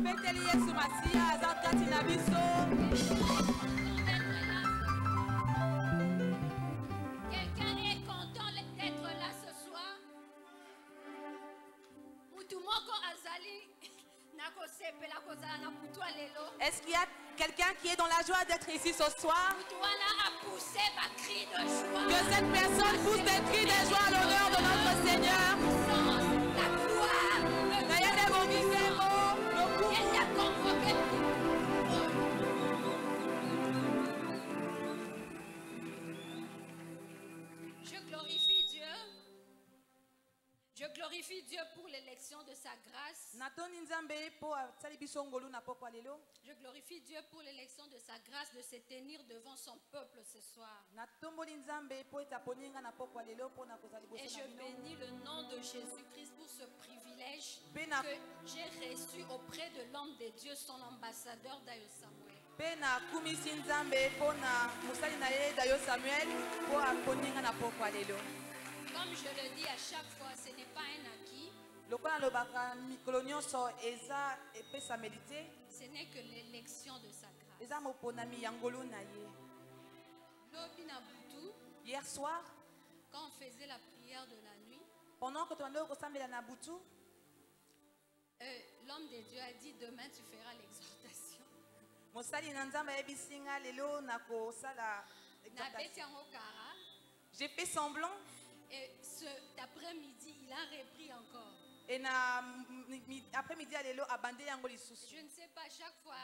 Quelqu'un est content d'être là ce soir? Est-ce qu'il y a quelqu'un qui est dans la joie d'être ici ce soir? Que cette personne pousse des cris de joie à l'honneur de notre Seigneur. La gloire, Je glorifie Dieu. Je glorifie Dieu pour l'élection de sa grâce. Je glorifie Dieu pour l'élection de sa grâce de se tenir devant son peuple ce soir. Et je bénis le nom de Jésus-Christ pour ce privilège que j'ai reçu auprès de l'homme de Dieu, son ambassadeur Dayo Samuel. Comme je le dis à chaque fois, ce n'est pas un acquis. Ce n'est que l'élection de sa grâce. Hier soir, quand on faisait la prière de la nuit, pendant que l'homme de Dieu a dit demain tu feras l'exhortation. J'ai fait semblant. Et cet après-midi, il a repris encore. Et après-midi, je ne sais pas, chaque fois,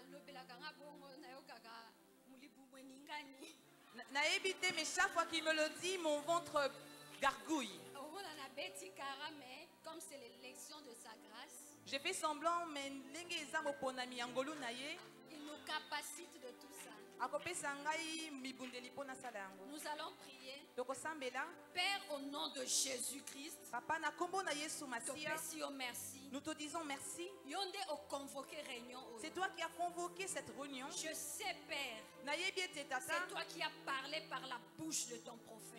mais chaque fois qu'il me le dit, mon ventre gargouille. Comme c'est l'élection de sa grâce, j'ai fait semblant, mais il nous capacite de tout ça. Nous allons prier. Père, au nom de Jésus-Christ, merci. Nous te disons merci. C'est toi qui as convoqué cette réunion. Je sais, Père, c'est toi qui as parlé par la bouche de ton prophète.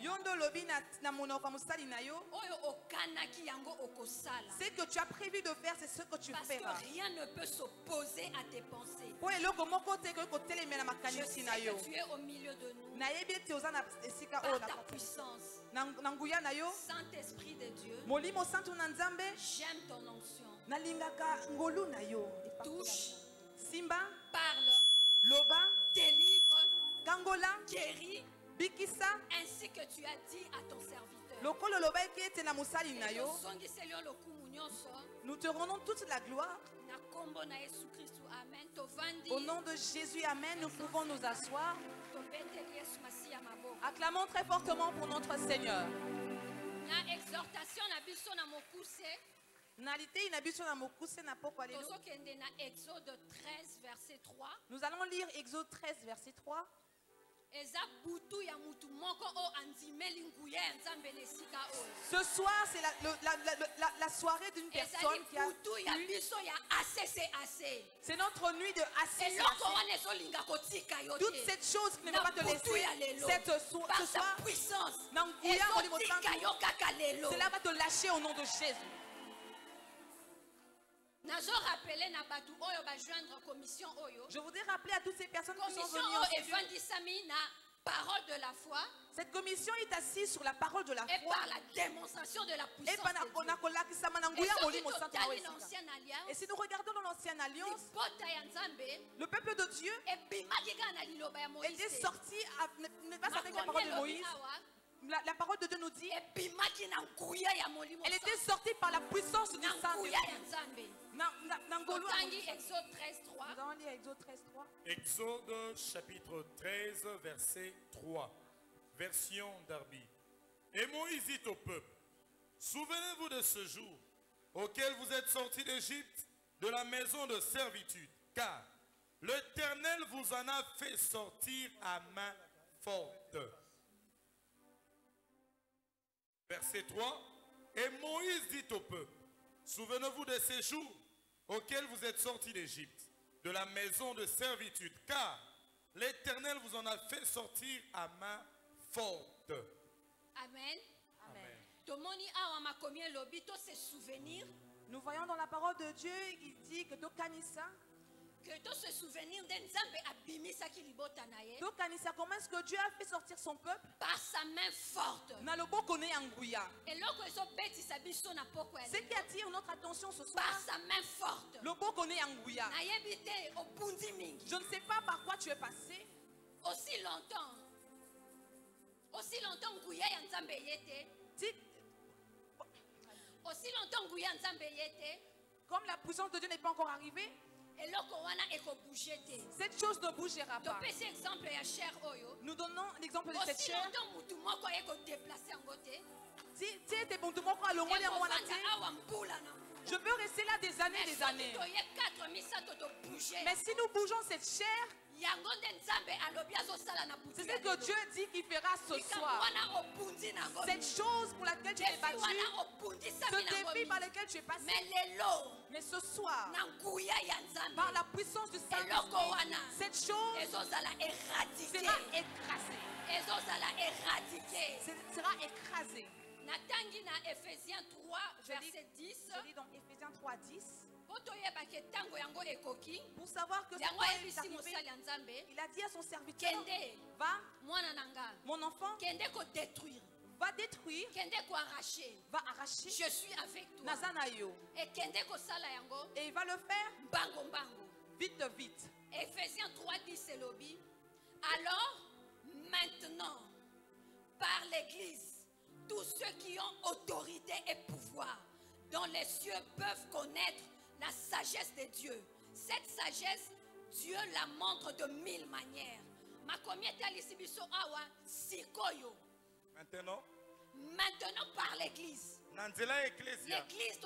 Ce que tu as prévu de faire, c'est ce que tu feras. Parce que rien ne peut s'opposer à tes pensées. Je sais que tu es au milieu de nous. Par ta puissance. Saint-Esprit de Dieu, j'aime ton onction. Touche, Simba, parle, Loba, délivre, Kangola, guéris, Bikisa, ainsi que tu as dit à ton serviteur. Nous te rendons toute la gloire. Au nom de Jésus, Amen, nous pouvons nous asseoir. Acclamons très fortement pour notre Seigneur. Nous allons lire Exode 13, verset 3. Ce soir, c'est la soirée d'une personne qui a... C'est notre nuit de assez. Toute cette chose qui ne va pas te laisser. Ce soir, cela va te lâcher au nom de Jésus. Je voudrais rappeler à toutes ces personnes qui sont venues parole de la foi. Cette commission est assise sur la parole de la foi. Et par la démonstration de la puissance de Dieu. Et si nous regardons dans l'ancienne alliance, le peuple de Dieu était sorti avec la parole de Moïse. La parole de Dieu nous dit, elle était sortie par la puissance du Saint-Esprit. Exode chapitre 13, verset 3. Version Darby. Et Moïse dit au peuple, souvenez-vous de ce jour auquel vous êtes sortis d'Égypte, de la maison de servitude, car l'Éternel vous en a fait sortir à main forte. Verset 3. Et Moïse dit au peuple, souvenez-vous de ces jours auxquels vous êtes sortis d'Égypte, de la maison de servitude, car l'Éternel vous en a fait sortir à main forte. Amen. Amen. Tomoni awa makomi lobi to se souvenir. Nous voyons dans la parole de Dieu, il dit que Dokanissa. Que tu se souvenir d'Enzambe abimisa ki libota na ye. Dokanissa, comment est-ce que Dieu a fait sortir son peuple? Par sa main forte. Na loboko ne yanguya. Et loko ezo beti sabiso na poko ya. Ce qui attire notre attention ce soir. Par sa main forte. Loboko ne yanguya. Na yebite obundi mingi. Je ne sais pas par quoi tu es passé. Aussi longtemps nguya ya Nzambe yete. Aussi longtemps nguya Nzambe yete. Comme la puissance de Dieu n'est pas encore arrivée. Cette chose ne bougera pas. Nous donnons l'exemple de cette chair. Je peux rester là des années et des années. Mais si nous bougeons cette chair, c'est ce que Dieu dit qu'il fera ce soir. Cette chose pour laquelle tu es battu, ce défi par lequel tu es passé. Mais ce soir, par la puissance du Saint-Esprit, cette chose sera écrasée. Sera écrasée. Ephésiens 3, verset 10. Je lis dans Ephésiens 3, 10. Pour savoir que ce temps est arrivé, il a dit à son serviteur, va, mon enfant, va détruire, va arracher, je suis avec toi. Et il va le faire vite, vite. Ephésiens 3, 10 c'est lobby. Alors, maintenant, par l'Église, tous ceux qui ont autorité et pouvoir dans les cieux peuvent connaître la sagesse de Dieu. Cette sagesse, Dieu la montre de 1000 manières. Maintenant par l'Église. L'église,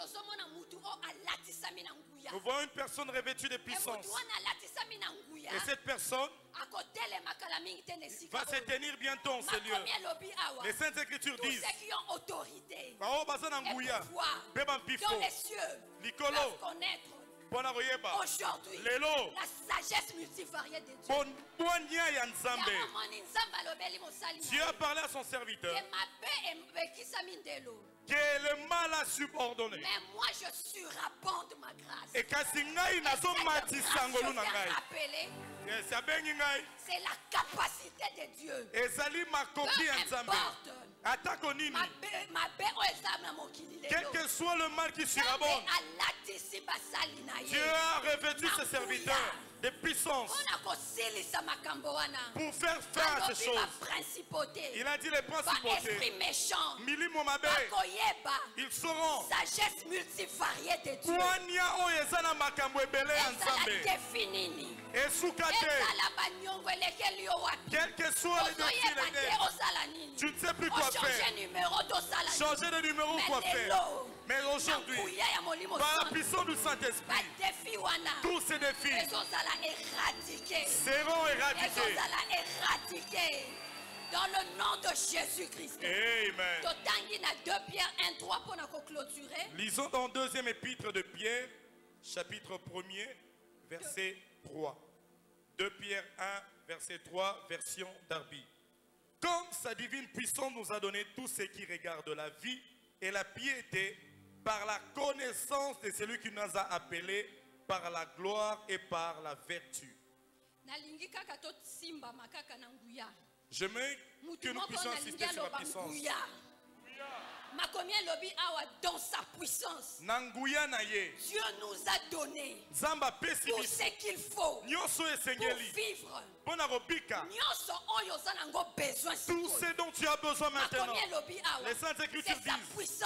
nous voyons une personne revêtue de puissance. Et cette personne va se tenir bientôt en ce lieu. Les Saintes Écritures disent dans les cieux peuvent connaître aujourd'hui la sagesse multivariée de Dieu. Dieu a parlé à son serviteur que le mal a subordonné. Mais moi je surabonde ma grâce. Et c'est la capacité de Dieu. Quel que soit le mal qui surabonde, Dieu a revêtu ses serviteurs de puissance pour faire fin à ces choses. Il a dit les principautés, ils seront sagesse multivariée de Dieu. Et quel que soit le défi, tu ne sais plus quoi faire. Changer de numéro, quoi faire. Mais aujourd'hui, par la puissance du Saint-Esprit, tous ces défis seront éradiqués. Dans le nom de Jésus-Christ. Amen. 2 Pierre 1, 3 pour nous clôturer. Lisons dans deuxième épître de Pierre, chapitre 1er, verset 3. 2 Pierre 1, verset 3, version Darby. Comme sa divine puissance nous a donné tout ce qui regarde la vie et la piété par la connaissance de celui qui nous a appelés par la gloire et par la vertu. J'aimerais que nous puissions insister sur la puissance. Dans sa puissance, Dieu nous a donné tout ce qu'il faut pour vivre. Tout ce dont tu as besoin maintenant. Les Saintes Écritures disent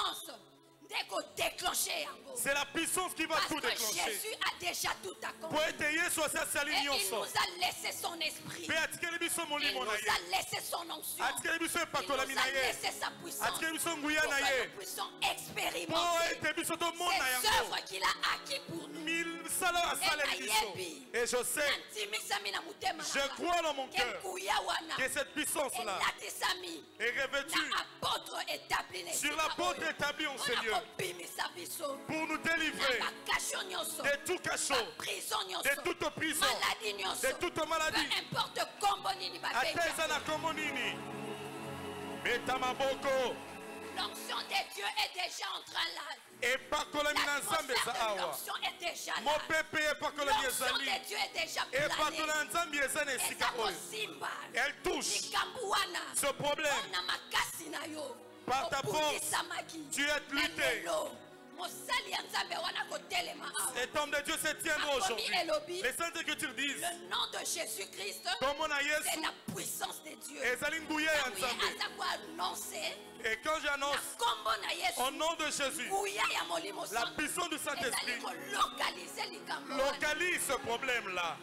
c'est la puissance qui va tout déclencher. Jésus a déjà tout accompli. Et il nous a laissé son esprit. Il nous a laissé son onction. Il nous a laissé sa puissance pour que nous puissions expérimenter ces œuvres qu'il a acquis pour nous. Et je sais, je crois dans mon cœur que cette puissance-là est revêtue sur l'apôtre établi en ce lieu pour nous délivrer de tout cachot, de toute prison, de toute maladie. Peu importe kombo nini Ateza na kombo nini. Metamaboko. L'onction de Dieu est déjà en train là. L'onction est déjà là. L'onction de Dieu est déjà planée. Elle touche ce problème. Par ta force, tu es lutté. Cet homme de Dieu se tiendra aujourd'hui. Les Saintes Écritures disent le nom de Jésus-Christ, c'est la puissance de Dieu. Et quand j'annonce au nom de Jésus, la puissance du Saint-Esprit localise ce problème-là.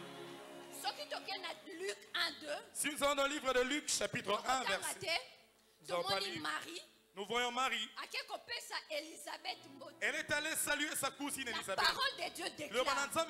Si nous sommes dans le livre de Luc, chapitre 1, verset, nous voyons Marie. Elle est allée saluer sa cousine Elisabeth. Le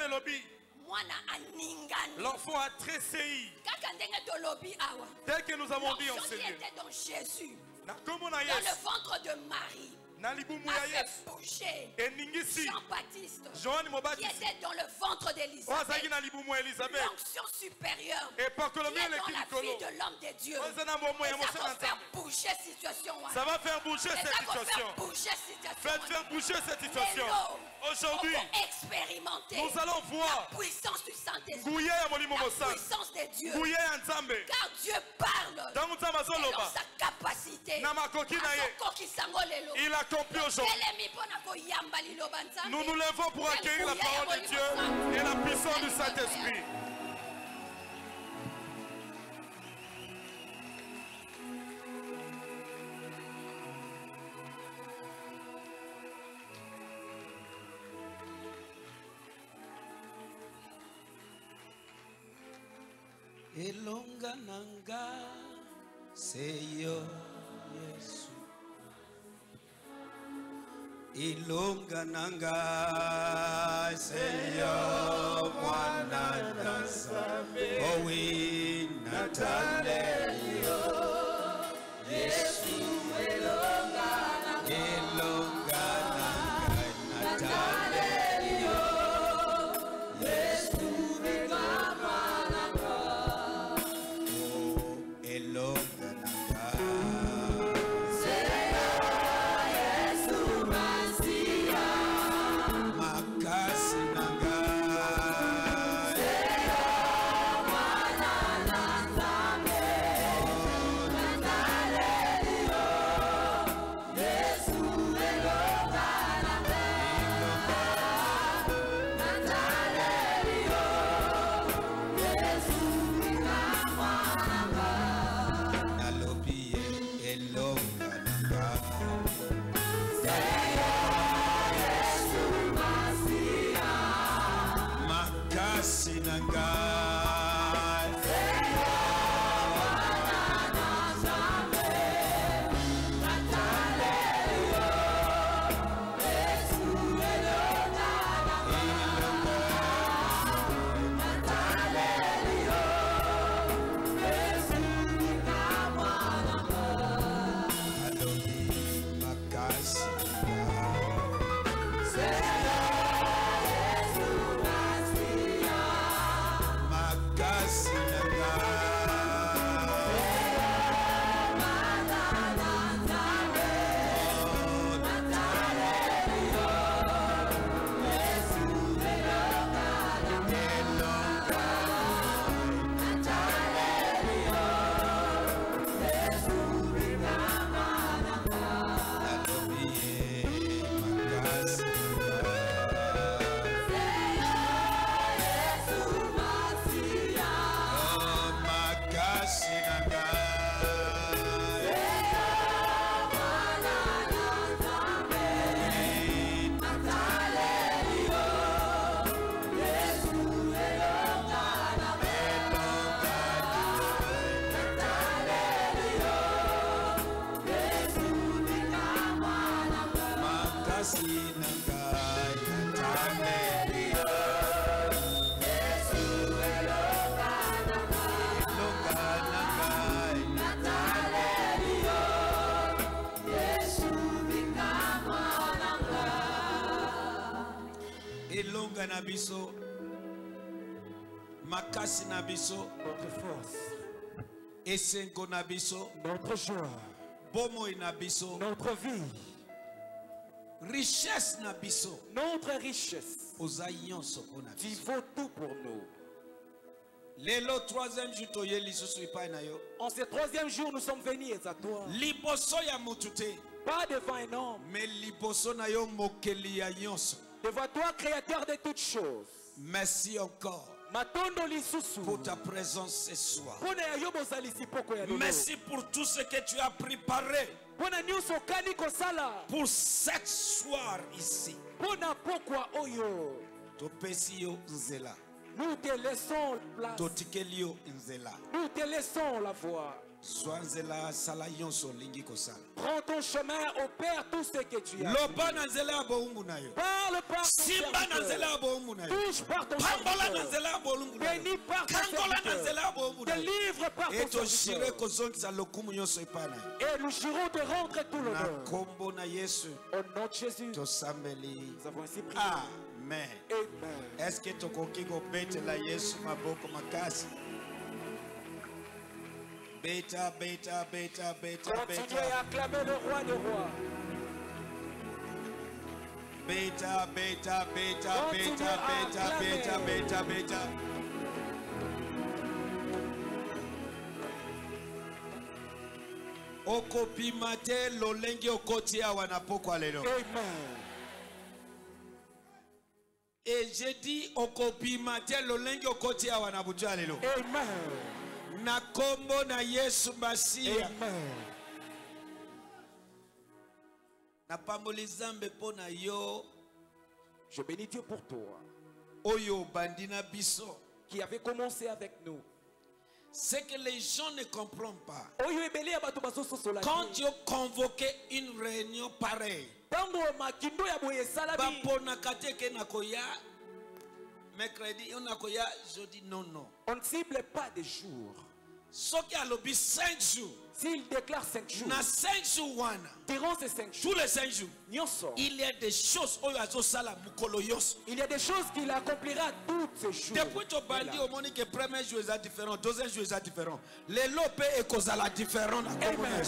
l'enfant a tressailli. Tel que nous avons dit en ce lieu. Dans le ventre de Marie. A fait bouger Jean-Baptiste qui était dans le ventre d'Élisabeth. L'onction supérieure qui est dans la vie de l'homme de Dieu. Et ça va faire bouger cette situation. Ça va faire bouger cette situation. Faites bouger cette situation. Aujourd'hui, nous allons voir la puissance du Saint-Esprit, la puissance de Dieu. Car Dieu parle selon sa capacité. Il accomplit aujourd'hui. Nous nous levons pour accueillir la parole de Dieu et la puissance du Saint-Esprit. Elonga nanga seyo Yesu. Ilonga nanga seyo mwana Nzambe. Owi natale yo Yesu elonga nanga. Elonga nanga natale yo Yesu elonga nanga. Oh elonga nanga. Nabiso makasi nabiso, notre force, esengo nabiso, notre joie, notre vie, richesse na biso, notre richesse, tu vaux tout pour nous. Lelo troisième jour toye lisusu ipai na yo. En ce troisième jour, nous sommes venus à toi. Liboso ya mutute. Pas devant un homme. Mais liboso na yo mokeli ya nyonso. Devant toi, créateur de toutes choses. Merci encore pour ta présence ce soir. Merci pour tout ce que tu as préparé pour cette soir ici. Nous te laissons place. Nous te laissons la voix. Prends ton chemin, opère tout ce que tu as. Parle par ton serviteur. Touche par ton serviteur. Bénis par ton serviteur. Délivre par ton serviteur. Et nous jurons de rendre tout l'honneur. Au nom de Jésus, nous avons ainsi prié. Amen. Est-ce que tu as la Yesu maboko makasi? Beta, beta, beta, beta, beta. Continuez à acclamer le roi des rois. Beta, beta, beta, beta, beta, beta, beta, beta. Okopimate lolenge okotia wanapokwa lelo. Amen. Et j'ai dit okopimate lolenge okotia wanabutua lelo. Amen. Na kombo na Yesu Masia. Amen. Na pamboli zambe pona yo. Je bénis Dieu pour toi. Oyo bandina biso. Qui avait commencé avec nous. C'est que les gens ne comprennent pas. Quand tu as convoqué une réunion pareille. Mercredi, jeudi, non. On ne cible pas des jours. S'il déclare 5 jours, durant ces 5 jours, tous les 5 jours, il y a des choses il y a des choses qu'il accomplira toutes ces jours. Depuis que tu as dit au monde que le premier jour est différent, le deuxième jour est différent, les lopes et cause à la différence. Amen.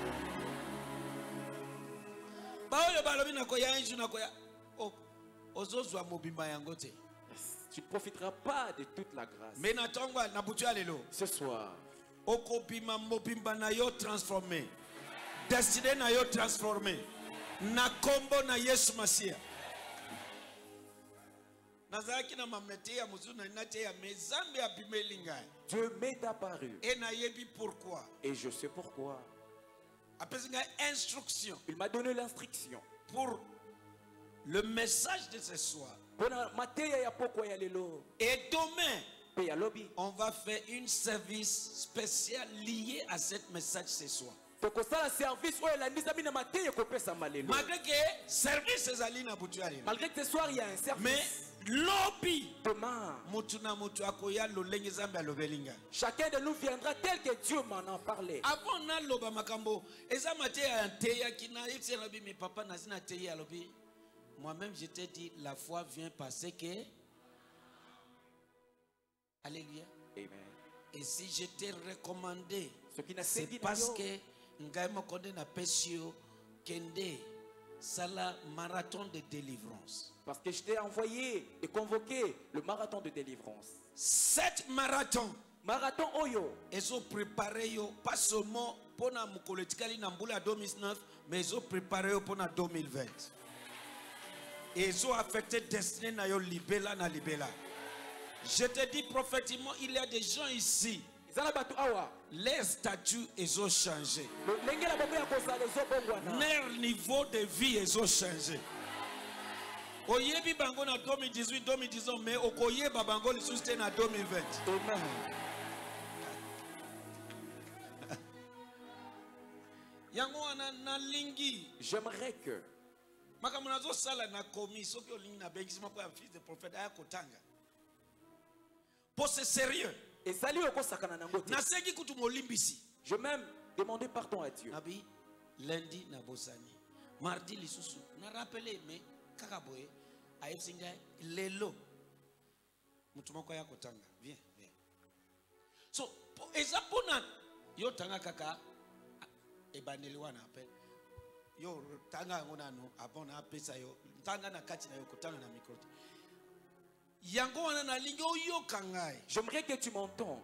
Tu ne profiteras pas de toute la grâce. Mais ce soir, okopima mobimba na yo transformé, destiné na yo transformé, na kombo na Yesu Masia. Nazaki na mamete ya muzuna nate ya mezambi ya bimelinga. Dieu m'est apparu. Et na yebi pourquoi. Et je sais pourquoi. Apesinga instruction. Il m'a donné l'instruction pour le message de ce soir. Et demain, on va faire un service spécial lié à ce message ce soir. Malgré que ce soir il y a un service. Mais lobby, demain, chacun de nous viendra tel que Dieu m'en a parlé. Moi-même, je t'ai dit, la foi vient parce que... Alléluia. Amen. Et si je t'ai recommandé, c'est parce que c'est la marathon de délivrance. Parce que je t'ai envoyé et convoqué le marathon de délivrance. Cette marathon Oyo, ils ont préparé pas seulement pour la Mukolotikali Nambula 2019, mais ils ont préparé pour la 2020. Et ils ont affecté destinée na yo libela na libela. Je te dis prophétiquement, il y a des gens ici. Les statuts ils ont changé. Leur niveau de vie ils ont changé. Oyebi bango na 2018, 2019, mais okoyeba bango lisuste na 2020. Yango na lingi. J'aimerais que pour ce sérieux, je même demander pardon à Dieu. Lundi na bosani, mardi lisusu na rappelé mais kakaboye ayesinga lelo mutumoko ya kotanga viens. So ezapona yo tanga kaka ebaneli wana appel yo tanga ngona no avant na pesa yo tanga na kati na yo kotanga na micro yango wana na lingo yo kangai. J'aimerais que tu m'entends.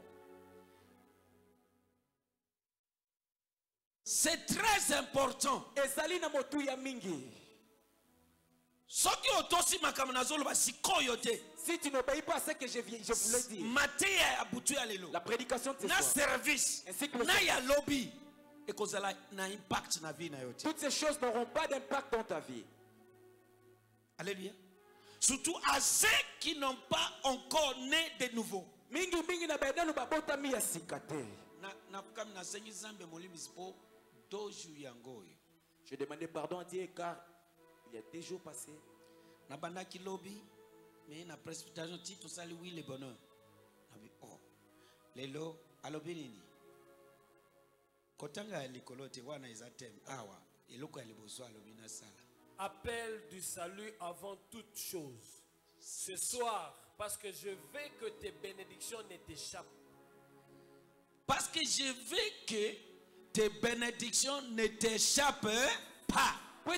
C'est très important. Ezali na motu ya mingi. Soki otosi makambo nazolo ba sikoyo te. Si tu n'obéis pas à ce que je voulais dire. Mateya abutu ya lelo. La prédication de ce na soir. Service. Na ya lobby. Et kozala na impact na vie na yo te. Toutes ces choses n'auront pas d'impact dans ta vie. Alléluia. Surtout à ceux qui n'ont pas encore né de nouveau. Mingi mingi na bedelu babota mi ya sikate. Na kam na sengi zambe molimisipo doju yangoyo. Je demandais pardon à Dieu car il y a des jours passés. Na bandaki lobby mais na précipitation titre sali oui le bonheur. Nabi oh. Lelo alobi nini? Kotanga likolote wana izatem awa eloko ya liboso alobi na sala. Appel du salut avant toute chose. Ce soir, parce que je veux que tes bénédictions ne t'échappent. Parce que je veux que tes bénédictions ne t'échappent pas. Ce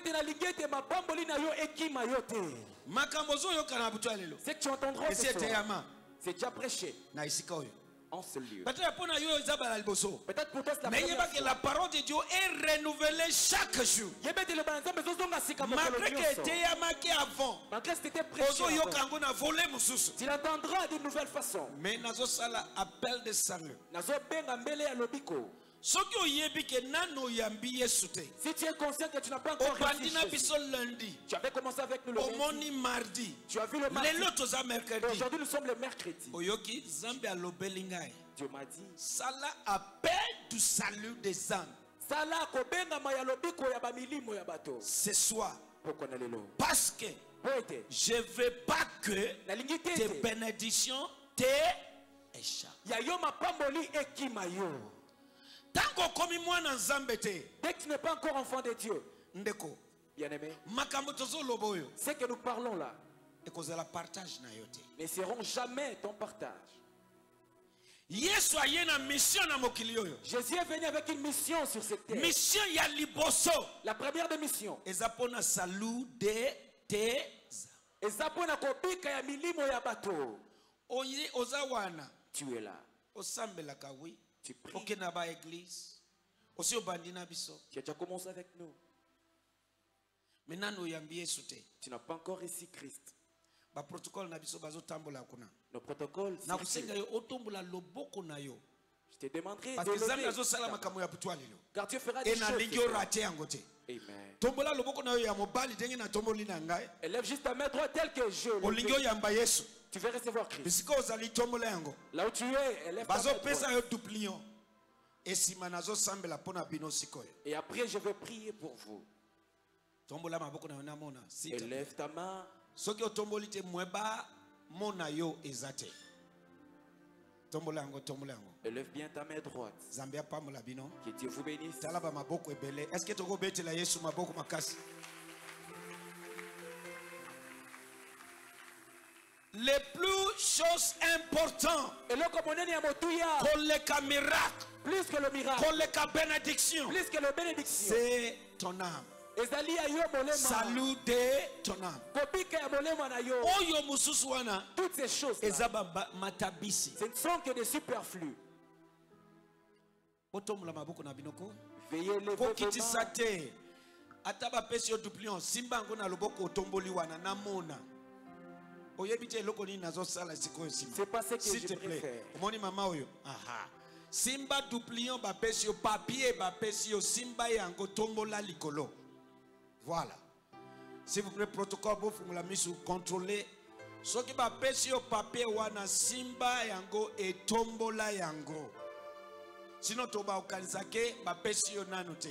que tu entendras ce soir, c'est déjà prêché en ce lieu. Peut-être pour toi, mais la parole de Dieu est renouvelée chaque jour. Malgré que tu aies marqué avant, tu l'entendras d'une nouvelle façon. Mais nous avons appel de salut. Si tu es conscient que tu n'as pas encore réussi, lundi, tu avais commencé avec nous le lundi, mardi, tu as vu le mardi, aujourd'hui nous sommes le mercredi. Dieu m'a dit, Sala appel du salut des âmes. Ce soir, parce que je ne veux pas que tes bénédictions t'échappent. Dès que tu n'es pas encore enfant de Dieu, bien-aimé, ce que nous parlons là ne seront jamais ton partage. Jésus est venu avec une mission sur cette terre. Mission ya liboso. La première des missions. Ezapona salut de tes. Ezapona kopika ya milimo ya bato. Oye ozawana. Tu es là. Osambela kawi. Tu pries. Ok na ba église. Osi obandina biso. Tu as déjà commencé avec nous. Maintenant yambiye sute. Tu n'as pas encore reçu Christ. Ba protocole na biso bazo tambola kuna. Nos protocoles. Na kusenga yo otombola loboko na yo. Je te demanderai de lever. Car Dieu fera des choses. Amen. Tombola loboko na yo ya mobali ndenge na tomboli na ngai. Élève juste ta main droite tel que je. Olingo yamba Yesu. Tu vas recevoir Christ. Bisiko ozali tombola yango. Là où tu es, élève ta main droite. Bazo pesa yo duplion. Esima nazo sambela pona bino sikoyo. Et après je vais prier pour vous. Tombola maboko na yo na mona. Élève ta main. Soki otomboli te mweba mona yo ezate. Tombola yango, tombola yango. Élève bien ta main droite. Zambia pamola bino. Que Dieu vous bénisse. Talaba maboko ebele. Est-ce que toko betela Yesu maboko makasi? Les plus choses importantes. Koleka miracle. Plus que le miracle. Koleka bénédiction. Plus que le bénédiction. C'est ton âme. Salut de ton âme. Oyo mususu wana. Toutes ces choses. Matabisi. Ce ne sont que des superflus. Veuillez lever vos mains. Ataba pesi duplion simba ngona loboko tomboli wana namona. C'est pas ce que je préfère. Omoni mama oyo. Aha. Simba duplion ba pesi yo papier ba pesi yo simba yango tombola likolo. Voilà. S'il vous plaît, protocole, vous fungula misu contrôler. Ce qui va pesi yo papier wana simba yango et tombola yango. Sinon toba okanisake ba pesi yo nanote.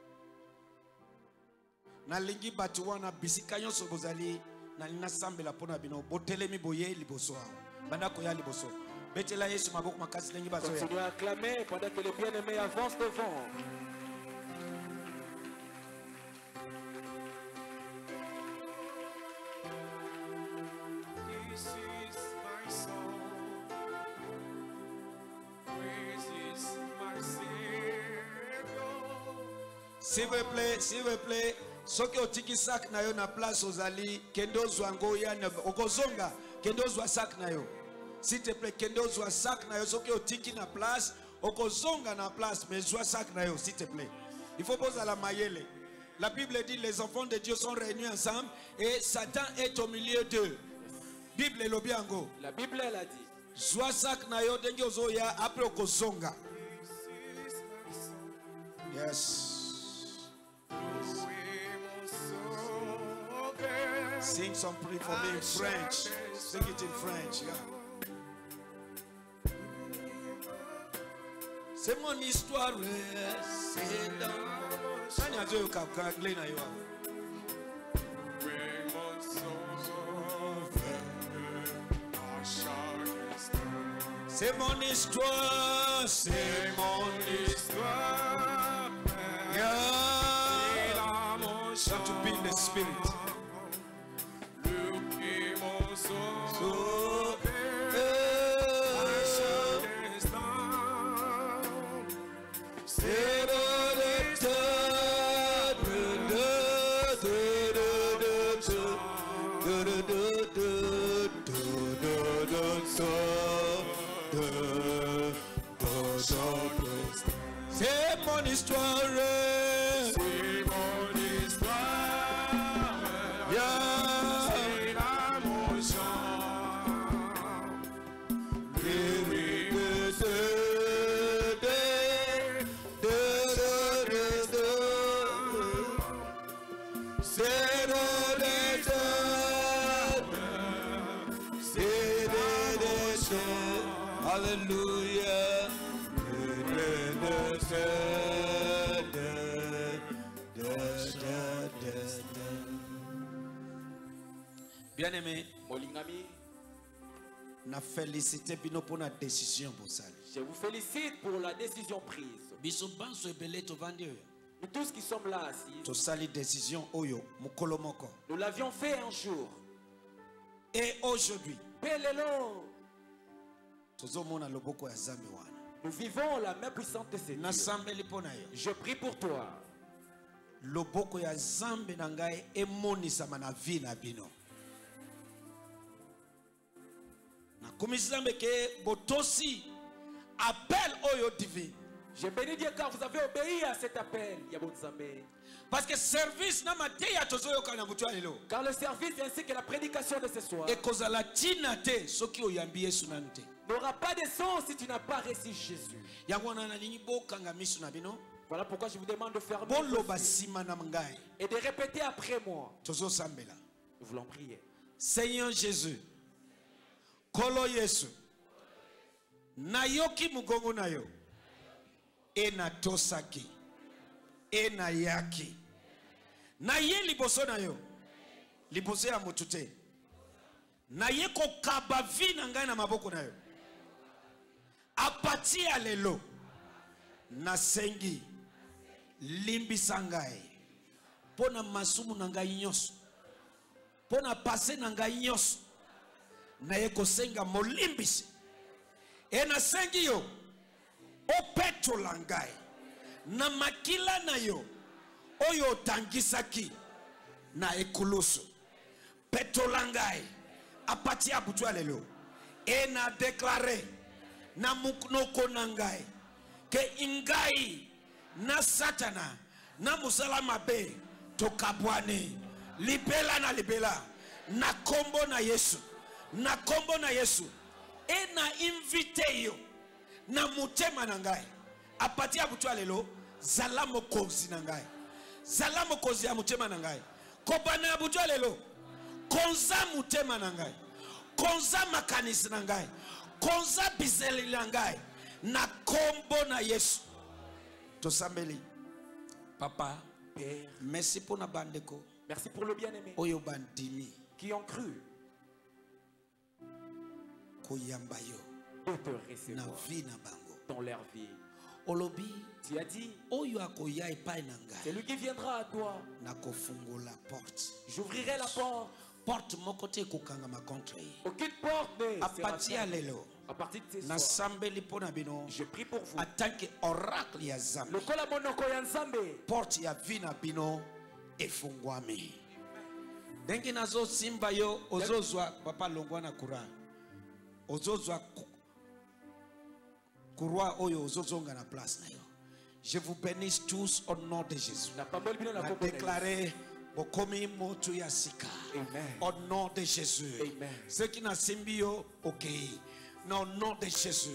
Na lingi batu wana bisika nyonso bozali na lina sambela pona bino botelemi boye liboso awo. Banda koya liboso. Betela Yesu maboko makasi lingi bazo ya. Continuez à acclamer pendant que les bien-aimés avancent devant. S'il vous plaît, ce qui est tiki sac na yo na place aux ali, kendo zwango ya okozonga, kendo zwa sac na yo. S'il te plaît, kendo zwa sac na yo, ce qui est tiki na place, okozonga na place, mais zwa sac na yo, s'il te plaît. Il faut poser à la mayele. La Bible dit les enfants de Dieu sont réunis ensemble et Satan est au milieu d'eux. Bible est lobiango. La Bible elle a dit. Zwa sac na yo denge ozoya après okozonga. Yes. Sing some prayer for me in French. Sing it in French. Yeah. C'est mon histoire. C'est mon histoire. C'est mon histoire. Yeah. Have to be in the spirit. C'est mon histoire. C'est mon histoire. Yeah. C'est là mon chant. Hallelujah. Bien-aimé, na félicité bino pour la décision pour ça. Je vous félicite pour la décision prise. Nous tous qui sommes là assis, décision oyo mukolo moko. Nous l'avions fait un jour. Et aujourd'hui, nous vivons la main puissante de ces dieux. Je prie pour toi. Loboko ya zambe na ngai emonisama na vie na bino. Na komisambe ke botosi appel oyo divin. Je bénis Dieu car vous avez obéi à cet appel. Parce que service na mateya tozoyo kana mutu alelo. Car le service ainsi que la prédication de ce soir. Et cause la tina te soki oyambi Yesu nante. N'aura pas de sens si tu n'as pas reçu Jésus. Yangwana na linyi bokanga misu na bino. Voilà pourquoi je vous demande de faire et de répéter après moi. Nous voulons prier. Seigneur Jésus, Kolo Yesu, Nayoki mugongo nayo, Ena tosaki, Ena yaki, Naye liboso nayo, liboso ya mutute, Naye kokaba vi na ngai na maboko nayo, apati alelo, Nasengi, limbisa ngai pona masumu na ngai nyonso pona pase na ngai nyonso na ye kosenga molimbisi e nasengi yo opetola ngai na makila na yo oyo otangisaki na ekulusu petola ngai apati ya butu alelo e na deklare na munoko na ngai ke ingai na satana na musala mabe tokabwane libela na libela na kombo na Yesu e na invite yo na mutema na ngai apati ya butu alelo zala mokozi na ngai zala mokozi ya mutema na ngai kobana ya butu alelo konza mutema na ngai konza makanisi na ngai konza bizeli na ngai na kombo na Yesu tosambeli papa Père, merci pour na bandeko, merci pour le bien-aimé oyo bandimi qui ont cru koyamba yo de te recevoir na vie na bango dans leur vie. Olobi tu as dit oyo akoya epai na ngai c'est lui qui viendra à toi na kofungola porte j'ouvrirai la porte porte moko te kokanga ma contre aucune porte ne apati alelo À partir de ce soir, je prie pour vous. En tant qu'oracle ya Nzambe. Lokola monoko ya Nzambe. Porte ya vie na bino efungwami. Dengi nazo simba yo ozozwa papa longwa na kura. Ozozwa kurwa oyo ozozonga na place na yo. Je vous bénis tous au nom de Jésus. Na déclarer bokomi motu ya sika. Au nom de Jésus. Ceux qui na simbi yo OK. Au nom de Jésus.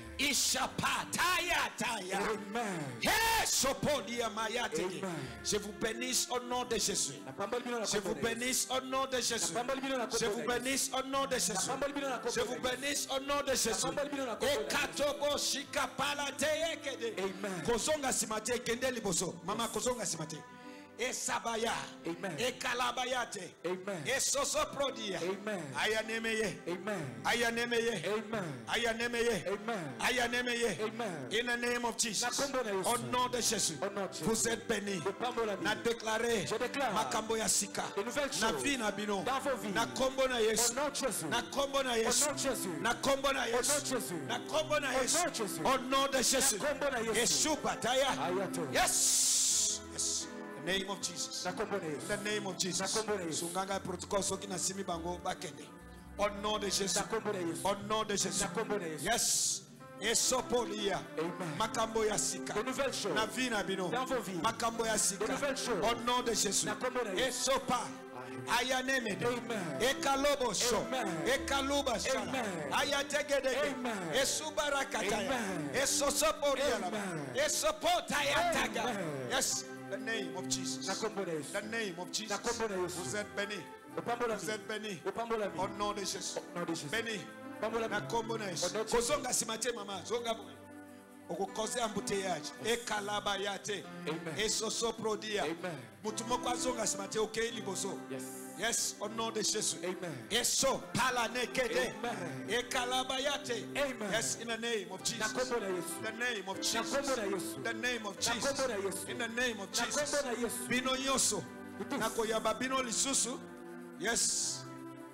Je vous bénis au nom de Jésus. Je vous bénis au nom de Jésus. Je vous bénis au nom de Jésus. Je vous bénis au nom de Jésus. Ekatobo shika palate ekede. Kozonga simate kende liboso. Mama kozonga simate. Esabaya, Ekalabayate, Esosoprodia, Ayanemeye, Ayanemeye, Ayanemeye, Ayanemeye, in the name of Jesus, au nom de Jésus, vous êtes bénis. Na déclaré, Makambo ya sika, na vie na bino, na kombo na Yesu, na kombo na Yesu, na kombo na Yesu, na kombo na Yesu, au nom de Jésus, Esupataya, yes, yes. Name of Jesus. In the name of Jesus. Sunganga protocol soki na simi bango bakende. Au nom de Jésus. Au nom de Jésus. Yes. Esopolia. Makambo ya sika. Na vie na bino. Makambo ya sika. Au nom de Jésus. Esopa. Ayanemede. Ekalobo sho. Ekaluba shala. Ayategedege. Esubarakataya. Esosoporia. Esopotaya. Yes. The name of Jesus. The name of Jesus. Vous êtes bénis. Vous êtes bénis. Au nom de Jésus. Bénis. Na kombo na Yesu. Kozonga simate mama. Zonga boy. Okokoze ambuteyage. Ekalaba yate. Esosoprodia. Mutu moko azonga simate okay liboso. Yes, au nom de Jésus. Eso palanekede. Ekalabayate. Yes, in the name of Jesus. The name of Jesus. The name of Jesus. In the name of Jesus. Bino yoso. Nakoyaba bino lisusu. Yes.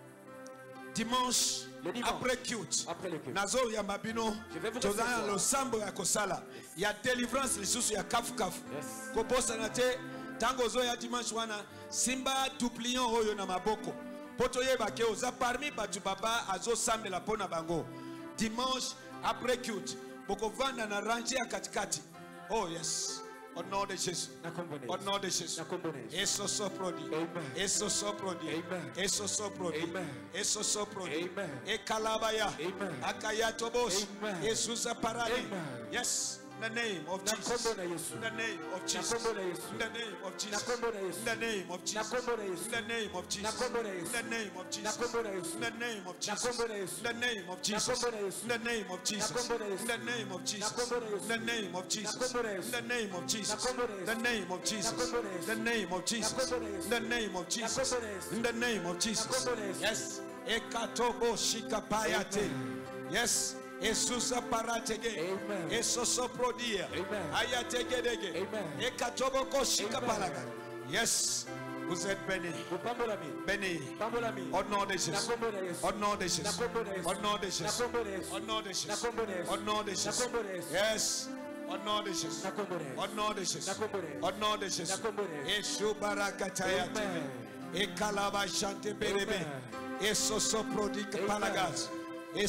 Dimanche après cute. Nazo ya mabino. Tozana lo sambo ya kosala. Ya délivrance lisusu ya kafu kafu. Koposa nate. Tango zoya dimanche wana simba duplion oyo na maboko poto yeba ke oza parmi batu baba azo sambela pona bango dimanche après cute boko vanda na range ya katikati. Oh yes, au nom de Jésus, au nom de Jésus. Eso soprodi, eso soprodi, eso soprodi, eso soprodi. Ekalabaya, akayatobos, Yesusa parani. Yes. In the name of Jesus. In the name of Jesus. In the name of Jesus. In the name of Jesus. In the name of Jesus. In the name of Jesus. In the name of Jesus. In the name of Jesus. In the name of Jesus. In the name of Jesus. In the name of Jesus. In the name of Jesus. The name of Jesus. The name of Jesus. The name of Jesus. In the name of Jesus. Yes. Ekatobo shikapayate. Yes. Esusa paratege, esosoprodia, ayategedege, ekatoboko shikapalaga. Yes, vous êtes bénis. Bénis. Au nom de Jésus. Au nom de Jésus. Au nom de Jésus. Au nom de Jésus. Au nom de Jésus. Yes. Au nom de Jésus. Au nom de Jésus. Au nom de Jésus. Eshubarakatayate. Ekalabashante berebe. Esosoprodik palagas. In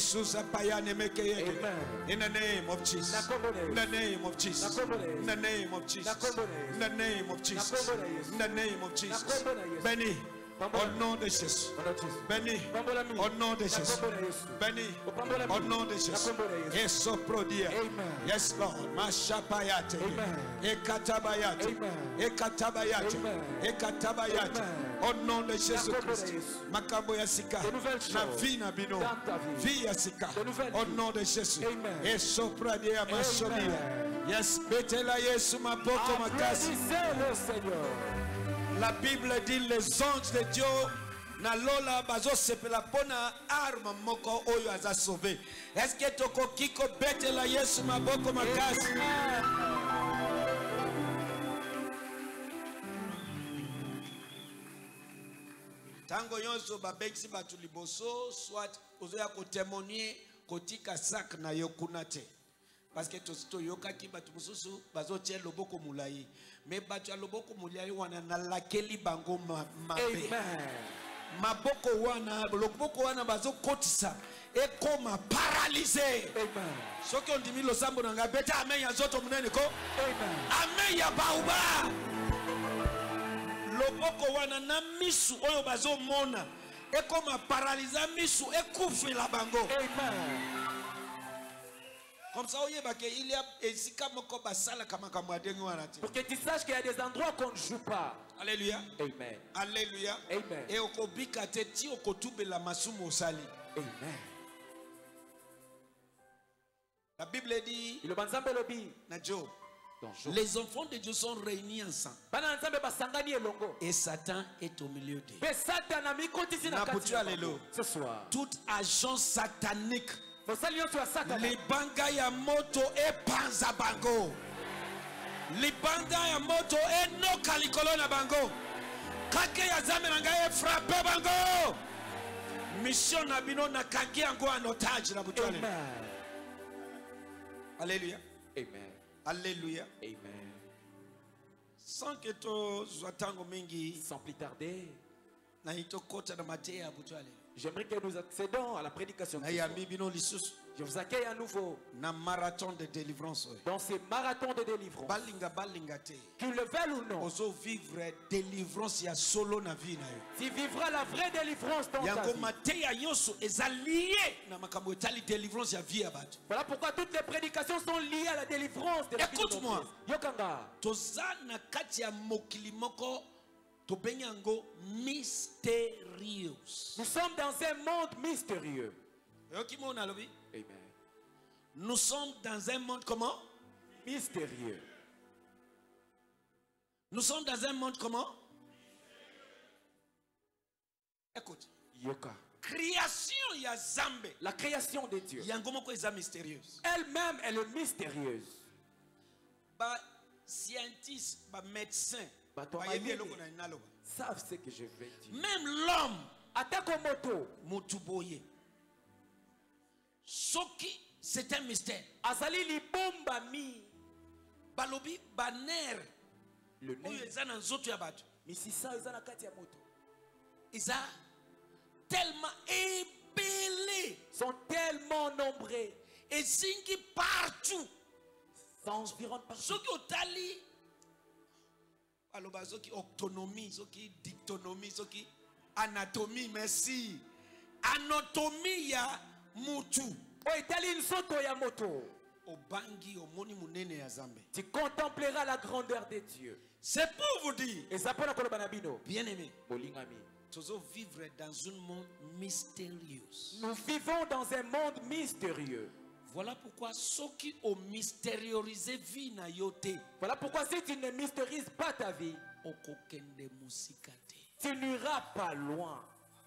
the name of Jesus. In the name of Jesus. In the name of Jesus. In the name of Jesus. In the name of Jesus. Béni. Au nom de Jésus. Béni. Au nom de Jésus. Béni. Au nom de Jésus. Et soprodia. Yes, Lord. Mashapayate. Ekatabayate. Ekatabayate. Ekatabayate. Au nom de Jésus-Christ. Makambo ya sika. Na vie na bino. Vie ya sika. Au nom de Jésus. Et sopradia masobia. Yes, betela Yesu mapoko makasi. La Bible dit les anges de Dieu na lola bazo sepela pona arme moko oyo aza sauvé. Est-ce que toko kiko betela Yesu maboko makasi? Tango yonso babexi batu liboso soit ozoya ko témoigner kotika sak na yo kuna te. Parce que to yoka ki batu mususu bazo tie loboko mulai. Mais batu loboko mulai wana na lakeli bango mabe. Maboko wana loboko wana bazo kotisa e koma paralysé. Amen. Soki ondimi lo sambo na ngabeta amen ya zoto munene ko. Amen. Amen ya bauba. Loboko wana na misu oyo bazo mona e koma paralysa misu e kufi la bango. Amen. Comme ça, il y a pour que tu saches qu'il y a des endroits qu'on ne joue pas. Alléluia. Amen. Alléluia. Amen. Et au kobika te ti au kotube la masumo sali. Amen. La Bible dit na Job, les enfants de Dieu sont réunis ensemble. Et Satan est au milieu d'eux. Ce soir, toute agence satanique, les banga ya moto et panza bango, les banga ya moto et no kalikolo na bango, kake ya zame nanga e frappe bango, mission na bino na kage yango en otage na butu. Alléluia. Amen. Alléluia. Amen. Sans que tu sois tango mingi, sans plus tarder, na ito kota na mateya butu. J'aimerais que nous accédons à la prédication de je vous accueille à nouveau dans marathon de délivrance. Dans ces marathons de délivrance. Qu'ils le veulent ou non. Tu vivras la vraie délivrance dans ta vie. Voilà pourquoi toutes les prédications sont liées à la délivrance de la vie. Écoute-moi. Yokanga. Nous sommes dans un monde mystérieux. Amen. Nous sommes dans un monde comment? Mystérieux. Nous sommes dans un monde comment? Écoute. Yoka. Création ya Zambe. La création de Dieu. Mystérieuse. Elle-même elle est mystérieuse. Ba scientiste, ba médecin, savent ce que je vais dire. Même l'homme. Atakomoto. Mutuboye. Soki, c'est un mystère. Azali li bomba mi. Balobi baner. Le nerf. Misisa ezana kati ya moto. Isa tellement ébélés. Sont tellement nombreux. Et zingi partout. Ça environne partout. Soki otali. Aloba soki autonomie, soki dictonomie, soki anatomie, merci. Anatomie ya mutu. Tu contempleras la grandeur de Dieu. C'est pour vous dire, bien aimé, vivre dans un monde mystérieux. Nous vivons dans un monde mystérieux. Voilà pourquoi ceux qui ont mystériorisé vie na yote. Voilà pourquoi si tu ne mystérises pas ta vie, tu n'iras pas loin.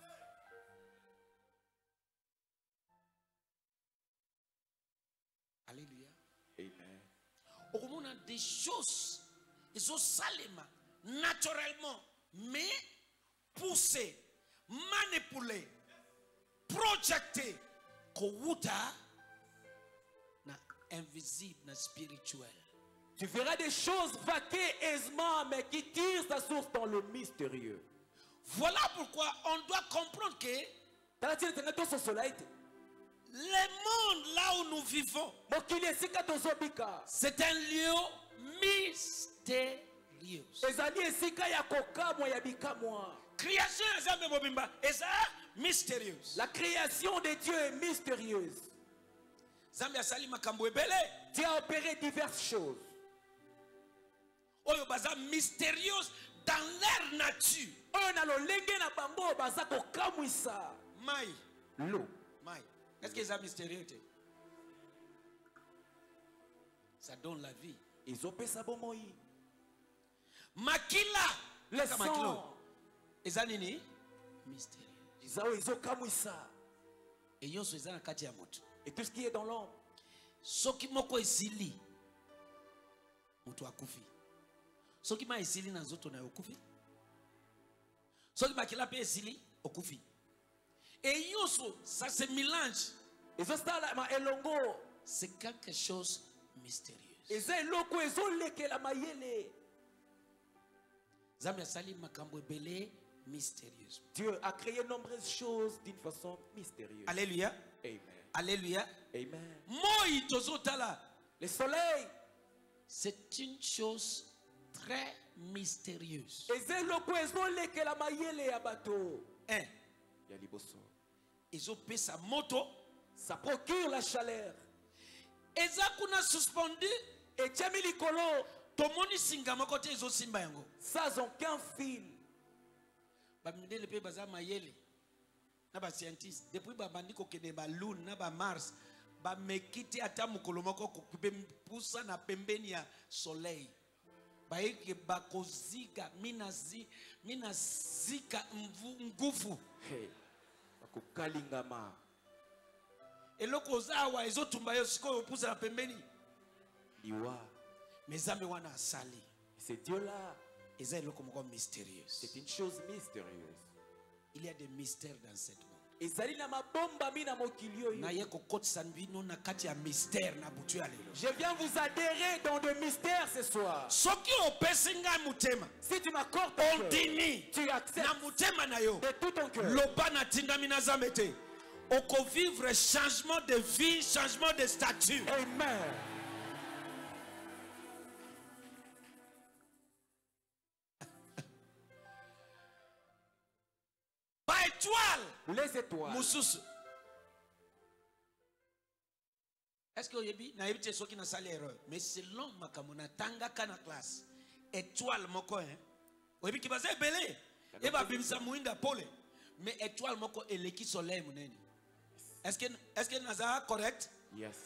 Alléluia. Amen. On a des choses, ils sont salement, naturellement, mais poussées, manipulées, projetées, invisible, spirituel. Tu verras des choses vaquer aisément, mais qui tirent sa source dans le mystérieux. Voilà pourquoi on doit comprendre que le monde là où nous vivons, c'est un lieu mystérieux. Création est mystérieuse. La création de Dieu est mystérieuse. Dieu a opéré diverses choses. Mystérieuses dans leur nature. L'eau. Est-ce que c'est mystérieux? Ça donne la vie. Makila. Le sang. Mystérieux. Et tout ce qui est dans l'ombre. Soki moko esili mutu akufi. Soki ma esili na zoto na okufi. Soki makila pe esili okufi. Et yoso ça se mélange C'est quelque chose mystérieux. Dieu a créé de nombreuses choses d'une façon mystérieuse. Alléluia. Amen. Alléluia. Amen. Le soleil, c'est une chose très mystérieuse. Ils ont payé sa moto. Ça procure la chaleur. Suspendu. Et Tchamili Kolo. Tomoni singama kote izo simba yango. Sans aucun fil. Bamidele pe baza mayele. Na ba scientist depuis ba bandiko kene ba lune na ba Mars ba mekiti ata mukolo moko kupusa na pembeni ya soleil. Ba eke ba kozika minazika nguvu. Hey. Bakukalingama. Eloko zawa ezotumba yo sikoyo pusa na pembeni. Liwa. Mezambe wana asali. C'est Dieu là. C'est une chose mystérieuse. Il y a des mystères dans cette monde. Je viens vous adhérer dans des mystères ce soir. Si tu m'accordes ton cœur, tu acceptes de tout ton cœur. On peut vivre changement de vie, changement de statut. Amen. Les étoiles. Moussus. Est-ce que vous avez dit ce qui n'a pas l'erreur? Mais selon ma kamona tanga kana classe. Étoile moko hein. Vous avez dit que c'est belé. Et va bimsa mouinda pole. Mais étoile moko eleki soleil muneni. Est-ce que Nazara correct? Yes.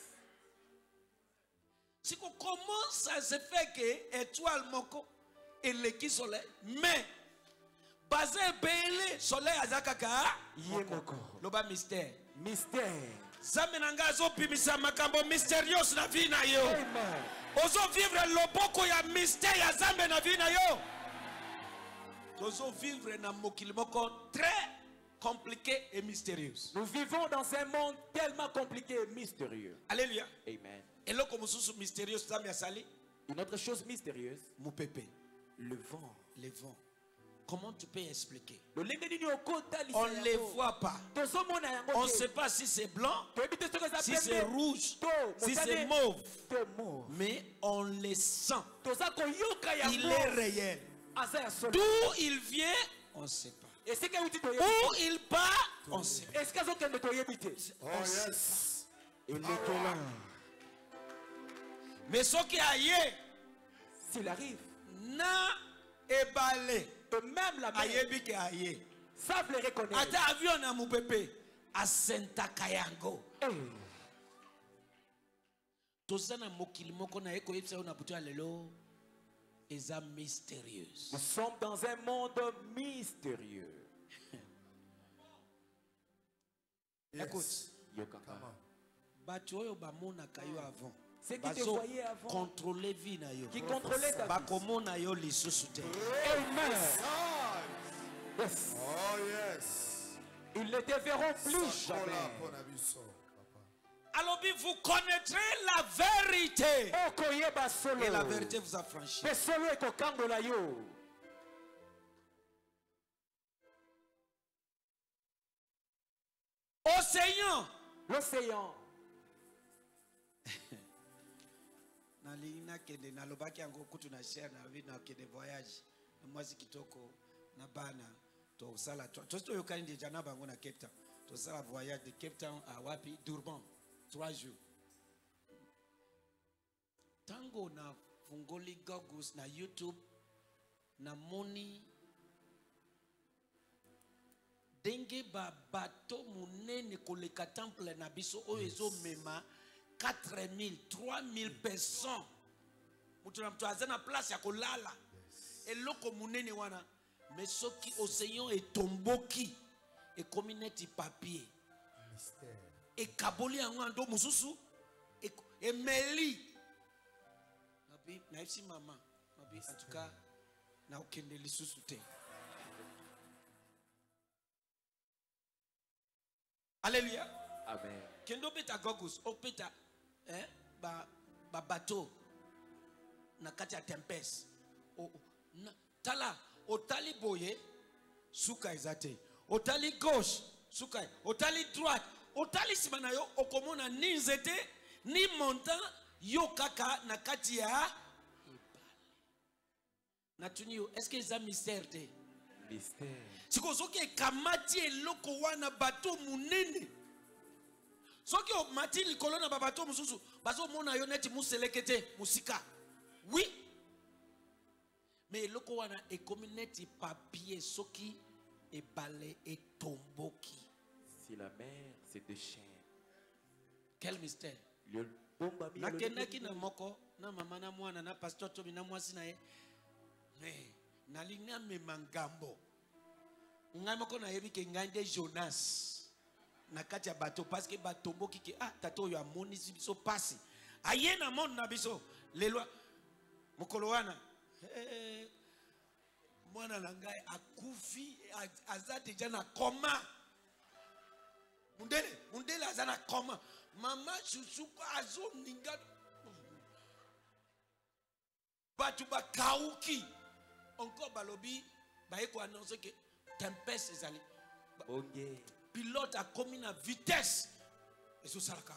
Si comment ça se fait que étoile moko eleki soleil mais basé belé soleil azakaka yemoko loba mystère zamenanga zo pimisa makambo mystérieux na vie na yo. Amen. Ozo vivre loboko ya mystère ya zambe na vie na yo. Ozo vivre na mokili moko très compliqué et mystérieux. Nous vivons dans un monde tellement compliqué et mystérieux. Alléluia. Amen. Et là comme sous mystérieux zambe ya sali. Une autre chose mystérieuse, mon pépé, le vent. Le vent. Comment tu peux expliquer? On ne les voit pas. On ne sait pas si c'est blanc, si c'est rouge, si c'est mauve. Mais on les sent. Il est réel. D'où il vient, on ne sait pas. Où il part, on ne sait pas. Oh yes. Mais ce qui a yé, s'il arrive, na ebalé. Même la mer savent les reconnaître. Ata avion na mupépé à Senta Kayango. Tozana mokili moko na eko yepsa na butu alelo eza mystérieuse. Nous sommes dans un monde mystérieux. Écoute, batu oyo bamona kayo avant. Ce qui te voyait avant, contrôler vie na yo, qui contrôlait ta vie. Bakomona yo lisusu te. Amen. Yes. Oh yes. Ils ne te verront plus jamais. Alors vous connaîtrez la vérité. Et la vérité vous affranchit. Océan. L'océan. Nalina kende nalobaki yango kutu na share na vie na kende voyage na mwasi kitoko na bana to sala to yo kandi jana bango na Cape Town to sala voyage de Cape Town à wapi Durban 3 jours tango na fungoli goggles na YouTube na moni denge ba bato munene koleka temple na biso oyo ezo mema 4000, 3000 personnes. Mutu azana place ya kolala. Eloko munene wana. Mais soki océan et tomboki et community papier. Et kaboli angando mususu et meli. Nabi na isi mama. Nabi en tout cas na okende lisusu te. Alléluia. Amen. kendo peta gogus o peta ba bateau na kati ya tempeste tala otali boye suka ezate otali gauche suka otali droite otali sima na yo okomona ni nzete ni montant yo kaka na kati ya natuni yo est-ce que eza mystère te mystère siko soki ekamati eloko wana bateau munene soki omati likolo na babateau mosusu bazomona yo neti museleke te musika oui mais eloko wana ekomi neti papier soki ebale etomboki si la mer c'est de chair. Quel mystère. Nakendaki na moko na mama na mwana na pasteur Tobi na mwasi na ye na linga me mangambo ngai moko na yebi ke ngai nde Jonas na kati ya bateau parce que batomboki ke tato yo amoni biso pasi aye na monde na biso lelo mokolo wana mwana na ngai akufi aza deja na koma mundele aza na koma mama chuchuko azo ninga batu bakauki encore balobi baeko annonce que tempête ezali pilote a commis na vitesse et so salaka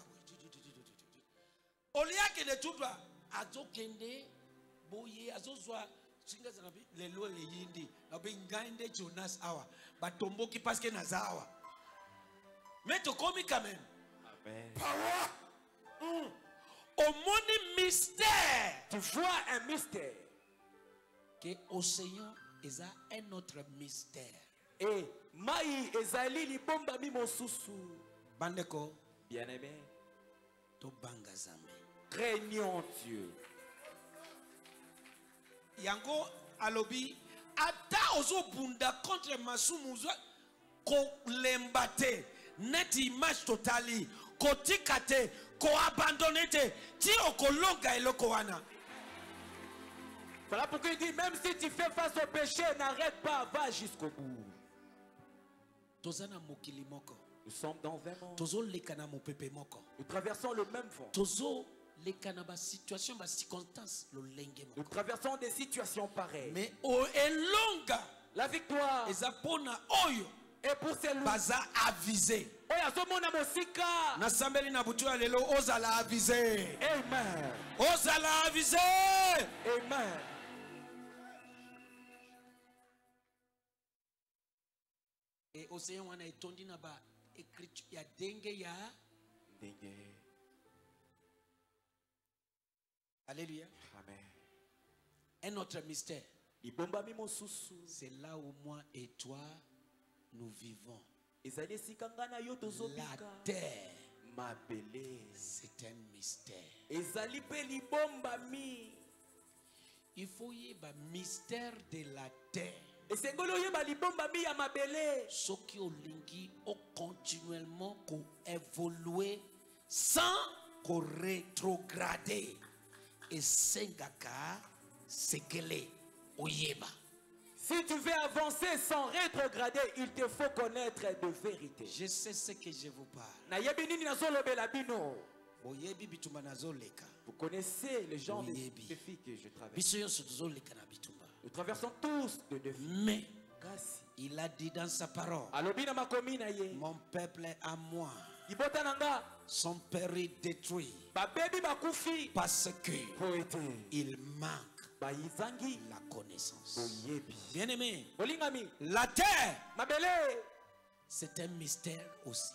oliake de tout droit azo kende boye azo zwa singa za nabi lelo le yindi nabi ngande Jonas awa batomboki parce que nazawa mais to komi quand même amen power au monde mystère tu vois un mystère que océan eza un autre mystère et mai ezali libomba mi mosusu bandeko bien-aimé to banga zambe craignons Dieu yango alobi ata ozo bunda contre masumu ko lembate net image totali ko tikate ko abandonné ti okolonga eloko wana. Voilà pourquoi il dit même si tu fais face au péché n'arrête pas, va jusqu'au bout. Nous sommes dans un monde. Nous traversons le même fond. Nous traversons des situations pareilles. Mais la victoire est pour celui baza avisé. Nasambeli na butu lelo ozala avisé. Amen. Ozala avisé. Amen. Et océan wana etondi na ba écriture ya denge ya denge. Alléluia. Amen. Un autre mystère. C'est là où moi et toi nous vivons. La terre, c'est un mystère. Il faut y avoir un mystère de la terre. Ce qui olingi o continuellement évoluer sans rétrograder. Et sengaka sekele oyeba. Si tu veux avancer sans rétrograder, il te faut connaître de vérité. Je sais ce que je vous parle. Vous connaissez le genre de défis que je traverse. Nous traversons tous de défis. Mais il a dit dans sa parole, mon peuple est à moi. Son père est détruit parce qu'il manque la connaissance. Bien-aimé, la terre, c'est un mystère aussi.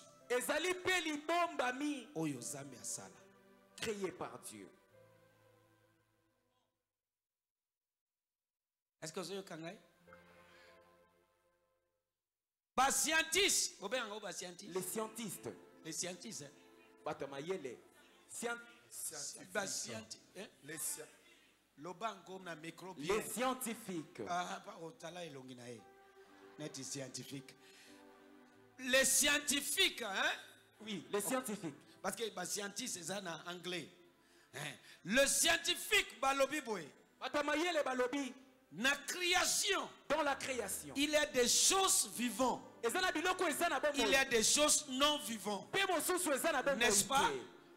Créé par Dieu. Est-ce que vous avez compris? Les scientistes. Les scientistes. Les scientifiques. Les scientifiques, hein? Oui, les scientifiques. Parce que les scientifiques, c'est en anglais. Le scientifique, balobi boy. Balobi. La création. Dans la création. Il y a des choses vivantes. il y a des choses non vivantes. N'est-ce pas?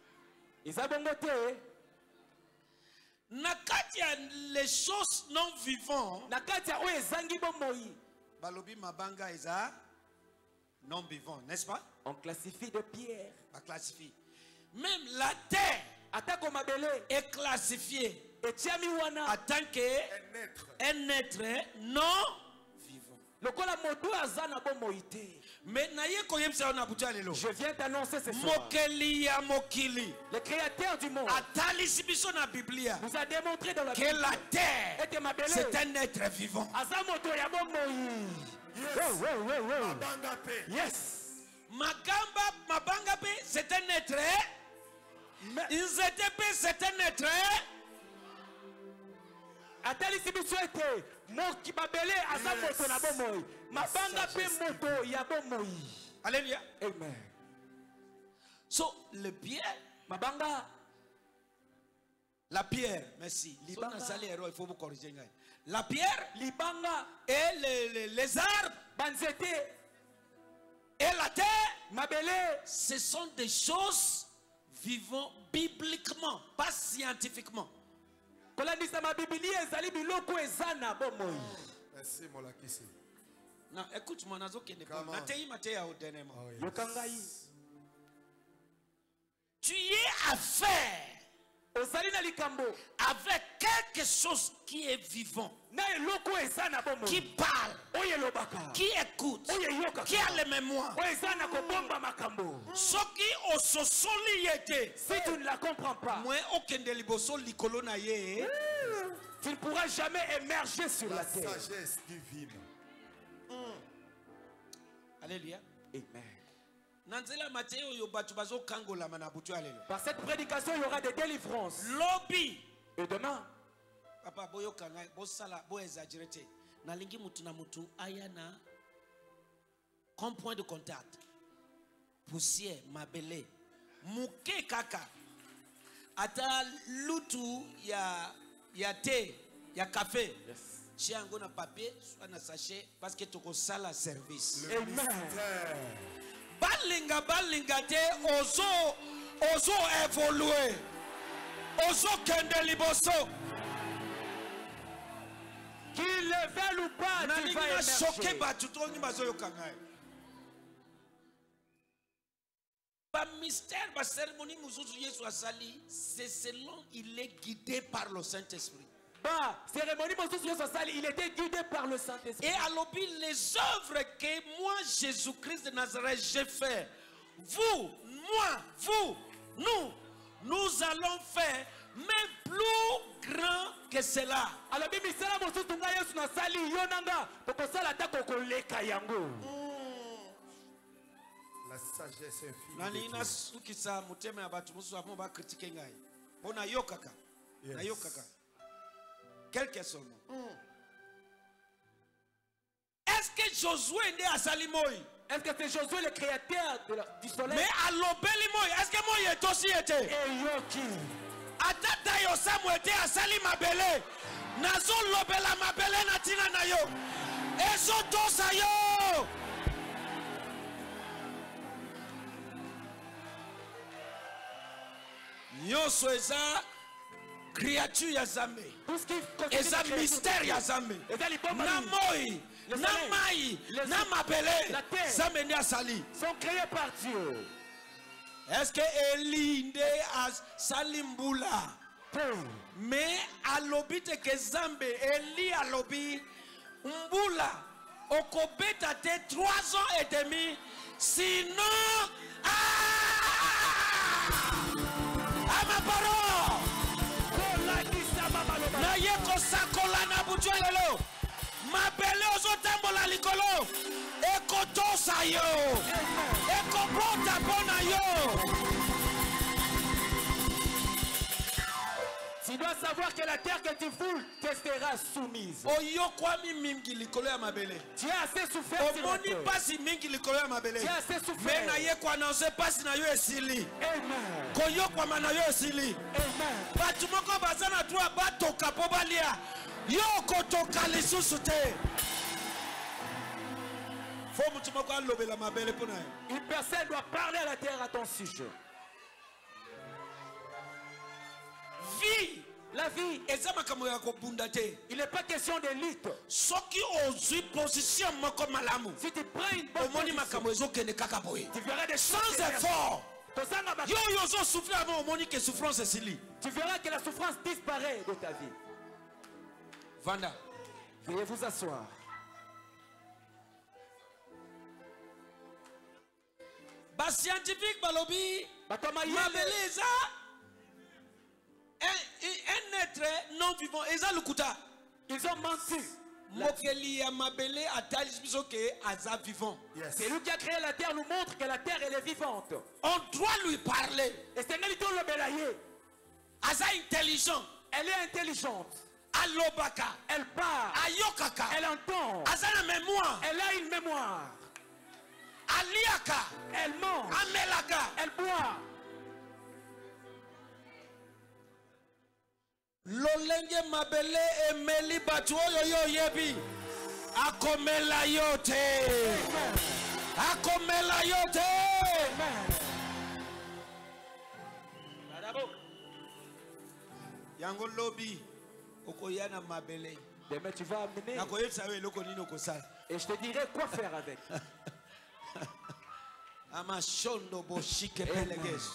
Les choses non vivantes. Balobi mabanga eza non vivant, n'est-ce pas? On classifie de pierre. On classifie. Même la terre est classifiée en tant qu'un être non vivant. Mais je viens d'annoncer ce soir. Le créateur du monde nous a démontré dans la Bible que la terre c'est un être vivant. Yes. Mabangape c'est un être. Inzetepe c'est un être. Alléluia. Amen. So le pierre, mabanga, la pierre, merci. Libanga salero, il faut vous corriger. La pierre, libanga et les arbres, banzete et la terre, mabele, ce sont des choses vivant bibliquement, pas scientifiquement. Merci, Molakisi. Non, écoute-moi, tu y es à faire avec quelque chose qui est vivant, qui parle, qui écoute, qui a les mémoires. Ce qui au société, si tu ne la comprends pas, tu ne pourras jamais émerger sur la terre. Sagesse divine. Alléluia. Amen. Par cette prédication, il y aura des délivrances. Lobby. Et demain, papa boyo kanga bosala bo exaggerate. Nalingi mutu na mutu ayana comme point de contact. Poussière, mabele, muke kaka. Ata lutu ya thé, ya café. Yes. Chiango na papier, soit na sachet parce que tu sala service. Amen. Balinga te ozo évoluer. Ozo kende liboso. Qu'il le veuille ou pas, tu vas émerger. Par mystère, par cérémonie, c'est selon il est guidé par le Saint-Esprit. Cérémonie, il était guidé par le Saint-Esprit. Et à l'objet, les œuvres que moi, Jésus-Christ de Nazareth, j'ai fait, vous, moi, vous, nous allons faire, mais plus grand que cela. La sagesse infinie. Quel que soit le nom. Est-ce que Josué est né à Salimoï? Est-ce que c'est Josué le créateur du soleil? Mais à l'Obélimoï, est-ce que moi est aussi été? Et Yoki. Atata yo Samu était à Salimabele. Nazo lobela mabele natina na yo. Ezo tosa yo. Nyoso eza créature ya Zambe. Eza mystère ya Zambe. Na moi, na mai, na mabele. Zambe ndi asali. Sont créés par Dieu. Est-ce que Eli nde as salimbula? Mais alobi te que Zambe Eli alobi mbula okobeta te 3 ans et demi sinon ma parole na yeko sakola na bujwa lelo mabele ozotambola likolo ekotosa yo ekobota pona yo. Tu dois savoir que la terre que tu foules te sera soumise. Tu as assez souffert sur la terre. Tu as assez souffert. Une personne doit parler à la terre à ton sujet. Vie. La vie, il n'est pas question d'élite. Si tu prends une bonne position, tu verras des sans effort. Tu verras que la souffrance disparaît de ta vie. Vanda, veuillez vous asseoir. Bas scientifique balobi, mabeleza. Un être non vivant, ils ont menti. C'est lui qui a créé la terre, nous montre que la terre elle est vivante. On doit lui parler. Et c'est elle intelligent. Elle est intelligente. Elle parle. Elle entend. Elle a une mémoire. Elle mange. Elle boit. Lolenge mabele emeli batu oyo yebi akomela yote yango lobi okoyana mabele demain tu vas amener et je te dirai quoi faire avec. Amashondo boshike peleges.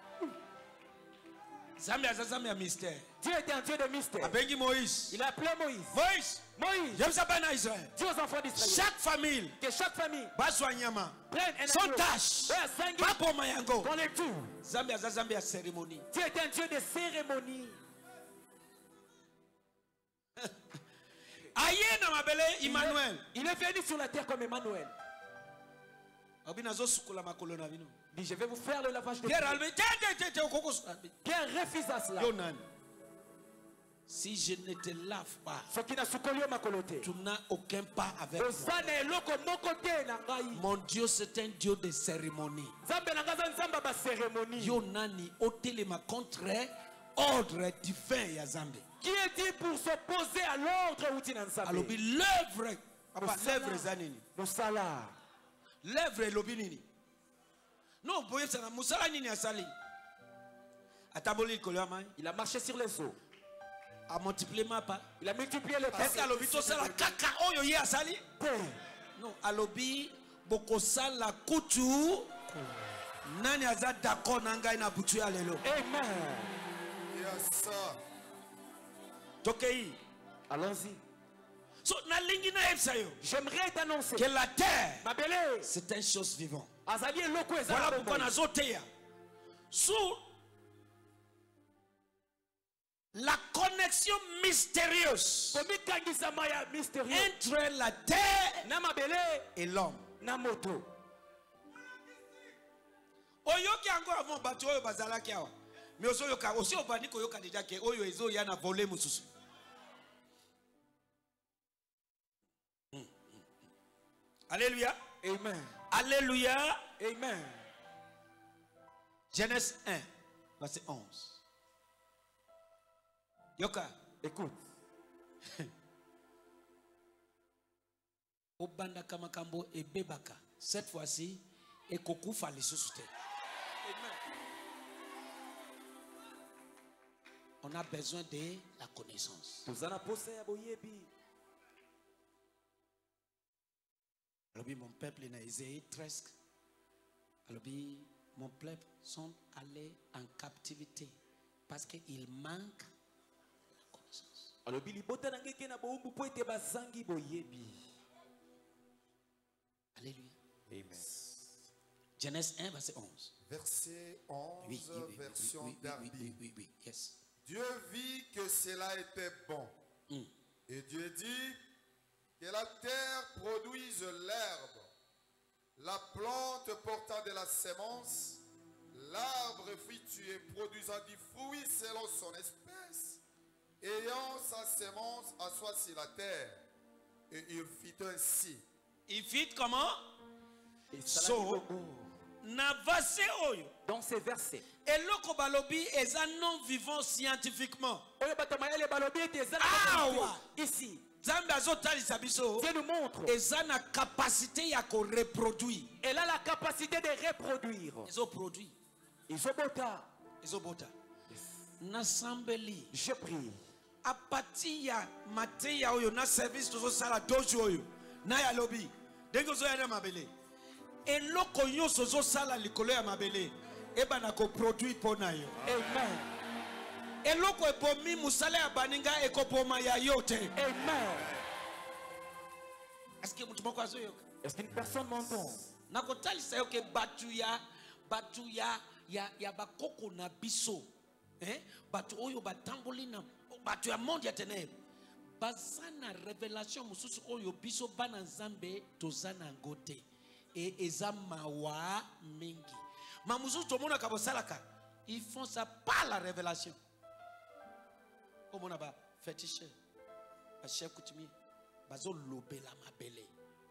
Mystère. Dieu était un Dieu de mystère. Il a appelé Moïse. Moïse. Dieu aux enfants d'Israël. Chaque famille. Que chaque famille. Prenne son tâche. Qu'on les tue. Cérémonie. Dieu est un Dieu de cérémonie. Emmanuel. Il est venu sur la terre comme Emmanuel. Dit, je vais vous faire le lavage de pieds. Pierre refusa cela. Si je ne te lave pas, tu n'as aucun pas avec moi. Mon Dieu, c'est un Dieu de cérémonie. Yonani, otelema contre ordre divin ya Zambe. Qui est dit pour s'opposer à l'ordre ou alors l'œuvre, l'œuvre zanini. Le salaire. L'œuvre lobinini. Non, vous ça musala nini asali. Ataboli kolama. Il a marché sur les eaux. A multiplié ma pas. Il a multiplié les pas. Est-ce que l'obito c'est la kaka oyo ye asali? Non, alobi bokosala kutu. Nani aza d'accord nanga ina butu ya lelo. Amen. Yes sir. Tokei. Allons-y. So, j'aimerais t'annoncer que la terre, c'est une chose vivante. Voilà pourquoi nous avons sous la connexion mystérieuse entre la terre et l'homme. Oyoki encore avant batu oyo bazalaki awa. Mais osoyoka aussi obani koyoka déjà que oyo ezo yana volé mususu. Alléluia. Amen. Alléluia. Amen. Genèse 1, verset 11. Yoka, écoute. Obanda kamakambo et bebaka. Cette fois-ci, ekokufa lisusu te. On a besoin de la connaissance. Alors, mon peuple n'a Ésaïe 13. Alors, mon peuple sont allés en captivité parce qu'il manque la connaissance. Alors, alléluia. Amen. Genèse 1, verset 11. Verset 11, oui, version Darby. Oui, yes. Dieu vit que cela était bon. Et Dieu dit que la terre produise l'herbe, la plante portant de la sémence, l'arbre fruitier produisant du fruit selon son espèce, ayant sa sémence assoit sur la terre. Et il fit ainsi. Il fit comment? So, dans ces versets, et le balobi est un non vivant scientifiquement. Ici, Dieu nous montre. Elle a la capacité de reproduire. Ils ont bota. Je prie. Apatia mateya oyo na service tozo sala dojo oyo na ya lobby dengo zo ya mabele eloko nyonso zo sala likolo ya mabele ebana ko produit pona yo. Amen. Eloko ebomi musala ya baninga ekopoma ya yote. Amen. Est-ce que mutu moko azoyo? Est-ce qu'une personne m'entend? Nakotalisa yo ke batu ya bakoko na biso. Batu oyo batamboli na batu ya monde ya ténèbres. Bazana révélation mususu oyo biso bana nzambe tozana ngote. Et ezamawa mingi. Ma mususu tomona kabosalaka. Ils font ça par la révélation. Comme on a ba fétiche. Ba chef coutumier. Bazo lobela mabele.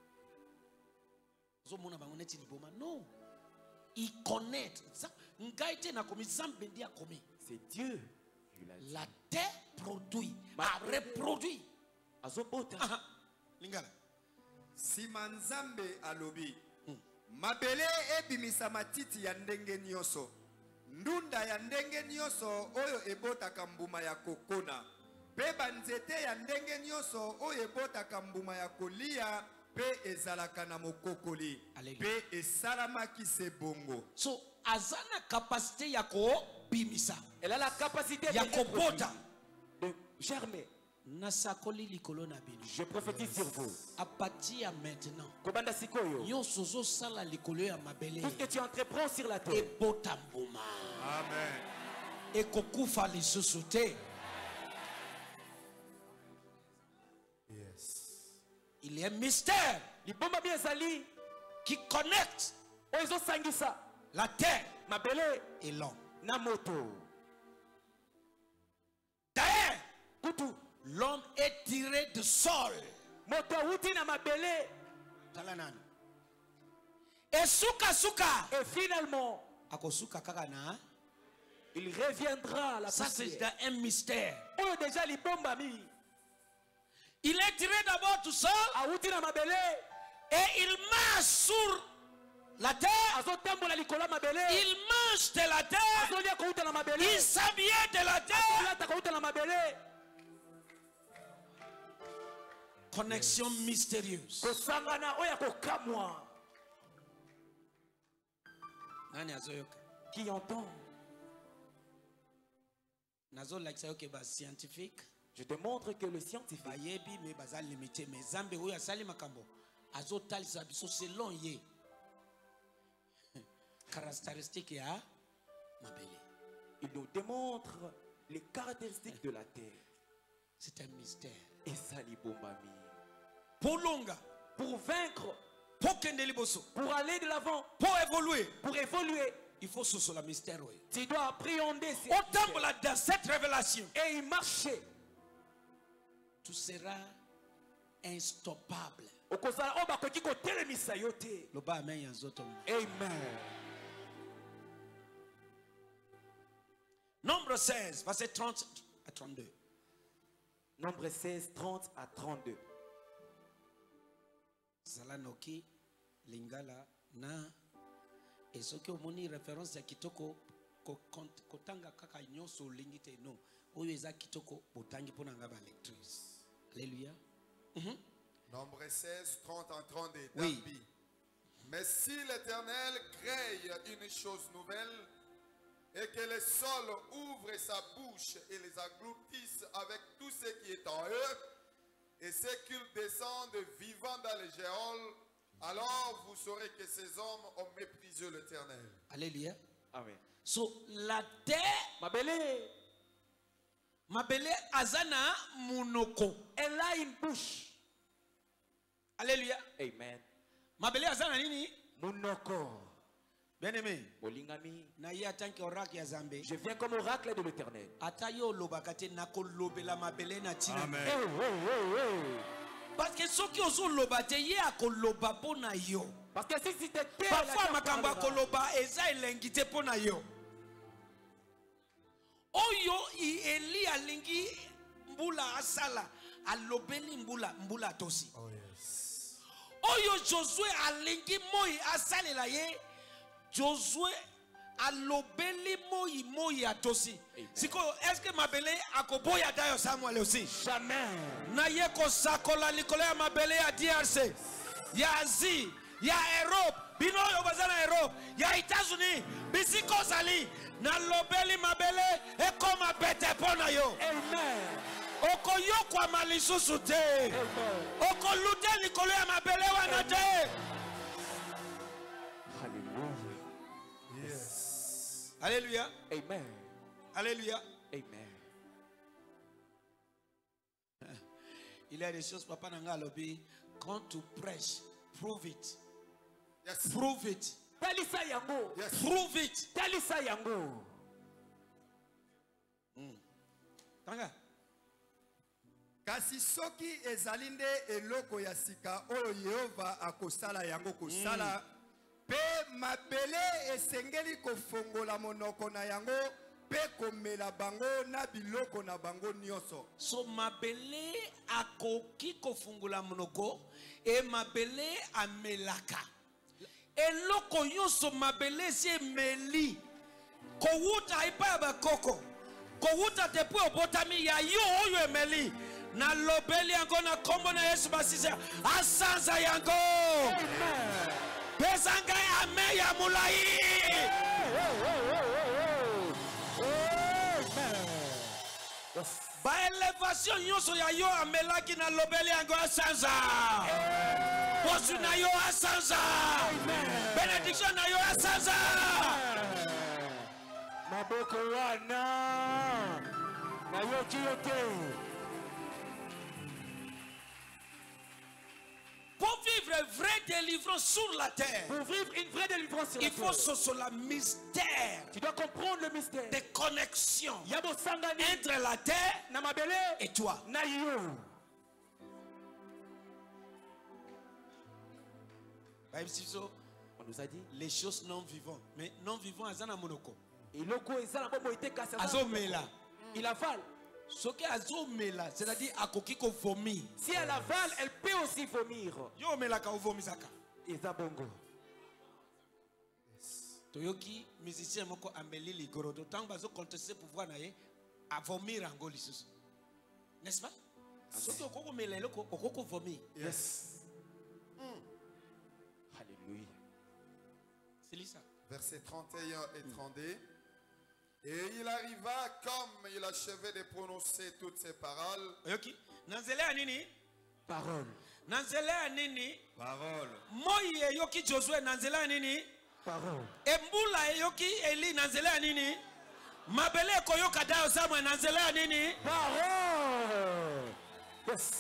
Bazo mona ba oneti liboma. Non. Ils connaissent ça. Ngaite na komi zambe ndia komi. C'est Dieu. La terre produit, a reproduit. Azobota. Lingala. Simanzambe alobi. Mabele ebimisa matiti ya ndenge nyoso. Ndunda ya ndenge nyoso oyo ebota kambuma ya kokona. Pe banzete ya ndenge nyoso oyo ebota kambuma ya kolia. Pe ezalaka na mokokoli. Pe esalamaki se bongo. So azana capacité ya ko bimisa. Elle a la capacité de germer. Je prophétise sur vous. À partir maintenant, tout ce que tu entreprends sur la terre. Amen. Et kokufa li susute. Yes. Il y a un mystère qui connecte la terre et l'homme. D'ailleurs, l'homme est tiré du sol. Et et finalement, il reviendra à la ça c'est un mystère. Il est tiré d'abord tout seul et il marche sur la terre. Il mange de la terre. Il s'habille de la terre. Connexion mystérieuse. Qui entend? Scientifique. Je te montre que le scientifique selon ye caractéristiques ya mabele. Il nous démontre les caractéristiques de la terre. C'est un mystère. Et ça libomami. Pour longa, pour vaincre, pour aller de l'avant, pour évoluer, il faut sous la mystère. Tu dois appréhender dans cette révélation et y marcher. Tu seras instoppable. Amen. Nombre 16, verset 30 à 32. Nombre 16, 30 à 32. Zalanoki, Lingala, na. Et ce que moni référence à kitoko, kotanga kaka nyoso lingite no. Oyeza kitoko, botangi ponanga ba lectrice. Alléluia. Nombre 16, 30 à 32. Oui. Mais si l'Éternel crée une chose nouvelle, et que le sol ouvre sa bouche et les engloutisse avec tout ce qui est en eux, et ce qu'ils descendent vivants dans les géoles, alors vous saurez que ces hommes ont méprisé l'Éternel. Alléluia. Amen. So la terre, mabele azana munoko. Elle a une bouche. Alléluia. Amen. Mabele azana nini? Munoko. Bien-aimé, je viens comme oracle de l'Éternel. Amen. Parce que ceux qui ont lobate ye akoloba pona yo. Parce que si c'était parfois makambo akoloba eza elengite pona yo. Oyo i eli alingi mbula asala alobeli mbula tosi. Oh yes. Oyo Josué alingi moi asalela ye. Josué alobeli moi atosi. Siko, est-ce que mabele akoboya dayo Samuel aussi? Jamais. Na ye ko sakola likolo ya mabele ya DRC. Ya Asie, ya Europe, bino yo bazana Europe, ya États-Unis, bisiko zali. Na lobeli mabele e koma bete pona yo. Amen. Oko yo kwa malisusu te. Oko lute likolo ya mabele wana te. Alléluia. Amen. Alléluia. Amen. Il y a des choses, papa Nanga lobby. Quand tu prêches, prove it. Yes. Prove it. Talisa yango. Yes. Prove it. Talisa yango. Tanga. Kasi soki ezalinde eloko ya sika oyo Yehova akosala yango kosala. Pe mabele esengeli kofongola monoko na yango pe komela bango na biloko na bango nyonso. So mabele akoki kofungola monoko e mabele amelaka. Eloko nyonso mabele si meli. Kowuta ipa ya bakoko. Kowuta tepu obotami ya yo oyo emeli. Na lobeli yango na kombo na Yesu basisa asanza yango. Amen. Pesanga ame ya mulai. Ba elevation yoso ya yo amelaki na lobeli yango asanza. Posu na yo asanza. Benediction na yo asanza. Maboko wana na yo kiyote. Pour vivre une vraie délivrance sur la terre, pour vivre une vraie délivrance sur la terre, il faut sur le mystère. Tu dois comprendre le mystère des connexions entre la terre et toi. On nous a dit les choses non vivantes, mais non vivantes azana monoko. Il avale. C'est-à-dire akoki ko vomir. Si elle avale, elle peut aussi vomir. Yo melaka vomizaka. Ezabongo. Toyoki musicien moko ameli ligoro d'autant bazo contester pouvoir na ye a vomir en lisusu. N'est-ce pas? Soki okoko melelo okoko vomir. Yes. Alléluia. C'est ça. Versets 31 et 32. Et il arriva comme il achevait de prononcer toutes ces paroles. Nanzele anini? Parole. Nanzele anini? Parole. Moïse yoki Josué nanzele anini? Parole. Embula yoki Eli nanzele anini? Mabele koyoka dayo Samuel nanzele anini? Parole. Yes.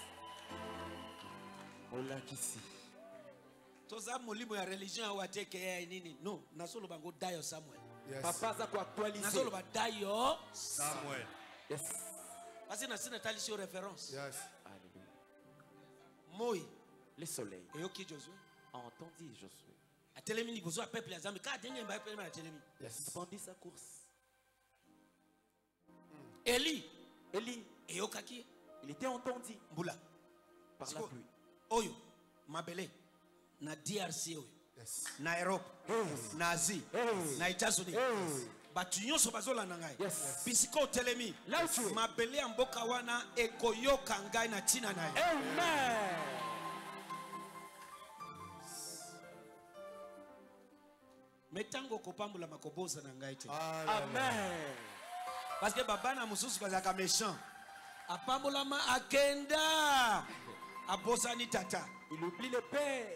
Ola kisi. Toza molimo ya religion awateke ya nini? No, nasolo bango dayo Samuel. Yes. Papa za kuactualiser. Nasolo ba dayo Samuel. Yes. Parce que nasina tali sur référence. Yes. Alléluia. Moi, le soleil et yoki Josué a entendu Josué. A telemi ni bozo a peuple ya Zambi ka denye mba peuple na telemi. Yes. Pendant sa course. Eli et yokaki il était entendu mbula par la pluie. Oyo mabele na DRC oyo. Yes. Na Europe, na Asie, na États-Unis. Batu nyonso bazolanda ngai. Bisiko telemi. Mabele ya mboka wana ekoyoka ngai na tina na ye. Amen. Metango kopambula makoboza na ngai te. Amen. Parce que babana mususu bazaka méchant. Apambolama akenda. Abosani tata. Il oublie le père.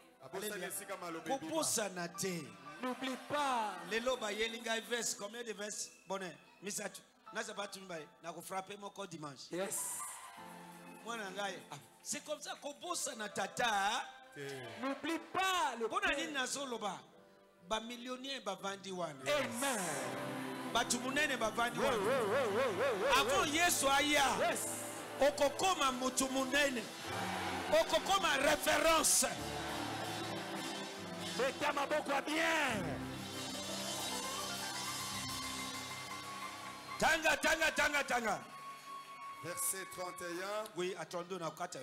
N'oublie pas. Lelo ba yelinga verse combien de verses bonnet misatu. Nasa ba tumbaye na ko frapper moko dimanche. Yes. Mwana ngai. C'est comme ça ko bossa na tata. N'oublie pas le bona nini na soloba. Ba millionnaire ba vandi wana. Amen. Batu munene ba vandi wana. Avant Yesu aya. Yes. Okokoma mutu munene. Okokoma référence. Mettez ma boucle bien. Tanga. Verset 31. Oui, attendons, on a 4.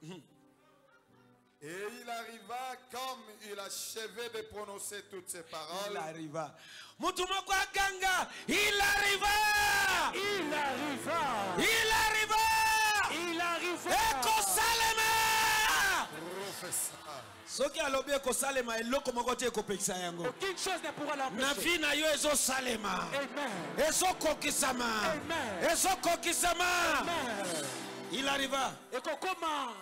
Et il arriva comme il achevait de prononcer toutes ces paroles. Il arriva. Mutumoko aganga. Il arriva. Il arriva. Il arriva. Il arriva. Eko salema. Professeur. Soki alobi eko salema eloko moko te ekopekisa yango. Aucune chose ne pourra l'empêcher. Na vie na yo ezo salema. Amen. Ezo kokisama. Amen. Ezo kokisama. Amen. Il arriva. Eko koma.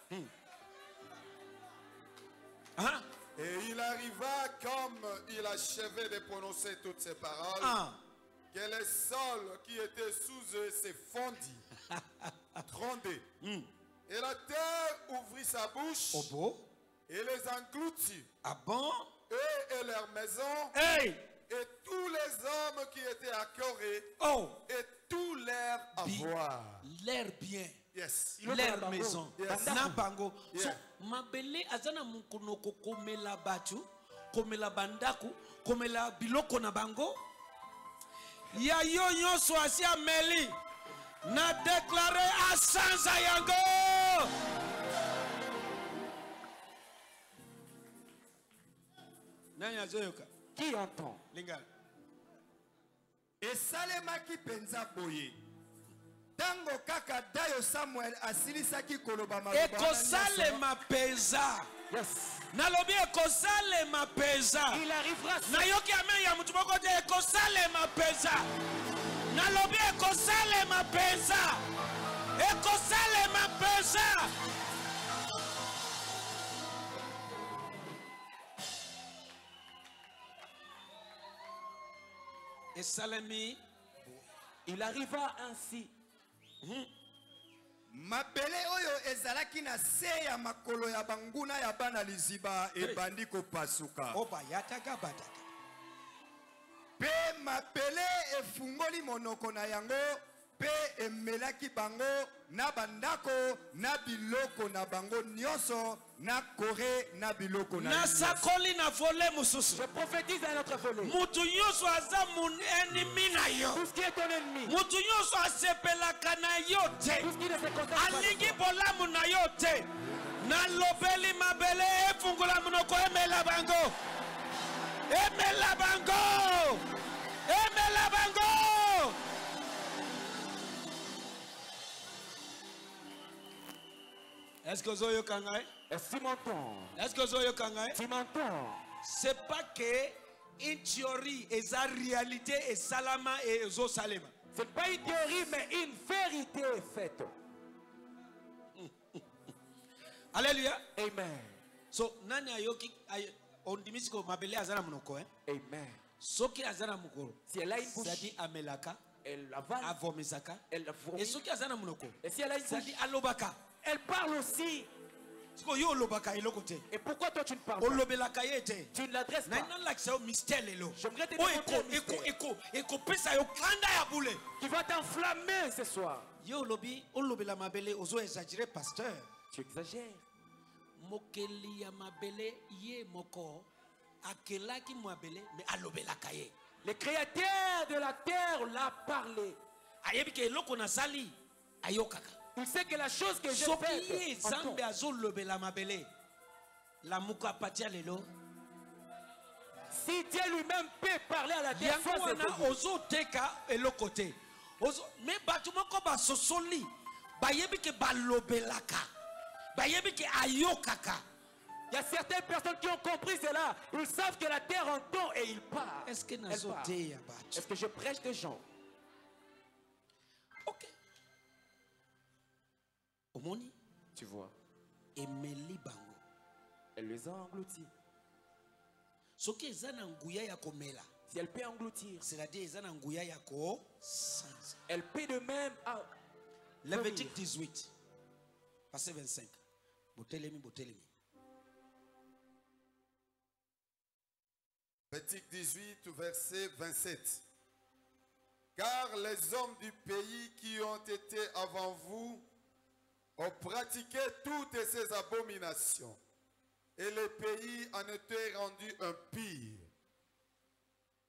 Hein? Et il arriva comme il achevait de prononcer toutes ces paroles, que le sol qui était sous eux se fondit, grondé. Et la terre ouvrit sa bouche et les engloutit. Ah bon? Eux et leurs maisons, Hey! et tous les hommes qui étaient accaurés, et tout leur avoir. L'air bien. Yes. Leur maison. Yes. Na bango. Yeah. So, mabele azana mukunoko komela batu, komela bandaku, komela biloko na bango. Ya yo nyonso asi ameli. Na déclaré à Sanza yango. Nani azoyoka? Qui entend? Lingala. Et salemaki penza boye. Tango kaka dayo Samuel asilisaki koloba maloba. Ekosalema peza. Yes. Nalobi ekosalema peza. Il arrivera. Nayoki amen ya mutu moko te ekosalema peza. Nalobi ekosalema peza. Ekosalema peza. Esalemi. Il arriva ainsi. Mabele oyo ezalaki na se ya makolo ya banguna ya bana liziba ebandi kopasuka. Oba yataga bataka. Pe mabele efungoli monoko na yango pe emelaki bango na bandako na biloko na bango nyonso na kore na biloko na Nasakoli na volet mususu. Je prophétise à notre volet. Mutu nyonso aza mun ennemi na yo. Tout ce qui est ton ennemi. Mutu nyonso asepelaka na yo te. Tout ce qui ne se concerne pas. Alingi bolamu na yo te. Na lobeli mabele efungula munoko emela bango. Emela bango. Emela bango. Est-ce que vous kangai? Est-ce que tu m'entends? Est-ce que vous kangai? Tu m'entends? C'est pas que une théorie et sa réalité est salama et zo salema. C'est pas une théorie mais une vérité faite. Alléluia. Amen. So nani ayoki ondimisiko mabele azana munoko Amen. Soki azana mukoro. Si elle a une bouche, c'est-à-dire amelaka, elle avale, avomesaka. elle vomit. Et soki azana munoko. Et si elle a une bouche, c'est-à-dire alobaka. elle parle aussi. Yo olobaka elokote. Et pourquoi toi tu ne parles pas? Olobelaka yete. Tu ne l'adresses pas. Nana laksa mystère lelo. J'aimerais te demander eko pesa yo kanda ya boule. qui va t'enflammer ce soir. Yo lobi olobela mabele ozo exagérer pasteur. Tu exagères. Mokeli ya mabele ye moko akelaki mabele mais alobelaka ye. Le créateur de la terre l'a parlé. Ayebi ke eloko na sali ayokaka. Il sait que la chose que j'ai Soki faite zambe azolobela mabele la muka patia lelo. si Dieu lui-même peut parler à la terre, Yango wana ozo teka eloko te. Ozo me batu moko ba sosoli bayebi ke balobelaka. Bayebi ke ayokaka. il y a certaines personnes qui ont compris cela. Ils savent que la terre entend et ils parlent. Est-ce que Elle nazo parle. te ya batu? Est-ce que je prêche des gens? OK. Omoni Tu vois, emeli bango. elle les a engloutis. Soki ezana nguya ya komela. Si elle peut engloutir, C'est-à-dire ezana nguya ya ko sanza. elle peut de même. Lévitique 18 verset 25. Botelemi botelemi. Lévitique 18, verset 27. Car les hommes du pays qui ont été avant vous ont pratiqué toutes ces abominations, et le pays en était rendu impur.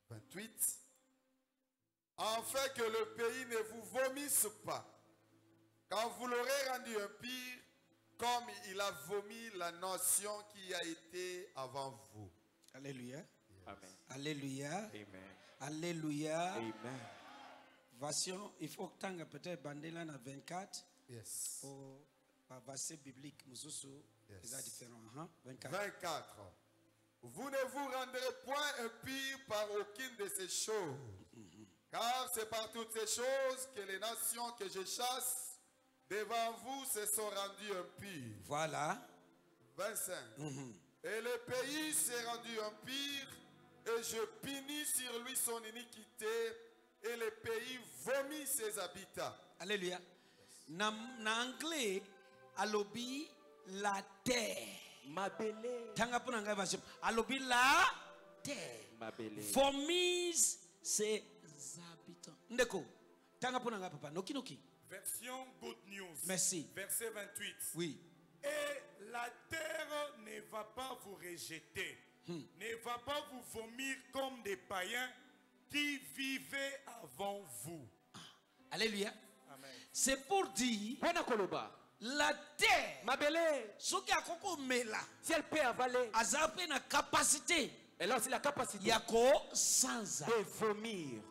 28. Afin que le pays ne vous vomisse pas, quand vous l'aurez rendu impur, comme il a vomi la nation qui a été avant vous. Alléluia. Yes. Amen. Alléluia. Amen. Alléluia. Amen. Version, il faut que peut-être bandela na 24. Yes. Pour verset biblique, mususu, c'est différent. 24. Vous ne vous rendrez point impur par aucune de ces choses. Car c'est par toutes ces choses que les nations que je chasse devant vous se sont rendues impures. Voilà. 25. Et le pays s'est rendu impur, et je punis sur lui son iniquité, et le pays vomit ses habitants. Alléluia. Na anglais, alobi la terre. Mabele. Tanga puna nga version. Alobi la terre. Mabele. Vomise ses habitants. Ndeko. Tanga puna nga papa. Noki noki. Version Good News. Merci. Verset 28. Oui. Et la terre ne va pas vous rejeter, ne va pas vous vomir comme des païens qui vivaient avant vous. Alléluia. Amen. C'est pour dire la terre. Mabele. Si elle peut avaler, Azape na capacité. Elle a aussi la capacité Yako sans de vomir.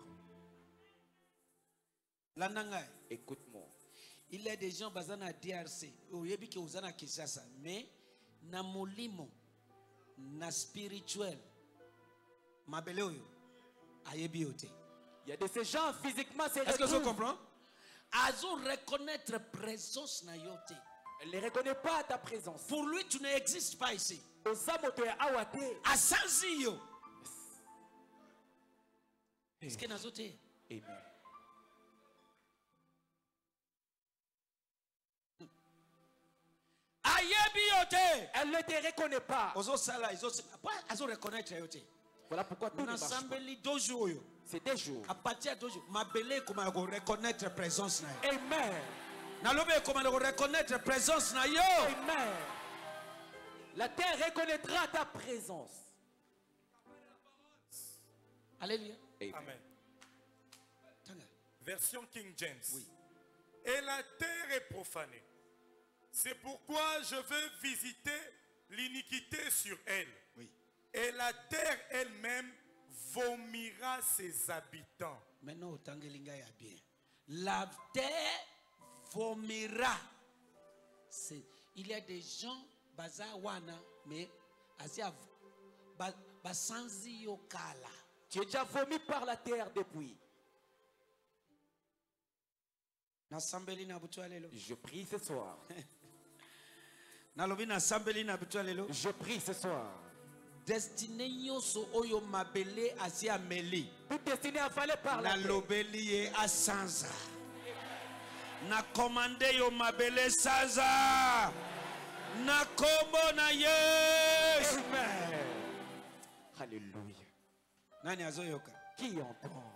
Landangai. Écoute-moi. Il y a des gens basés na DRC. Oyebi ke uzana Kinshasa, mais na molimo, na spirituel. Mabele oyo ayebi yote. Il y a de ces gens physiquement c'est. Est-ce que vous comprenez? Azo reconnaître présence na yote. Elle ne reconnaît pas ta présence. Pour lui, tu n'existes pas ici. Asanzi yo. Est-ce que nazote? Amen. Elle ne te reconnaît pas. Voilà pourquoi tout ne marche pas. C'est des jours. À partir de jours, ma belle comment reconnaître présence na. Amen. Nalobe comment reconnaître présence na yo. Amen. La terre reconnaîtra ta présence. Alléluia. Amen. Version King James. Oui. Et la terre est profanée. C'est pourquoi je veux visiter l'iniquité sur elle. Oui. Et la terre elle-même vomira ses habitants. Maintenant, Tangelinga ya bien. La terre vomira. Il y a des gens bazawana, mais asia basanzi yokala. Tu es déjà vomi par la terre depuis. Je prie ce soir. Je prie ce soir. Destiné yoso oyo mabele asia meli. Tout destiné à valer par la terre. Na lobeli a sanza. Na commandé yo mabele sanza. Na kombo na yes. Amen. Alléluia. Nani azoyoka? Qui entend?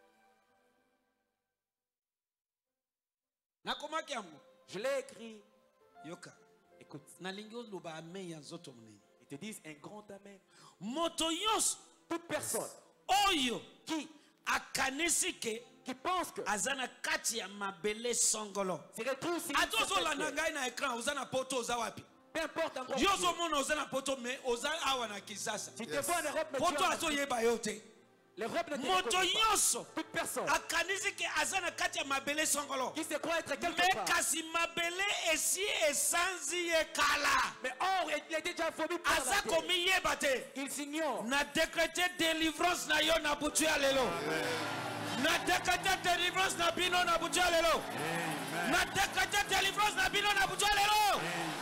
Na koma kiamu. Je l'ai écrit. Yoka. Écoute. Na lingio loba amen ya zoto mnene. Ils te disent un grand amen. Motoyos. Toute personne. Oyo. Qui akanisike. Qui pense que azana kati ya mabele songolo. Se retrouve si. Adozo la nangai na écran uzana poto uzawapi. Peu importe encore. Yozo mona uzana poto me oza awa na Kinshasa. Si te vois en Europe, poto azo yeba yote. L'Europe ne te moto yoso. Toute personne. Akanisike azana kati ya mabele songolo. Qui se croit être quelque part. Mais kasi mabele esi esanzi ekala. Mais or il est déjà vomi par la terre. Asa komi yebate. Il s'ignore. Na décrété délivrance na yo na butu ya lelo. Na décrété délivrance na bino na butu ya lelo. Na décrété délivrance na bino na butu ya lelo.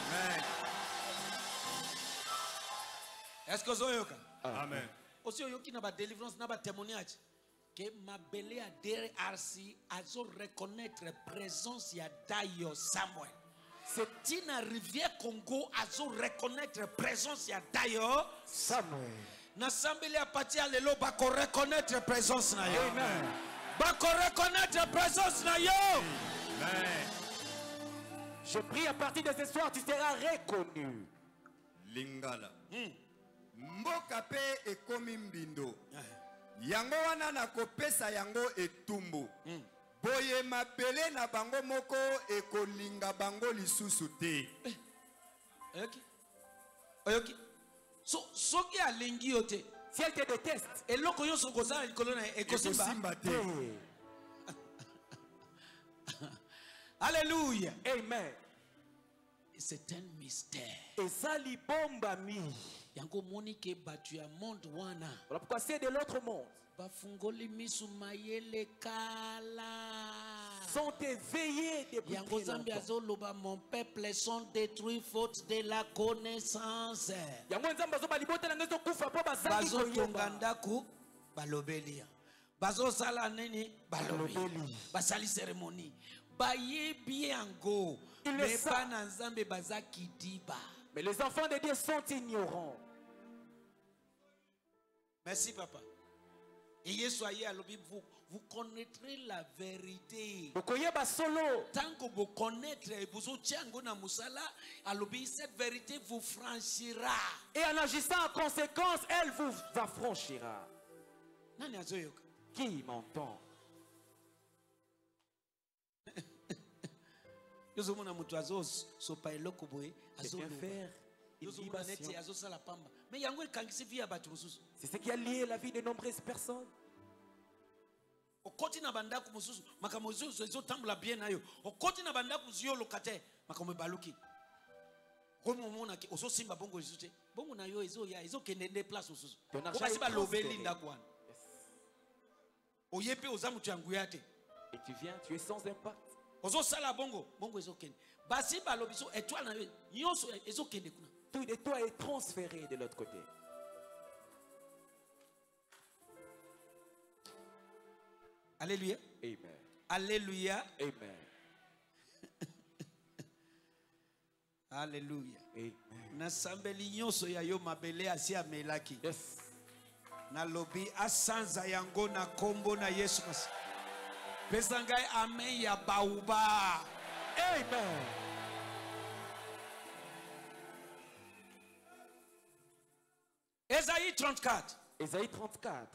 Est-ce que vous yoka? Amen. Aussi yoki na ba délivrance na ba témoignage que ma belle a DRC azo reconnaître présence ya Dayo Samuel. C'est une rivière Congo azo reconnaître présence ya Dayo Samuel. Na sambeli a partir à lelo ba ko reconnaître présence na yo. Amen. Ba ko reconnaître présence na yo. Amen. Je prie à partir de ce soir tu seras reconnu. Lingala. Mboka pe ekomi mbindo. Yango wana na kopesa yango etumbu. boye mabele na bango moko ekolinga bango lisusu te. Oyoki. Soki alingi yote. Si elle te déteste, et loko yo so kozala likolo na ekosimba te. Alléluia. Amen. C'est un mystère. Et ça li bomba mi. Yango monike batu ya monde wana. Voilà pourquoi c'est de l'autre monde. Bafungoli misu mayele kala. Sont éveillés depuis Yango Zambi azoloba, mon peuple sont détruits faute de la connaissance. Yango Zambi azoba libota na ngeso kufa po bazaki koyeba. Bazo tongandaku balobelia. Bazo sala nini balobeli. Basali cérémonie. Bayebi yango. Mais pas na Nzambe bazaki diba. Mais les enfants de Dieu sont ignorants. Merci papa. Et soyez à l'objet, vous connaîtrez la vérité. Tant que vous connaîtrez, vous soutiendrez na musala, à l'objet, cette vérité vous franchira. Et en agissant en conséquence, elle vous affranchira. Qui m'entend? C'est ce qui a lié la vie de nombreuses personnes. Et tu viens, tu es sans impact. Tout de toi est transféré de l'autre côté. Alléluia. Amen. Alléluia. Amen. Alléluia. Amen. Nasambeli nyonso ya yo mabele asi amelaki. Yes. Na lobi asanza yango na kombo na Yesu Masi. Pesa ngai amen ya bauba. Amen. Ésaïe 34. Ésaïe 34.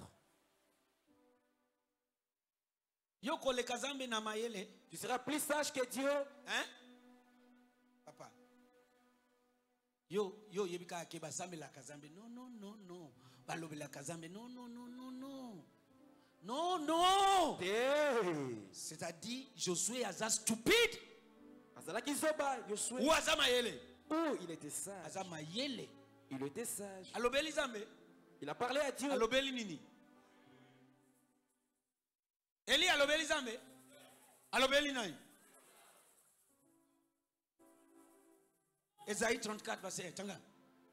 Yoko le kazambe na mayele. Tu seras plus sage que Dieu. Hein? Papa. Yo yebika ke basambe la kazambe. Non. Balobe la kazambe. Non. Non. C'est-à-dire Josué aza stupide. Azala kizoba Josué. Ou aza mayele. Oh, il était sage. Aza mayele. Il était sage. Alobeli zambe. Il a parlé à Dieu. Alobeli nini? Eli alobeli zambe. Alobeli nani? Ésaïe 34 verset 1. Tanga.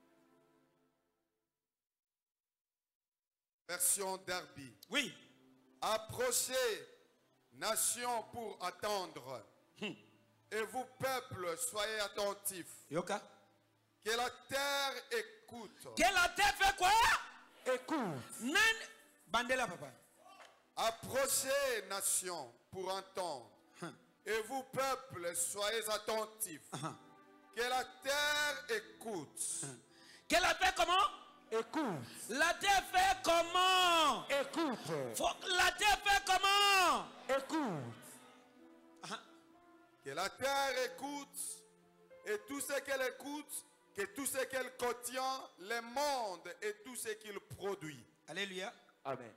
Version Darby. Oui. Approchez, nation, pour attendre. Et vous, peuple, soyez attentifs. Yoka. Que la terre écoute. Que la terre fait quoi? Écoute. Nan. Bandela papa. Approchez, nation, pour entendre. Et vous, peuple, soyez attentifs. Que la terre écoute. Que la terre comment? Écoute. La terre fait comment? Écoute. La terre fait comment? Écoute. Que la terre écoute. Et tout ce qu'elle écoute, que tout ce qu'elle contient, le monde et tout ce qu'il produit. Alléluia. Amen.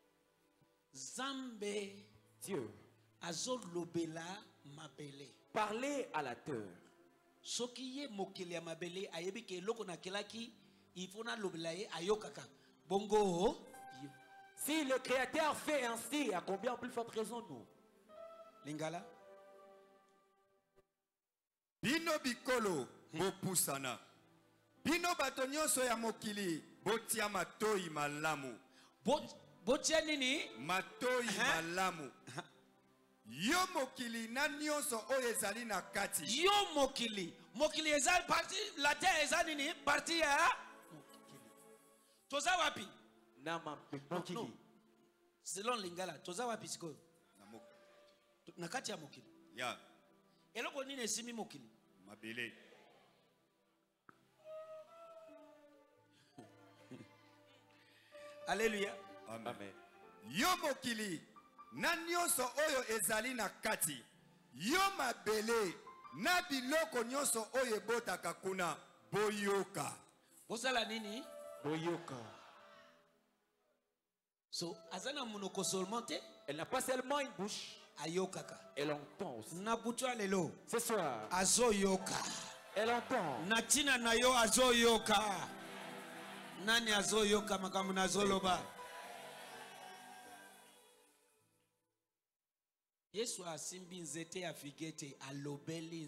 Zambe. Dieu. Azolobela mabele. Parlez à la terre. Sokiye mokele mabele ayebi ke loko na kelaki ifona lobelaye ayokaka. Bongo. Si le Créateur fait ainsi, à combien plus forte raison nous? Lingala. Bino bikolo bopusana. Bino bato nyonso ya mokili botia matoi malamu. Botia nini? Matoi malamu. Yo mokili na nyonso oyo ezali na kati. Yo mokili. Mokili ezali parti, la terre ezali nini? Parti ya mokili. Toza wapi? Nama mokili. No. Selon Lingala, toza wapi siko? Na kati ya mokili. Ya. Eloko nini esimi mokili? Mabele. Alléluia. Amen. Yo mokili na nyonso oyo ezali na kati yo mabele na biloko nyonso oyo ebotaka kuna boyoka. Bosala nini? Boyoka. So azana monoko seulement te. Elle n'a pas seulement une bouche. Ayokaka. Elle entend aussi. Na butwa lelo. Ce soir. Azoyoka. Elle entend. Natina na yo azoyoka. Nani azoyoka makamu na zoloba. Yesu asimbi nzete afigete alobeli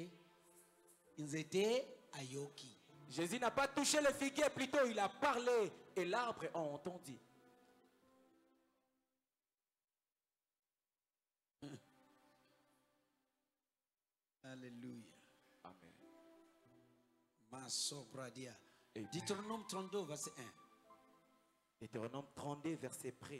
nzete ayoki. Jésus n'a pas touché le figuier, plutôt il a parlé et l'arbre a entendu. Alléluia. Amen. Masobradia. Deutéronome 32 verset 1. Deutéronome 32 verset 1er.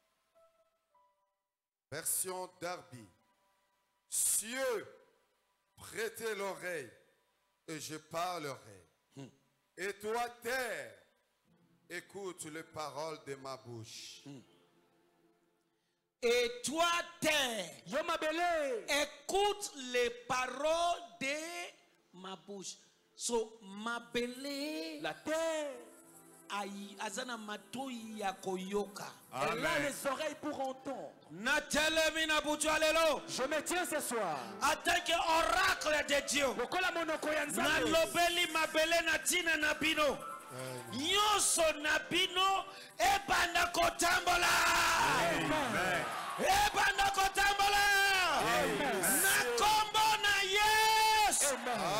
Version Darby. Cieux, prêtez l'oreille et je parlerai. Et toi, terre, écoute les paroles de ma bouche. Et toi, terre, écoute les paroles de ma bouche. So, ma belle, la terre, azana matoi ya koyoka. Elle a les oreilles pour entendre. Je me tiens ce soir. En tant qu'oracle de Dieu. Nalobeli mabele na tina na bino. Nyoso na bino ebanda kotambola. Ebanda kotambola. Na kombo na Yes.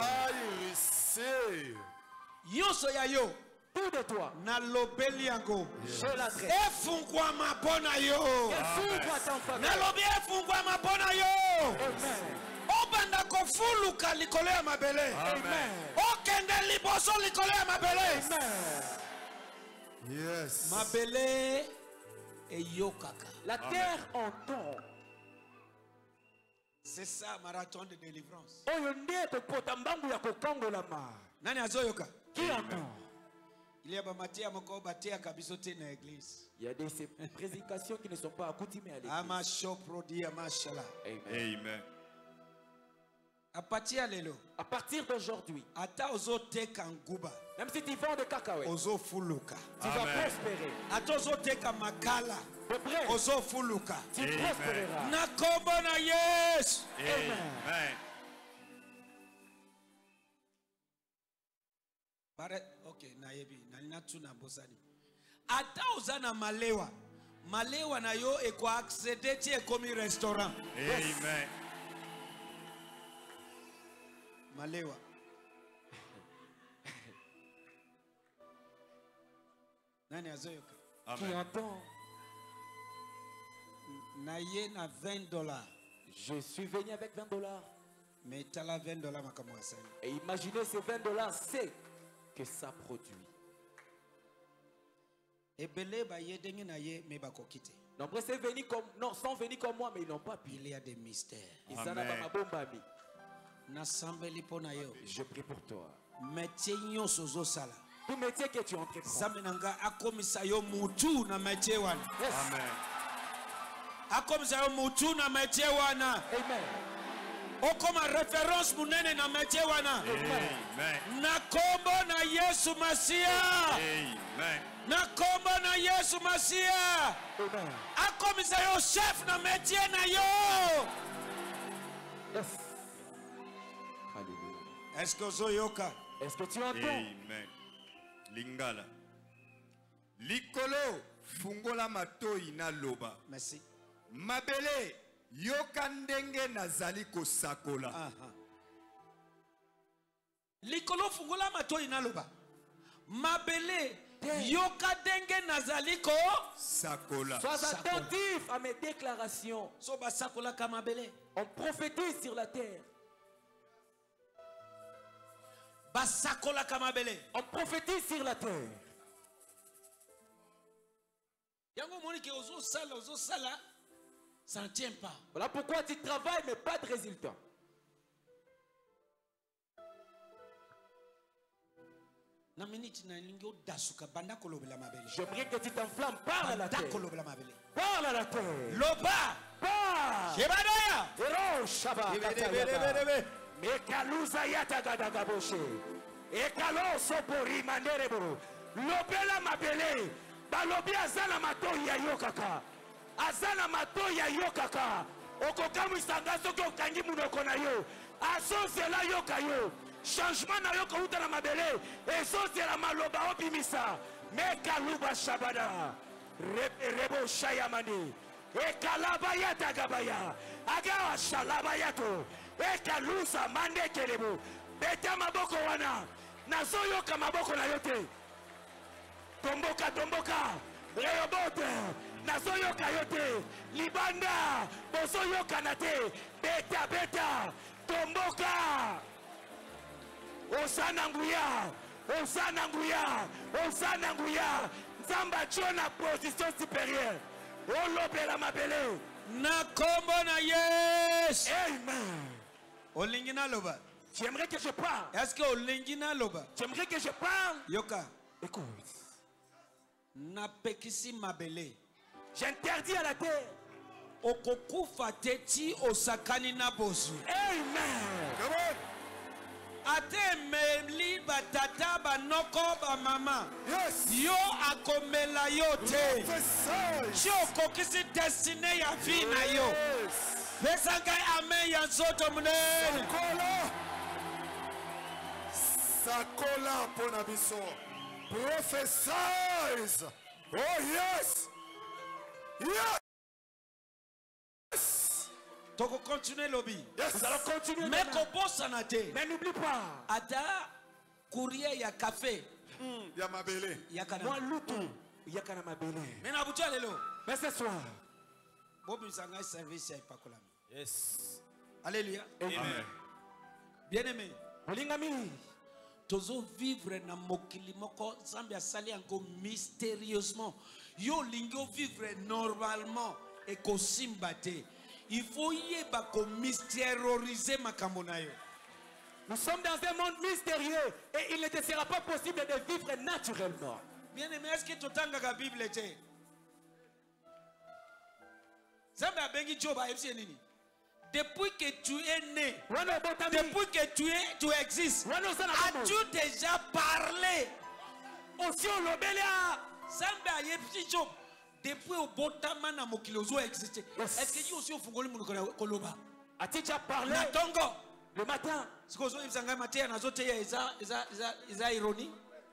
Yoso ya yo. Tout de toi. Na lobeli yango. Je l'adresse. Efungwa mapona yo. Na lobi efungwa mapona yo. Obanda kofuluka likolo ya mabele. Okende liboso likolo ya mabele. Yes. Mabele eyokaka. La terre entend. C'est ça marathon de délivrance. Nani azoyoka? Qui entend? Il y a bamatia moko batia kabisote na église. Il y a des prédications qui ne sont pas accoutumées à l'église. Ama shoprodi amashala. Amen. À partir lelo. À partir d'aujourd'hui. Ata ozote kanguba. Même si tu vends de cacahuètes. Ozo fuluka. Tu vas prospérer. Ata ozote kamakala. Ozo fuluka. Tu prospéreras. Na kombo na Yes. Amen. Ok, nayebi nalina tuna bosani. Ata ozana malewa. Malewa na yo eko accéder ti ekomi restaurant. Amen. Malewa. Nani azoyoka? Qui entend? Naye na $20. Je suis venu avec $20. Mais tu as $20 makamwasani. Et imaginez ces $20, c'est que ça produit. Nombreux sont venus comme moi, mais ils n'ont pas pu. Il y a des mystères. Je prie pour toi. Tout métier que tu entreprends. Amen. Okoma référence munene na métier wana. Amen. Na kombo na Yesu Masia. Amen. Na kombo na Yesu Masia. Amen. Akomisa yo chef na métier na yo. Yes. Alléluia. Est-ce que zoyoka? Est-ce que tu entends? Amen. Lingala. Likolo fungola matoi na loba. Merci. Mabele yoka ndenge nazali kosakola. Likolo fungola matoi na loba. Mabele yoka ndenge nazali ko sakola. Sois attentif à mes déclarations. So ba sakola ka mabele. On prophétise sur la terre. Ba sakola ka mabele. On prophétise sur la terre. Yango moni ke ozo sala. Ça ne tient pas. Voilà pourquoi tu travailles mais pas de résultat. J'aimerais que tu t'enflammes. Parle à la terre. Parle à la terre. Loba. Parle. Shebadaya. Ero Shaba. Mekaluza yata gadagaboshe. Ekalo sopori manderebo. Lobela mabele. Balobi azana mato ya yokaka. Azana mato ya yokaka. Okokamu isangaso ko kangi munoko na yo. Asozela yokayo. Changement na yoka uta na mabele. Esozela maloba obimisa. Mekaluba shabada. Rebo shayamani. Ekalaba yata gabaya. Agawa shalaba yato. Ekalusa mande kelebo. Beta maboko wana. Nazo yoka maboko na yote. Tomboka tomboka. Reobote. Nazo yoka yote. Libanda. Boso yoka nate. Beta beta. Tomboka. Osana nguya. Osana nguya. Osana nguya. Zamba chona position supérieure. Olobela mabele. Na kombo na yes. Amen. Olingina loba. Tu aimerais que je parle? Est-ce que olingina loba? Tu aimerais que je parle? Yoka. Écoute. Na pekisi mabele. J'interdis à la terre. Okokufa teti osakani na bozu. Amen. Come on. Ate meli batata banoko ba mama. Yes. Yo akomela yo te. Yo kokisi destiny ya vie na yo. Pesanga amen ya zoto munene. Sakola pona biso. Prophesize. Oh yes. Yes. Toko continuer lobby. Yes. Nous allons continuer. Mais kobosa te. Mais n'oublie pas. Ada courrier ya café. Ya mabele. Moi lutu. Yakana mabele. Mais na butu lelo. Mais ce soir. Bobi sanga service ya ipakolami. Yes. Alléluia. Amen. Bien-aimé. Olingami. Tozo vivre na mokili moko Zambia asali yango mystérieusement. Yo lingo vivre normalement et kosimba te. Il faut yeba ko mystérioriser makambo na yo. Nous sommes dans un monde mystérieux et il ne te sera pas possible de vivre naturellement. Bien-aimé, est-ce que totanga ka Bible te? Zambia bengi joba ebsi nini? Depuis que tu es né, depuis que tu existes, as-tu déjà parlé? Aussi au Lobelia, Zambia yepsi job. Depuis au botama na mokili ozo exister. Est-ce que tu aussi au fungoli munoko koloba? As-tu déjà parlé? Na tongo le matin. Ce que ozo ibsanga matin na zote ya isa ironie.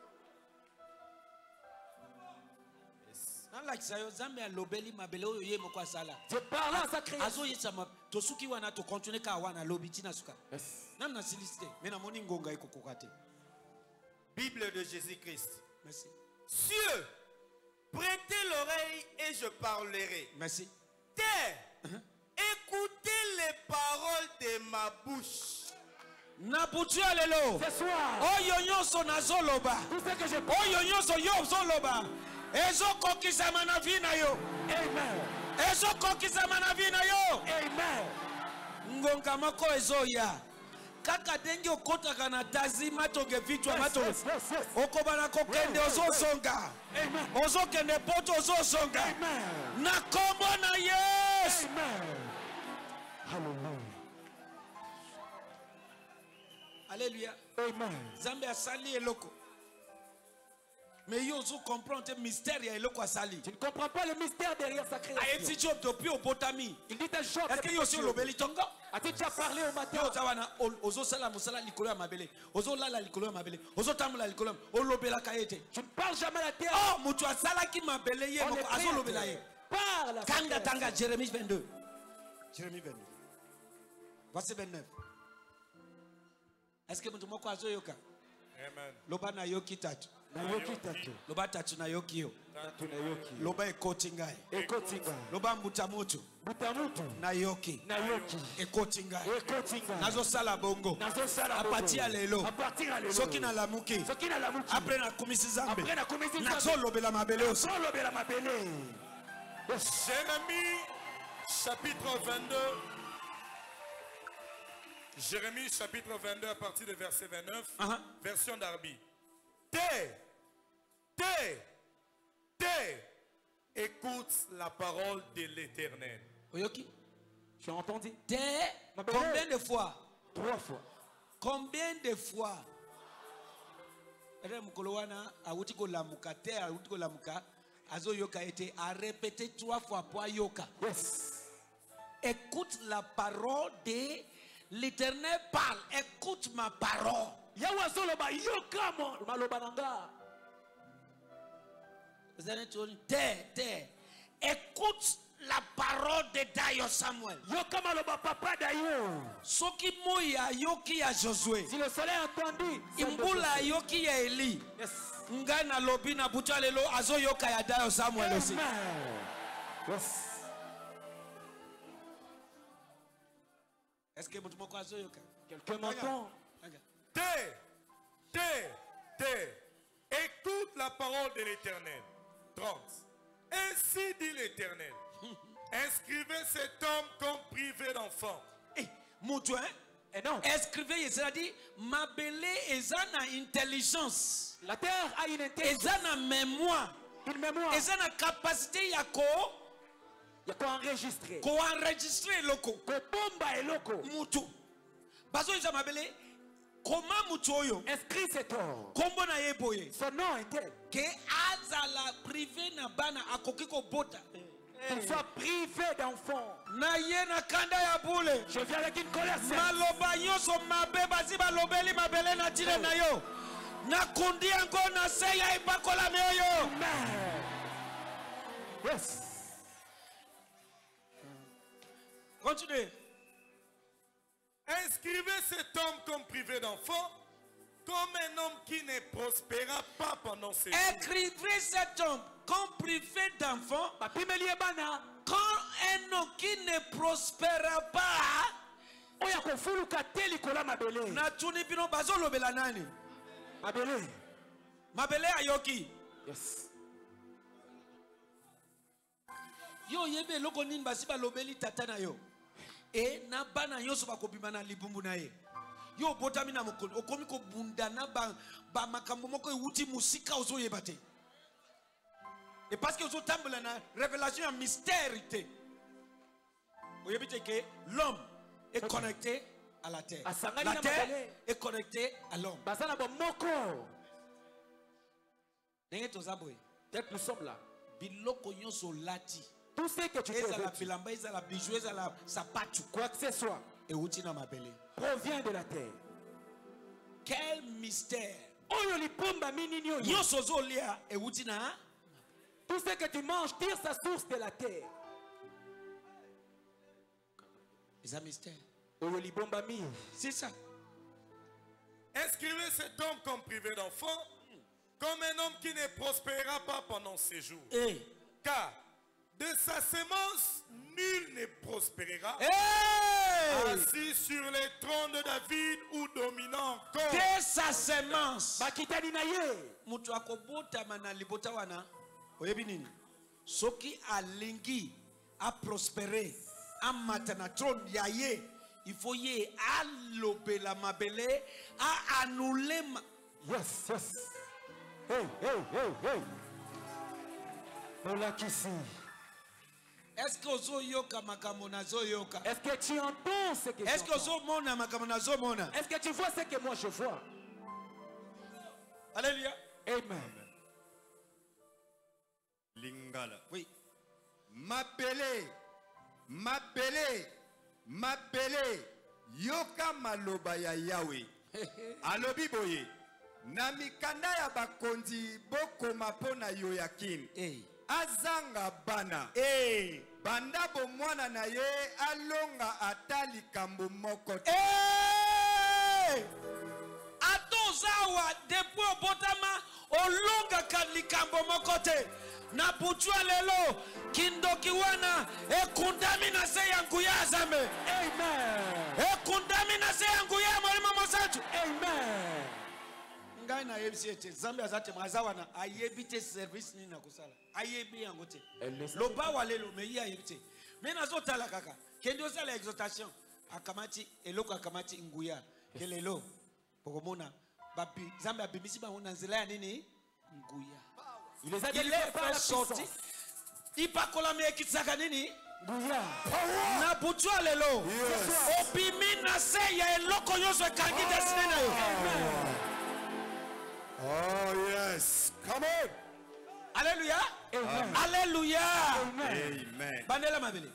Like sayo Zambia lobeli mabele oyo ye moko asala. Je parle à sa création. Azo yesama to suki wana to continue ka wana lobi tina suka. Nam na silicité mais na moni ngonga iko kokate. Bible de Jésus-Christ. Merci. Cieux, prêtez l'oreille et je parlerai. Merci. Terre, écoutez les paroles de ma bouche. Na butu alelo. Ce soir. Oyo nyonso nazoloba. Tout ce que je oyo nyonso yo zoloba. Ezo kokisa manavina yo. Amen. Ezo kokisa manavina yo. Amen. Ngonga mako ezo ya. Kaka dengi okotaka na tazima toge vitu mato. Okobana kokende ozo songa. Amen. Ozo kende poto ozo songa. Amen. Na kombo na yes. Amen. Hallelujah. Alléluia. Amen. Zambia sali eloko. Mais yo zo comprendre le mystère ya eloko asali. Tu ne comprends pas le mystère derrière sa création. Ayeti job depuis au botami. Il dit un job. Est-ce que yo si lobeli tongo? As-tu déjà parlé au matin? Yo tawana ozo sala musala likolo ya mabele. Ozo lala likolo ya mabele. Ozo tamula likolo. O lobela kayete. Tu ne parles jamais à la terre. Oh, mutu asala ki mabele ye moko azo lobela ye. Parle. Kanga tanga Jérémie 22. Jérémie 22. Verset 29. Est-ce que mutu moko azo yoka? Amen. Loba na yoki tatu. Na yoki tatu. Loba tatu na yoki yo. Tatu na yoki. Loba ekoti ngai. Ekoti ngai. Loba mbutamutu. Mbutamutu. Na yoki. Na yoki. Ekoti ngai. Ekoti ngai. Nazo sala bongo. Nazo sala bongo. A partir ya lelo. A partir ya lelo. Soki na lamuki. Soki na lamuki. Après na komisi zambe. Après na komisi zambe. Nazo lobela mabele oso. Nazo lobela mabele. Jérémie chapitre 22. Jérémie chapitre 22 à partir du verset 29. Version d'Arbi. Écoute la parole de l'Éternel. Oyoki, tu as entendu? Combien de fois? 3 fois. Combien de fois? A répété 3 fois pour yoka. Yes. Écoute la parole de l'Éternel parle. Écoute ma parole. Écoute la parole de Dayo Samuel. Soki moya yoki ya Josué. Si le soleil entendu. Imbula yoki ya Eli. Ngana lobi na bucha lelo azo yoka ya Dayo Samuel aussi. Yes. Est-ce que vous m'entendez azo yoka? Quelqu'un m'entend? Écoute la parole de l'Éternel. 30. Ainsi dit l'Éternel. Inscrivez cet homme comme privé d'enfant. Moutouin, inscrivez, c'est-à-dire, ma belé est une intelligence. La terre a une intelligence. Et une mémoire. Une mémoire. Et une capacité à enregistrer. Enregistrer loko. Bomba et loko. Moutou. Bazo isa ma belé. Comment Moutoyo inscrit cet homme? Comment na yeboye? Son nom est tel. Que azala privé na bana akokiko bota. Qu'il soit privé d'enfants. Na yena kanda ya boule. Je viens avec une colère. Maloba nyoso mabe bazi balobeli mabele na tire na yo. Na kundi ango na seya ipakola meyo. Yes. Continuez. Inscrivez cet homme comme privé d'enfant, comme un homme qui ne prospéra pas pendant ses jours. Écrivez cet homme comme privé d'enfant, quand un homme qui ne prospéra pas. Na tuni bino bazo lobela nani? Mabele. Mabele ayoki. Yes. Yo yebe loko nini basi ba lobeli tata na yo. E na bana yoso bakobima na libumbu na ye. Yo botami na mokolo okomi ko bunda na ba makambo moko euti musika ozo yebate. Et parce que ozo tambola na révélation en mystérité. Oyebite que l'homme est connecté à la terre. La terre est connectée à l'homme. Basana bo moko. Nenge tozaboy. Peut-être nous sommes là. Biloko nyoso lati. Tout ce que tu fais, la bijou, la sapatu, quoi que ce soit, provient de la terre. Quel mystère! Tout ce que tu manges tire sa source de la terre. C'est un mystère. C'est ça. Inscrivez cet homme comme privé d'enfant, comme un homme qui ne prospérera pas pendant ses jours. Car de sa sémence, nul ne prospérera. Assis sur les trônes de David ou dominant encore. De sa sémence. Mutu akobota mana libota wana. Oyebi nini? Soki alingi a prospérer a matana trône yaye. Il faut y allober la mabele a annuler ma. Yes, yes. Hey. Voilà qui c'est. Est-ce que Ozo yoka makamona zo yoka? Est-ce que tu entends ce que est-ce que Ozo mona makamona zo mona? Est-ce que tu vois ce que moi je vois? Alléluia. Amen. Lingala. Oui. M'appeler. Yoka maloba ya Yahweh. Alobi boye. Na mikanda ya bakonzi bokoma pona Yoyakim. Azanga bana. Banda bo mwana na ye alonga atali kambo moko. Atozawa depo botama olonga kalikambo mokote. Na buchwa lelo kindoki wana ekundami na se yangu ya zambe. Amen. Ekundami na se yangu ya mwalimu Mosatu. Amen. Ngai na yebisete zambe azate mazawana ayebite service ni na kusala. Ayebi yangote. Loba walelo meyi ayebite. Mena zotala kaka. Kendio sala exhortation akamati eloko akamati nguya kelelo pokomona Il les a délivrés par la puissance. Il pas colamé qui nini. Na butwa lelo. Opimi na se ya eloko yoso kangi desine na yo. Oh yes. Come on. Alléluia. Alléluia. Amen. Bandela mabele.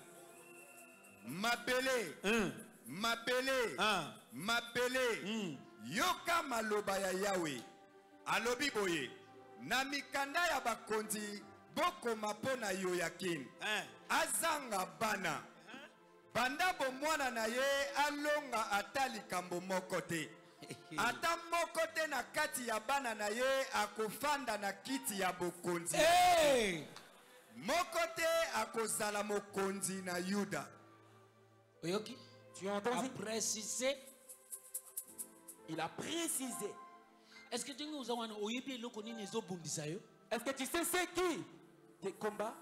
Mabele. Mabele. Yoka maloba ya Yahweh. Alobi boye. Na mikanda ya bakonzi boko mapona Yoyakim. Azanga bana. Banda bomwana na ye alonga atali kambo mokote. Ata mokote na kati ya bana na ye akofanda na kiti ya bokonzi. Mokote akozala mokonzi na Yuda. Oyoki? Tu as entendu? Précisé. Il a précisé. Est-ce que tu nous as Est-ce que tu sais c'est qui tes combats?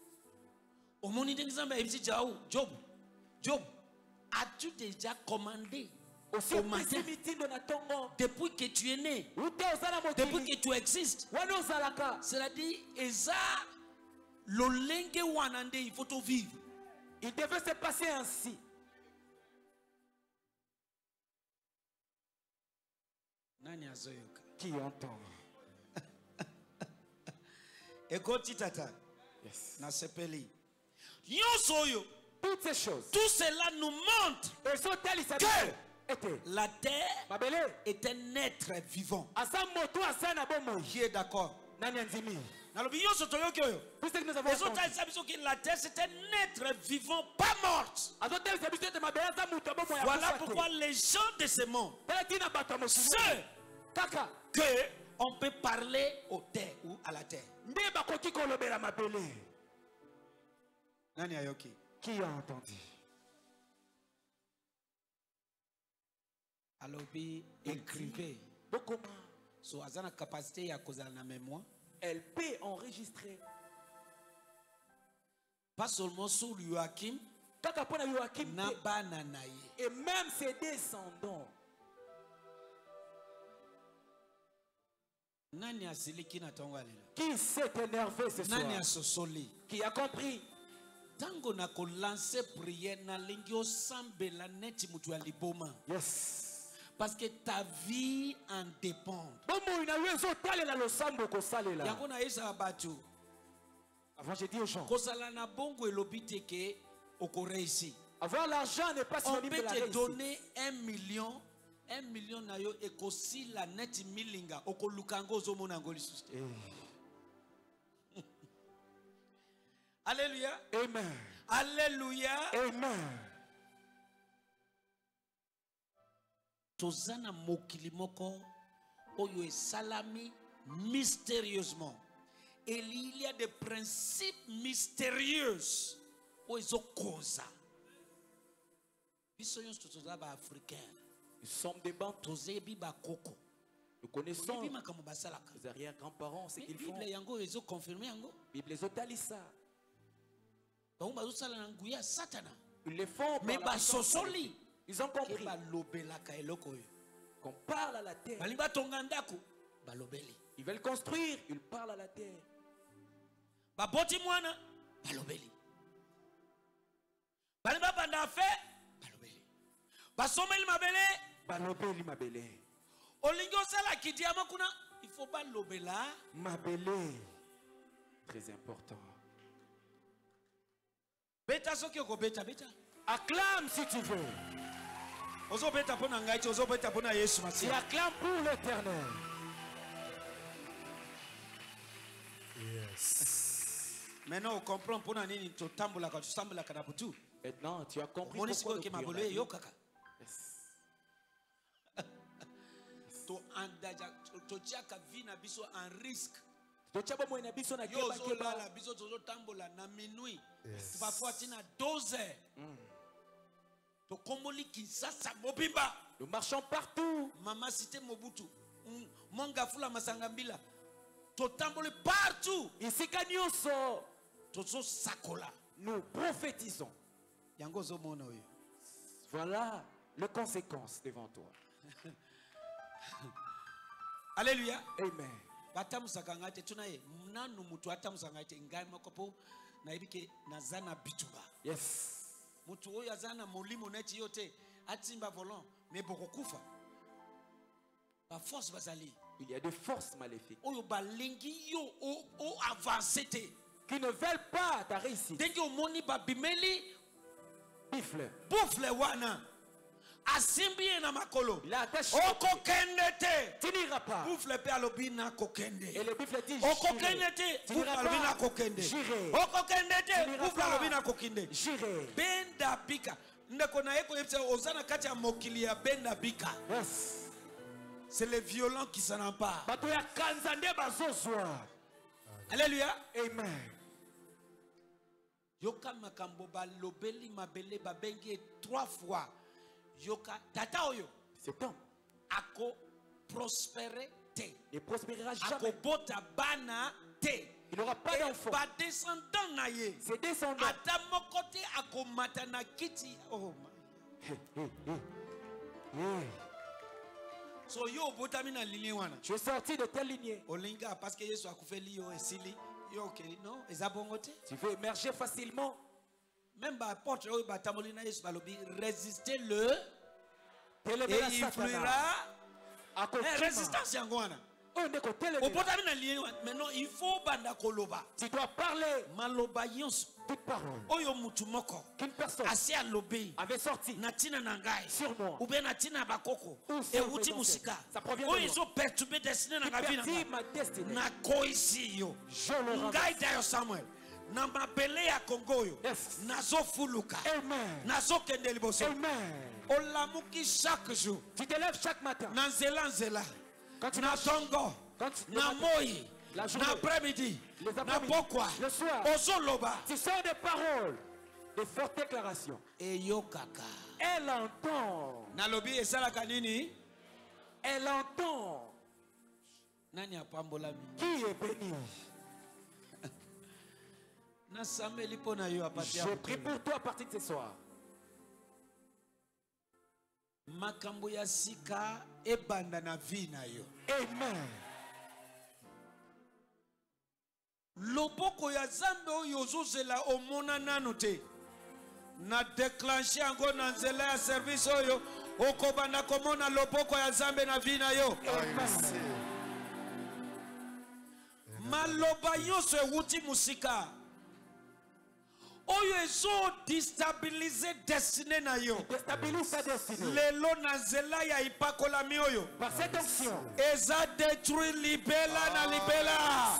Job, as-tu déjà commandé aussi au matin depuis que tu es né, depuis que tu existes? Cela dit, Eza, l'olenge wanande, il faut tout vivre. Il devait se passer ainsi. Qui entend? Écoute, tata. Yes. Na sepeli. Toutes ces choses. Tout cela nous montre que la terre est un être vivant. Qui est d'accord? La terre c'est un être vivant, pas morte. Voilà pourquoi les gens de ce monde, ceux que on peut parler au terre ou à la terre. Qui a entendu? Alobi écrivez. So azana capacité à cause de la mémoire. Elle peut enregistrer. Pas seulement sur Joachim, et même ses descendants. Qui s'est énervé ce soir? Qui a compris? Tango na ko lancer prière na lingio sambela neti mutu ya liboma. Yes. Parce que ta vie en dépend. Yango na isa batu. Avant j'ai dit aux gens. Kosala na bongo elobite ke okoreisi. Avoir l'argent n'est pas synonyme de la réussite. On peut te donner 1 million na yo ekosi la neti milinga okolukango zo monango lisuste. Alléluia. Amen. Alléluia. Amen. Tozana mokili moko oyo esalami mystérieusement. Et il y a des principes mystérieux oyo koza. Biso nyonso toza ba africain. Nous sommes des banques. Tozebi ba koko. Nous connaissons les arrière-grands-parents, ce qu'ils font. Bible les autalisa. Ils le font. Mais ils ont compris qu'on parle à la terre. Ils veulent construire, ils parlent à la terre. Il faut pas l'obéla. Mabele. Très important. Beta soki oko beta. Acclame si tu veux. Ozo beta pona ngai, ozo beta pona Yesu Masihi. Et acclame pour l'Éternel. Yes. Maintenant on comprend pona nini to tambola ka sambola kana putu. Maintenant tu as compris pourquoi ke mabolo yo kaka. To tiaka vie na biso en risque. Parfois tina 12 heures. Nous marchons partout. Mama cité Mobutu. Mongafula Masangambila. To tambole partout. Ici kanyoso. Tozo sakola. Nous prophétisons. Yangozo mono. Voilà les conséquences devant toi. Alléluia. Amen. Batamusaka ngate tunaye nanu mutu atamusaka ngate ngai makopo na ibike nazana bituba. Yes. Mutu oyo azana molimo neti yote atimba volant mais bokokufa. Ba force bazali. Il y a des forces maléfiques Oyo balingi yo o avancer te. Qui ne veulent pas ta réussite. Denge omoni ba bimeli Bouffle wana. Asimbi na makolo. La tâche. Okokende te. Tu n'iras pas. Bouffle pe alobina kokende. Et le buffle dit okokende te. Bouffle alobina kokende. J'irai. Okokende te. Bouffle alobina kokende. J'irai. Benda bika. Ndeko na yeko yepse ozana kati ya mokili ya benda bika. Yes. C'est les violents qui s'en emparent. Bato ya kanzande bazozwa. Alléluia. Amen. Yoka makambo balobeli mabele babengi 3 fois. Yoka tata oyo. Cet homme. Ako prospérer te. Il prospérera jamais. Ako bota bana te. Il n'aura pas d'enfant. Ba descendant na ye. Ses descendants. Ata mokote ako matana kiti. Oh my. So yo botami na lignée wana. Tu es sorti de telle lignée. Olinga parce que Yesu akufeli yo esili. Yo ok non ezabongote. Tu veux émerger facilement. Même ba apôtre oyo batamoli na Yesu balobi résister le et il fluira à cause résistance yango wana. Obotami na lignée wana. Maintenant il faut banda koloba. Tu dois parler. Maloba yonso. Toute parole. Oyo mutu moko. Qu'une personne asi alobi avait sorti natina nangai sur moi. Ou bien natina bakoko. Et uti musika. Ça provient de moi. Oyo iso perturber destinée na ngavi na. Ma destinée. Na koisi yo. Je le renverse. Ngai dayo Samuel. Na mabele ya Kongo yo. Yes. Nazo fuluka. Amen. Nazo kende liboso. Amen. Olamuki chaque jour. Tu te lèves chaque matin. Na nzela nzela. Quand tu na tongo. Na moi. La journée, l'après-midi, le soir, tu sors des paroles, de fortes déclarations. Et yo kaka. Elle entend. Nalobi esala kanini? Elle entend. Nani apambolami? Qui est béni? Je prie pour toi à partir de ce soir. Makambo ya sika ebanda na vie na yo. Amen. Loboko ya Zambe oyo ozozela omona nanu te. Na déclencher yango na nzela ya service oyo okobanda komona loboko ya Zambe na vie na yo. Maloba nyonso ewuti musika. Oyo ezo déstabiliser destinée na yo. Déstabilise sa destinée. Lelo na nzela ya ipakolami oyo. Par cette action. Eza détruit libela na libela.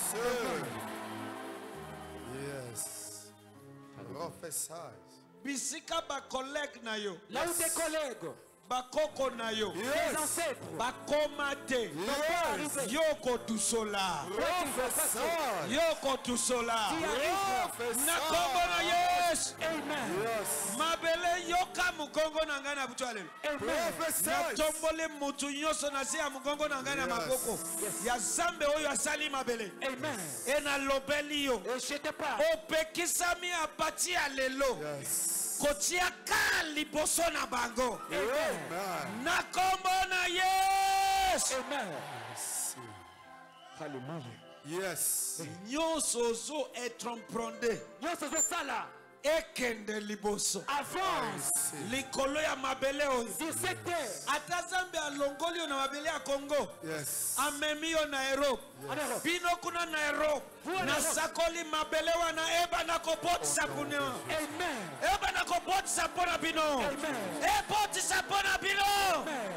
Bisika ba collègue na yo. Là où tes collègues. Bakoko na yo. Les ancêtres. Bakomate. Yoko tusola. Yoko tusola. Na kombo na yes. Amen. Mabele yoka mukongo na ngana butwale. Na tombole mutu nyoso na sia mukongo na ngana maboko. Ya Zambe oyo asali mabele. Amen. E na lobeli yo. Et je te parle. Opekisami apati ya lelo. Kotia ka liboso na bango. Amen. Na kombo na yes. Amen. Hallelujah. Yes. Nyonso zo etromprende. Nyonso zo sala. Ekende liboso. Avance. Likolo ya mabele oyo. Disete. Ata Zambe alongoli yo na mabele ya Congo. Yes. Amemi yo na Europe. Bino kuna na Europe. Na sakoli mabele wana eba na kopotisa puneo. Amen. Eba na kopotisa pona bino. Amen. Epotisa pona bino. Amen.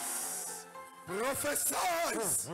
Prophesize.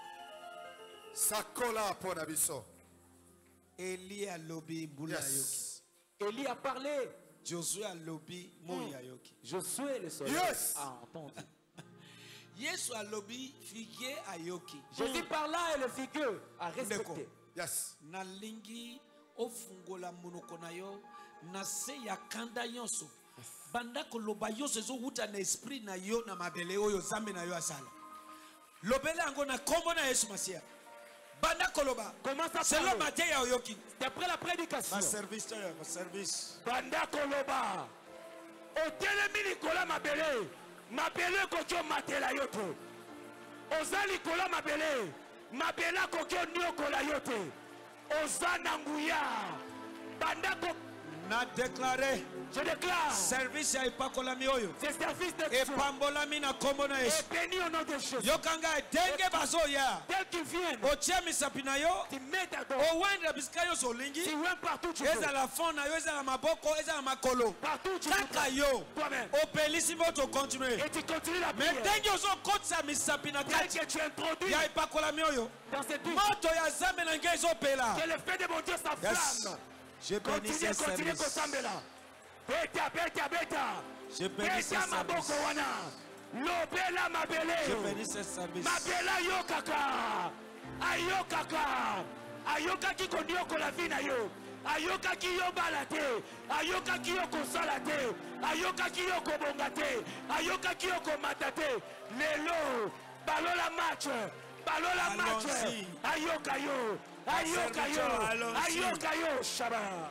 Sakola pona biso. Eli alobi mbula yoki. Élie a parlé. Josué a lobby moya yoki. Josué le soleil a entendu. Yesu a lobby figuier a yoki. Jésus parla et le figueux a respecté. Yes. Na lingi ofungola monoko na yo na se ya kanda yonso. Banda ko loba yonso zo wuta na esprit na yo na mabele oyo Zambe na yo asala. Lobele ango na kombo na Yesu Masia. Banda koloba. C'est le matin ya oyoki. D'après la prédication. Ma service. Banda koloba. Otelemi likola mabele. Mabele kocho matela yoto. Ozali kola mabele. Mabela kokyo nyokola yote. Ozana nguya. Bandako. Na déclaré. Je déclare. Service ya ipakola mioyo. C'est service de Dieu. Et pambola mina kombo na Yesu. Et béni au nom de Jésus. Yokanga denge bazo ya. Tel qu'ils viennent. Otia misapina yo. Tu mets ta dos. O wenda biskayo solingi. Tu wends partout tu veux. Eza la fond na yo, eza la maboko, eza la makolo. Partout tu veux. Kaka yo. Toi-même. O pelisi moto continuer. Et tu continues la prière. Mais denge ozo kotsa misapina kati. Que tu introduis. Ya ipakola mioyo. Dans cette vie. Moto ya zambe na ngezo pela. Que le fait de mon Dieu s'enflamme. Je bénis ce service. Beta, beta, beta. Je bénis ce service. Lobela mabele. Je bénis ce service. Mabela yokaka. Ayokaka. Ayoka ki kondioko la vie na yo. Ayoka ki yo balate. Ayoka ki yo konsalate. Ayoka ki yo kobongate. Ayoka ki yo komatate. Lelo. Balola match. Balola match. Ayoka yo. Ayoka yo. Ayoka yo. Shaba.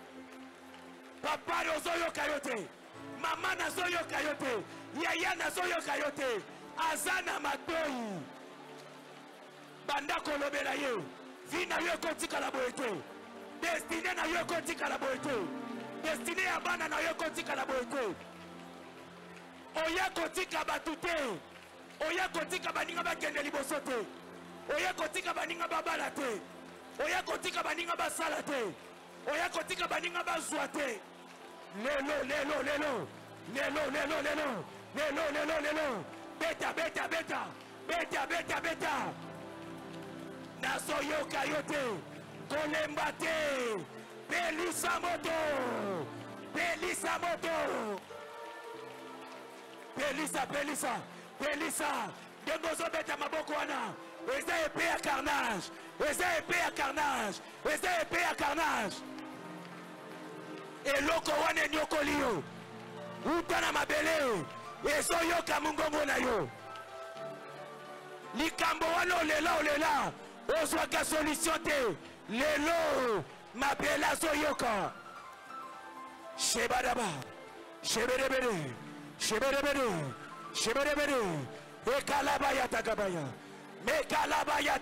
Papa nazoyo kayote, mama nazoyo kayote, yaya nazoyo kayote, azana matoi. Banda kolobela ye, vina yo kotika la boete, destiné na yo kotika la boete, destiné ya bana na yo kotika la boete. Oya kotika batute, oya kotika baninga bakende liboso te, oya kotika baninga babalate, oya kotika baninga basalate. Oya kotika baninga bazwate. Lelo. Beta. Naso yo kayote. Kolembate. Pelisa moto. Pelisa. Dengozo beta maboko wana. Eza épée à carnage. Eloko wane nyokoliyo. Utana mabele. Ezo yoka mungongo na yo. Likambo wana olela. Ozwaka solution te. Lelo. Mabela zo yoka. Shebadaba. Shebedebede. Ekalabaya tagabaya. Mekalabaya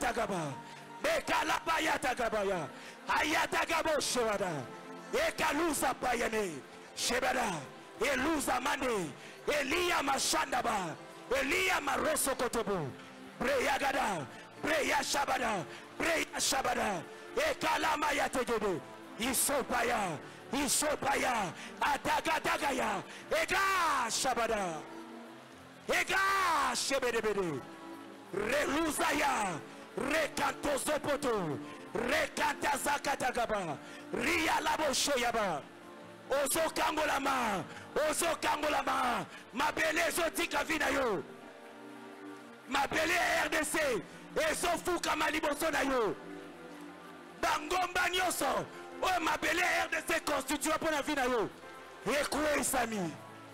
tagabaya. Ayatagabo shewada. Ekaluza payane. Shebada. Eluza mane. Elia mashandaba. Elia maroso kotobo. Breyagada. Breya shabada. Ekalama yategede. Isopaya. Atagadagaya. Ega shabada. Ega shebedebede. Reluzaya. Rekantozopoto. Rekantazakatagaba. Ria laboshoyaba. Ozo kangolama. Mabele zotika vina yo. Mabele RDC. Ezo fuka maliboso na yo. Bangomba nyoso. O mabele RDC constitue pour la vina yo. Ekwe isami.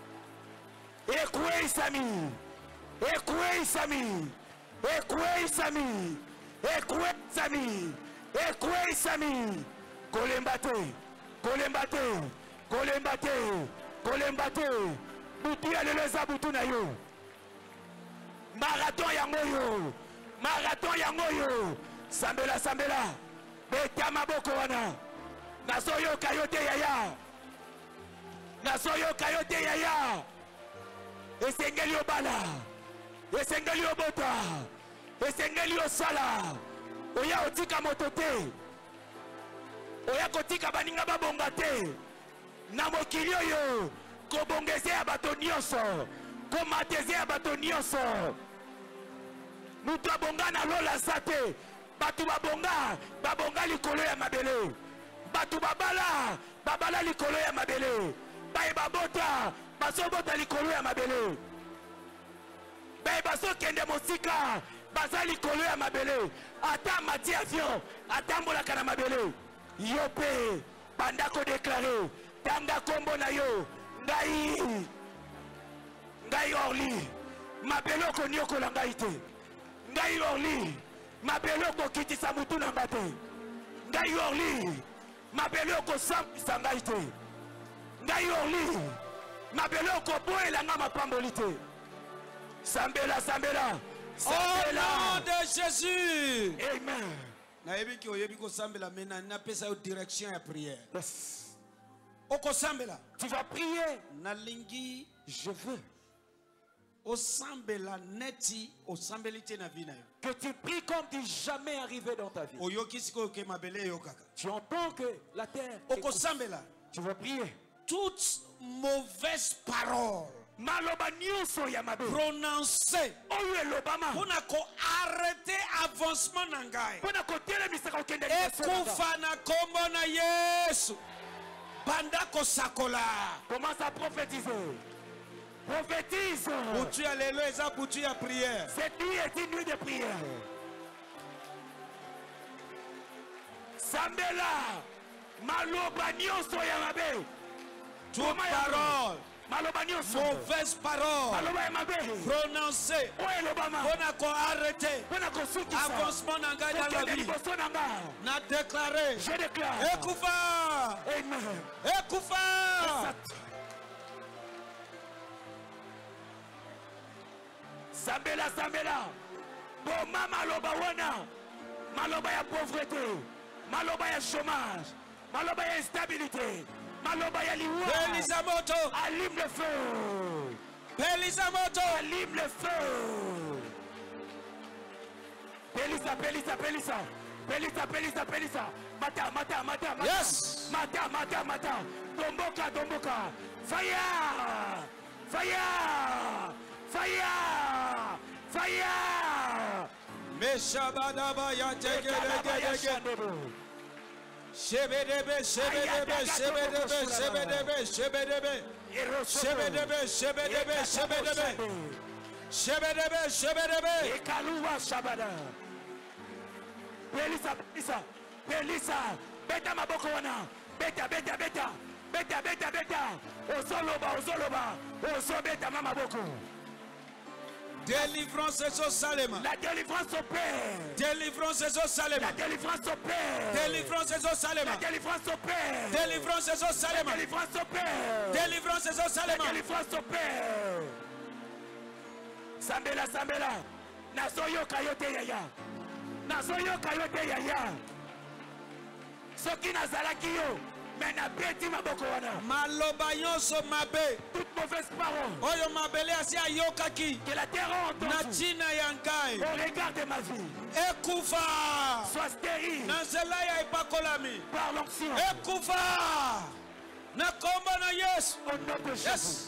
Kolembate. Butu ya leleza butu na yo. Marathon yango yo. Sambela. Beta maboko wana. Nasoyo kayote yaya. Esengeli obala. Esengeli obota. Esengeli osala. Oya otika motote. Oya kotika baninga babonga te. Na mokili oyo kobongeze ya bato nyonso. Komateze ya bato nyonso. Mutu abonga na lola sate. Batu babonga likolo ya mabele. Batu babala likolo ya mabele. Bae babota basobota likolo ya mabele. Bae baso kende mosika baza likolo ya mabele. Ata mati avion atambolaka na mabele. Yope bandako déclaré tanga kombo na yo ngai orli mabele ko nyoko la ngai te. Ngai orli mabele ko kitisa mutu na ngate. Ngai orli mabele ko sambisa ngai te. Ngai orli mabele ko boela nga mapambolite. Sambela Au nom de Jésus. Amen. Nayebi ki oyebi ko sambela mena na pesa yo direction ya prière. Yes. Oko sambela. Tu vas prier. Nalingi je veux. O sambela neti o sambelite na vie na yo. Que tu pries comme tu jamais arrivé dans ta vie. Oyoki siko ke mabele yo kaka. Tu entends que la terre. Oko sambela. Tu vas prier. Toutes mauvaises paroles prononcées pour arrêter avancement nangai. Ekufa na kombo na Yesu. Banda ko sakola. Commence à prophétiser. Prophétise. Boutu ya lelo eza boutu ya prière. Cette nuit est une nuit de prière. Sambela. Maloba nyonso ya mabe. Toute parole, mauvaise parole prononcée pour arrêter avancement dans la vie. N'a déclaré. Je déclare. Ekoufa. Ekoufa. Sambela, Sambela. Boma maloba wana. Maloba ya pauvreté. Maloba ya chômage. Maloba ya instabilité. Maloba ya liwa. Belisamoto. Allume le feu. Belisamoto. Allume le feu. Belisa, Belisa, Belisa. Belisa, Belisa, Belisa. Mata, mata, mata, mata. Yes. Mata, mata, mata. Domboka, domboka. Fire. Fire. Fire. Fire. Meshabadaba ya tegedegedege. Shebedebe, shebedebe, shebedebe, shebedebe, shebedebe, shebedebe, shebedebe, shebedebe, shebedebe, shebedebe. Ekaluwa shabada. Belisa, Belisa, Belisa. Beta maboko wana. Beta, beta, beta. Beta, beta, beta. Osoloba, osoloba. Osobeta maboko. Délivrance au Salem. La délivrance opère. Délivrance au Salem. La délivrance opère. Délivrance au Salem. La délivrance opère. Délivrance au Salem. La délivrance opère. Délivrance au Salem. La délivrance opère. Sambela, Sambela. Nasoyo kayote yaya. Nasoyo kayote yaya. Soki nazalaki yo. Maloba nyonso mabe. Toute mauvaise parole. Oyo mabele asi ayokaki. Que la terre a entendu. Na tina yangai. Au regard de ma vie. Ekufa. Sois stérile. Na nzela ya epakolami. Par l'onction. Ekufa. Na kombo na Yesu. Au nom de Jésus. Yes.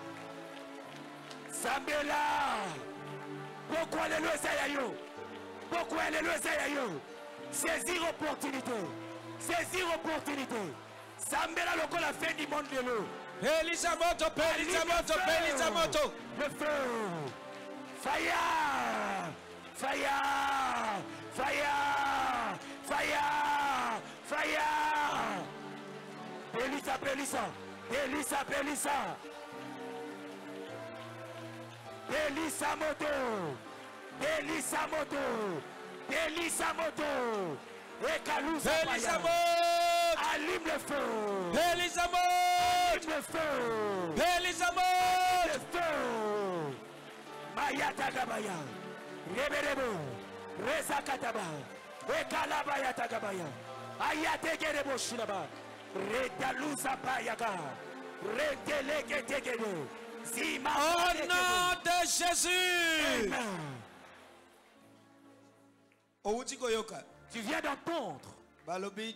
Sambela. Pourquoi les lois yo? Pourquoi les lois yo? Saisir opportunité. Saisir opportunité. Sambela loko la fin du monde de l'eau. Belisamoto, Belisamoto, Belisamoto. Le feu. Fire. Fire. Fire. Fire. Fire. Belisa, Belisa. Belisa, Belisa. Belisa moto. Belisa moto. Belisa moto. Belisamoto. Allume le feu. Belisamoto. Allume le feu. Belisamoto. Le feu. Mayata gabaya. Reberebo. Reza kataba. Ekalabaya tagabaya. Ayate gerebo shilaba. Retalusa payaga. Retelege tegede. Zima. Au nom de Jésus. Amen. Tu viens d'entendre. Balobi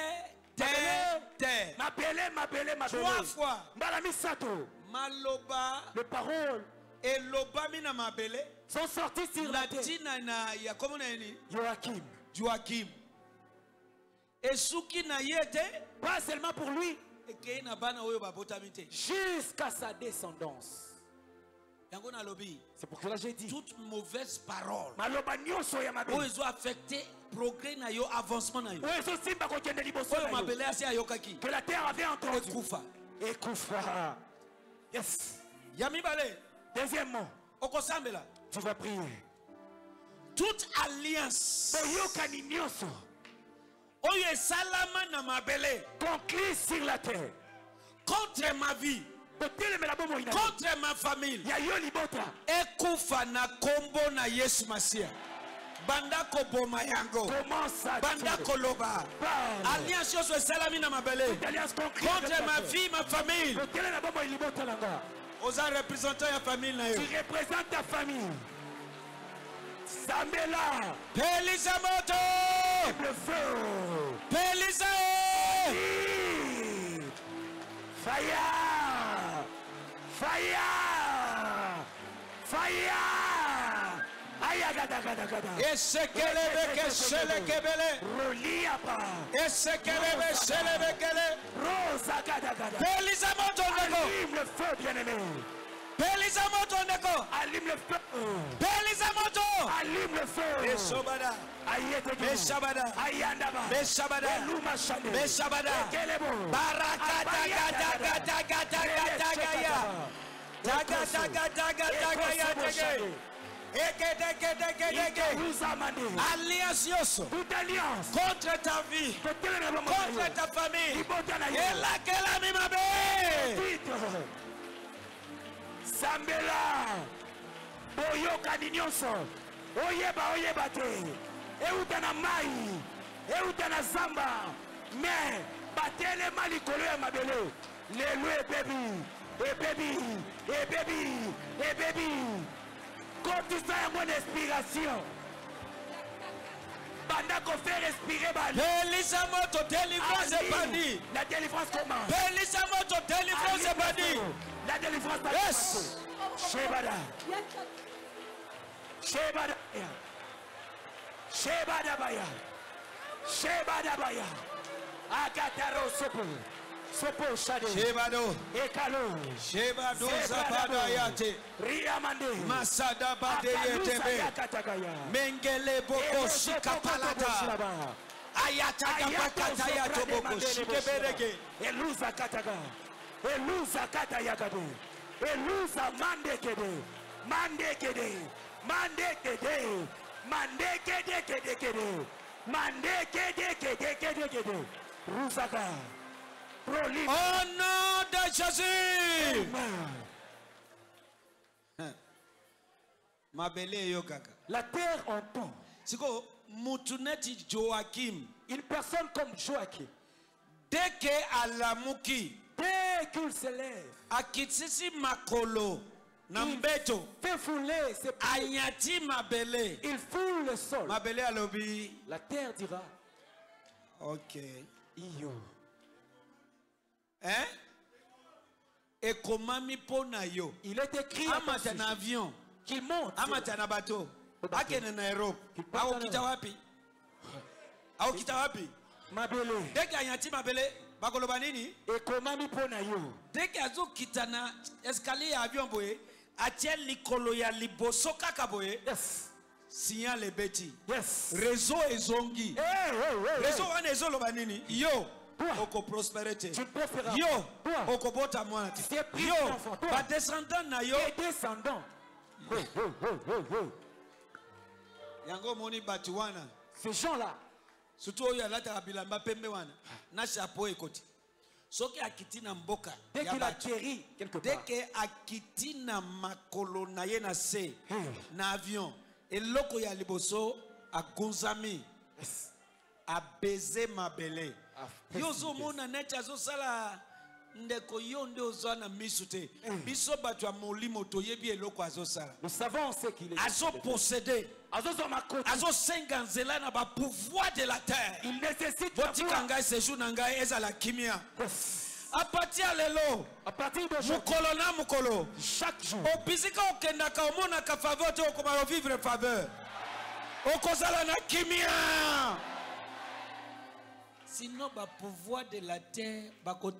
m'appeler. 3 fois. Maloba. Les paroles. Et loba mina mabele. Sont sortis sur la terre. Ya comment Joachim. Joachim. Et souki na yete. Pas seulement pour lui. Et que na bana oyo babotamite. Jusqu'à sa descendance. C'est pour cela que j'ai dit. Toute mauvaise parole. Où ils ont affecté progrès na yo, avancement na yo. Que la terre avait entendu. Ekufa. Ekufa. Yes. Yami bale. Deuxièmement. Okosambela. Tu vas prier. Toute alliance. Conclue sur la terre. Contre ma vie. contre ma famille ekufa na kombo na Yesu Masia. Banda koboma yango, banda koloba, alliance yoso salami na mabele contre ma vie, ma famille. Osa représentant ya famille na yo. Tu représentes ta famille. Sambela. Pelisa moto. Le feu. Pelisa. Fire. Fire. Fire. Esekelebe kesele kebele. Roliapa. Esekelebe selebe kele. Rosa gada gada. Pelisa moto ndeko. Allume le feu, bien-aimé. Pelisa moto ndeko. Allume le feu. Pelisa moto. Allume le feu. Beshabada. Beshabada. Ayandaba. Beshabada. Beshabada. Barakata gata gata gata gata gaya. Taga taga taga taga ya tege. Alliance yoso contre ta vie, contre ta famille. Et là qu'elle a mis ma belle. Sambela Boyoka Ninyonso Oyeba oyeba te Euta na mai Euta zamba Mais batele malikolo ya mabele Lelo baby Quand tu fais un bon inspiration, pendant qu'on fait respirer, Pelisa moto délivrance est bandit. La délivrance commence. Pelisa moto délivrance est bandit. La délivrance commence. Shebada. Shebada. Shebada baya. Shebada baya. Agataro sopo. Sopo shade. Shebado. Ekalo. Shebado zapada yate. Riamande. Masada bade yetebe. Mengele boko shikapalata. Ayata kapakata yato boko shikeberege. Eluza kataga. Eluza kata yagado. Eluza mandekede. Mandekede. Mandekede. Mandekede kede kede. Mandekede kede kede kede. Rusaka. Au nom de Jésus. Mabele yo kaka. La terre entend. Siko mutuneti Joachim. Une personne comme Joachim. Dès que alamuki. Dès qu'il se lève. Akitsisi makolo. Nambeto. Fait fouler ses pieds. Ayati mabele. Il foule le sol. Mabele alobi. La terre dira. Ok. Iyo. Hein? Et comment mi pona yo? Il est écrit un avion qu'il monte. Amata bateau. Akene na Europe. Aokita wapi? Aokita wapi? Mabele. Dès qu'il y a un mabele, bakoloba nini? Et comment mi pona yo? Dès qu'il y a zo kitana escalier avion boye, atiel likolo ya liboso kaka boye. Yes. Signal les bêtis. Yes. Réseau ezongi. Réseau wan ezoloba nini? Yo. Oko prospérité. Yo, oko bota moite. Yo, ba descendant na yo. Descendant. Yango moni batuwana. Ces gens-là. Surtout oyo alata bilamba pembe wana. Na chapeau ekoti. Soki akiti na mboka. Dès qu'il atterrit quelque part. Dès que akiti na makolo na ye na se. Na avion. Eloko ya liboso agunzami. A baiser ma belle. Yozo mona neta zo sala ndeko yonde ozana misute. Biso batu ya molimo toyebi eloko azo sala. Nous savons ce qu'il est. Azo posséder. Azo senganzela na ba pouvoir de la terre. Il nécessite botika ngai séjour na ngai ezala kimia. À partir lelo. À partir de mukolo na mukolo. Chaque jour. Obizika okendaka omona ka faveur te okoma vivre faveur. Okozala na kimia. Sinon, le pouvoir de la terre,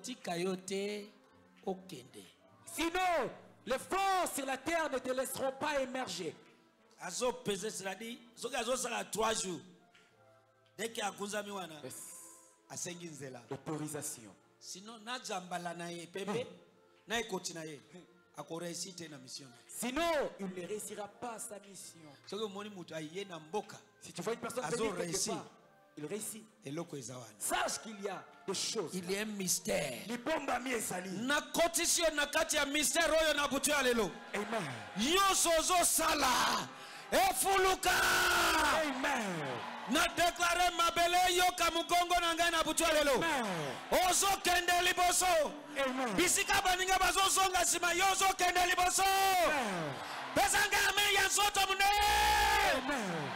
sinon, les forces sur la terre ne te laisseront pas émerger. Azo pesé, c'est-à-dire, azo sala 3 jours. Dès qu'il y a kunzami wana, asenginzela. Autorisation. Sinon, na jambala na ye, pepe, na ekoti na ye, ako réussite na mission. Sinon, il ne réussira pas sa mission. Si tu vois une personne venir quelque part, il réussit. Sache qu'il y a des choses. Il y a un mystère. Na kotisio na kati ya mystère oyo na butu ya lelo. Amen. Yoso zo sala. Efuluka. Amen. Na déclarer mabele yo kamukongo na ngai na butu ya lelo. Ozo kende liboso. Amen. Bisika baninga bazo zonga sima yozo kende liboso. Pesanga ame ya soto mune. Amen.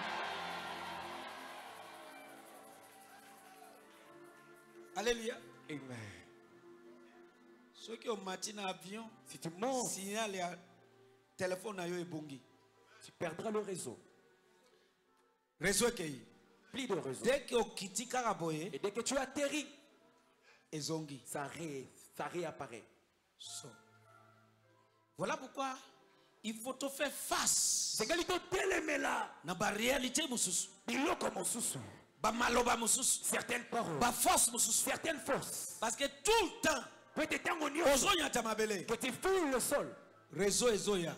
Alléluia. Amen. Ceux qui ont matin avion, si tu montes, signal ya téléphone na yo ebongi. Tu perdras le réseau. Réseau kei. Plus de réseau. Dès que okitika raboye, et dès que tu atterris, ezongi. Ça réapparaît. So. Voilà pourquoi il faut te faire face. C'est que tu t'aimes là. Na ba réalité mususu. Biloko mususu. Ba maloba mususu. Certaines paroles. Ba force mususu. Certaines forces. Parce que tout le temps, ozonya tamabele. Que tu fouilles le sol. Réseau ezoya.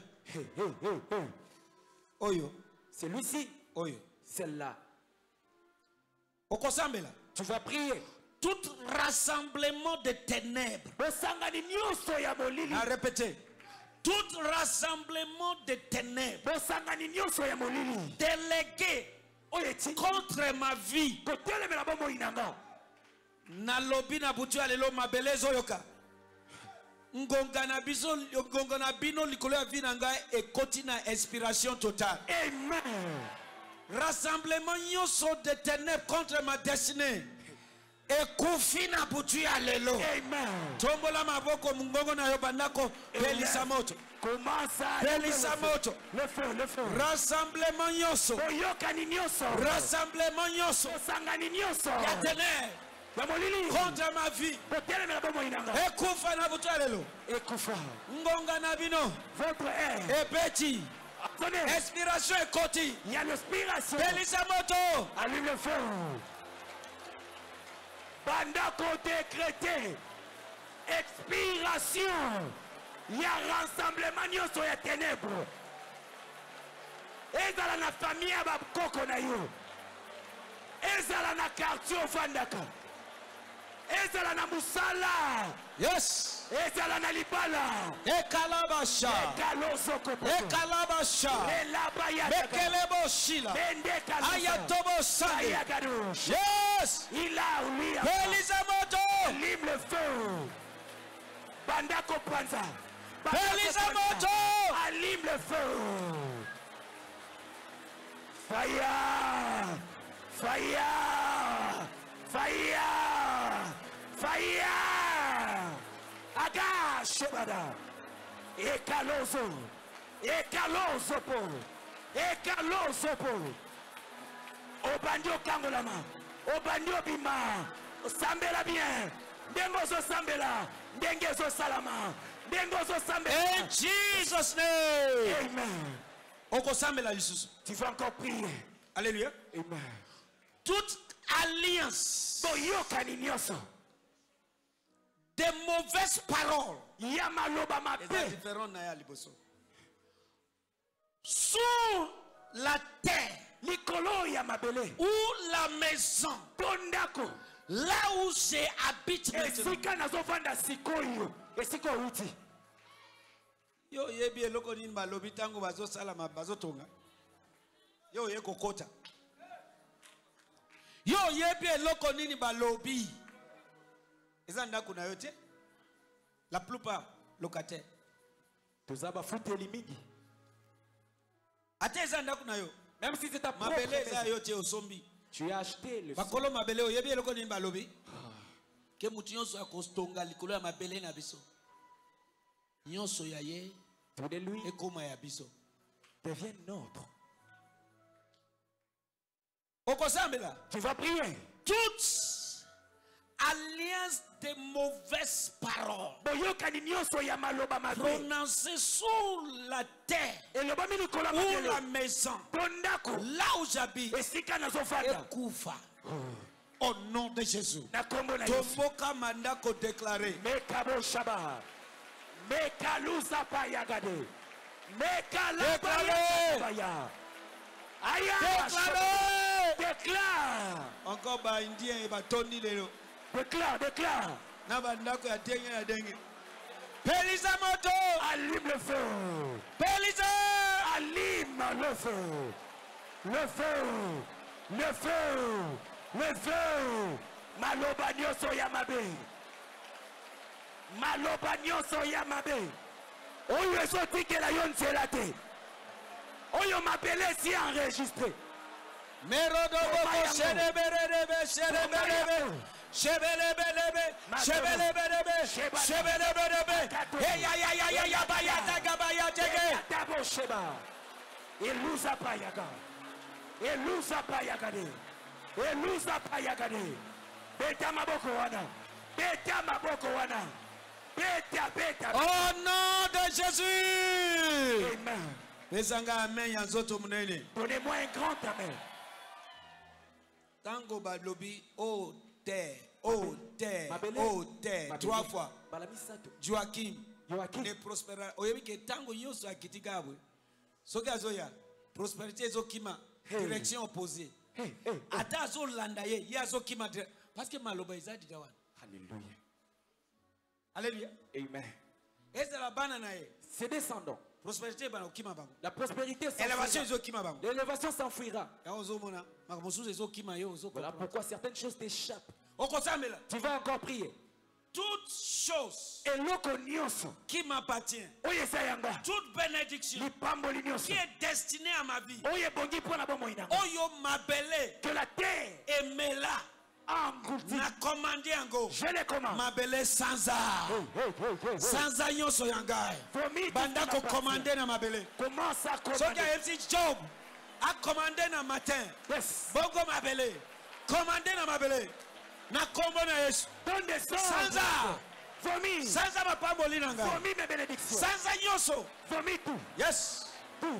Oyo. Celui-ci. Oyo. Celle-là. Okosambela. Tu vas prier. Tout rassemblement de ténèbres. A répété. Tout rassemblement de ténèbres. Délégué contre ma vie. Nalobi na butu alelo mabelezo yoka. Ngonga na bino likolo ya vie na ngai ekoti na inspiration totale. Amen. Rassemblement nyoso de ténèbres contre ma destinée. Ekufi na butu ya lelo. Amen. Tombola maboko mungongo na yo bandako pelisa moto. Pelisa moto. Le feu, le feu. Rassemblement nyoso. Rassemblement nyoso. Ya ténèbres. Contre ma vie. Ekufa na butu ya lelo. Ekufa. Ngonga na bino. Votre air. Epeti. Inspiration ekoti. Il y a l'inspiration. Pelisa moto. Allume le feu. Bandako décrété. Expiration. Il y a rassemblement nyoso ya ténèbres. Ezala na famille ya bakoko na yo. Ezala na quartier ofandaka. Ezala na musala. Yes. Ezala na libala. Ekalabasha. Ekalabasha. Bekelebo shila. Ayatobo sande. Yes. Pelisa moto. Allume le feu. Bandako panza. Pelisa moto. Allume le feu. Fire. Fire. Fire. Fire. Aga shebada. Ekalozo. Ekalozo po. Ekalozo po. Obandio kangolama. Obandio bima. Sambela bien. Dengozo sambela. Dengezo salama. Dengozo sambela. In Jesus' name. Amen. Oko sambela lisusu. Tu vas encore prier. Alléluia. Amen. Toute alliance de mauvaises paroles sur la terre ou la maison là où j'habite yo yebi eloko nini balobi tango bazosala bazotonga yo ye kokota yo yebi eloko nini balobi eza ndako na yo te la plupart locataire tozaba futeli mingi ate eza ndako na yo même si c'est ta propre mabele eza yo te osombi tu as acheté le bakolo mabele yo yebi eloko nini balobi ke mutu nyonso akostonga likolo ya mabele na biso nyonso ya ye de lui ekoma ya biso devient notre. Tu vas prier. Toute alliance de mauvaises paroles prononcées sur la terre ou la maison, là où j'habite, Koufa. Au nom de Jésus. Tomboka mandako déclaré. Mekabo Shaba. Mekalusa Payagade. Mekalabaya. Aya. Déclaré. Déclare. Encore ba indien et ba tondi lelo. Déclare, déclare. Na ba ndako ya dengue ya dengue. Pelisa moto. Allume le feu. Pelisa. Allume le feu. Le feu. Le feu. Le feu. Maloba nyoso yamabe. Maloba nyoso yamabe. Oyo ezotikela yo nzela te. Oyo mabele si enregistré. Merodo boko shereberebe shereberebe. Shebelebelebe shebelebelebe shebelebelebe. Hey ya bayata gabayatege. Dabo sheba. Elusa payaga. Elusa payagade. Elusa payagade. Beta maboko wana. Beta maboko wana. Beta, beta. Au nom de Jésus. Amen. Donnez-moi un grand amen. Tango balobi o terre, o terre, o terre. 3 fois. Joachim. Ne prospérera. Oyebi ke tango yoso akitikabwe. Soki azoya. Prospérité ezokima. Direction opposée. Ata azolanda ye, ye azokima parce que maloba ezadi dawan. Alléluia. Alléluia. Amen. Ses descendants. Prospérité la prospérité s'enfuira. L'élévation s'enfuira. Voilà pourquoi certaines choses t'échappent. Tu vas encore prier. Toute chose qui m'appartient, toute bénédiction qui est destinée à ma vie, que la terre est là. Na commandé ango. Je les commande. Ma belle Sansa. Sansa nyoso yangai. Banda ko commandé na ma belle. Commence à commander. Soki MC Job a commandé na matin. Yes. Bongo ma belle. Commandé na ma belle. Na kombo na Yesu. Donne des sons. Sansa. Vomis. Sansa ma pamboli nanga. Vomis mes bénédictions. Sansa nyoso. Vomis tout. Yes. Tout.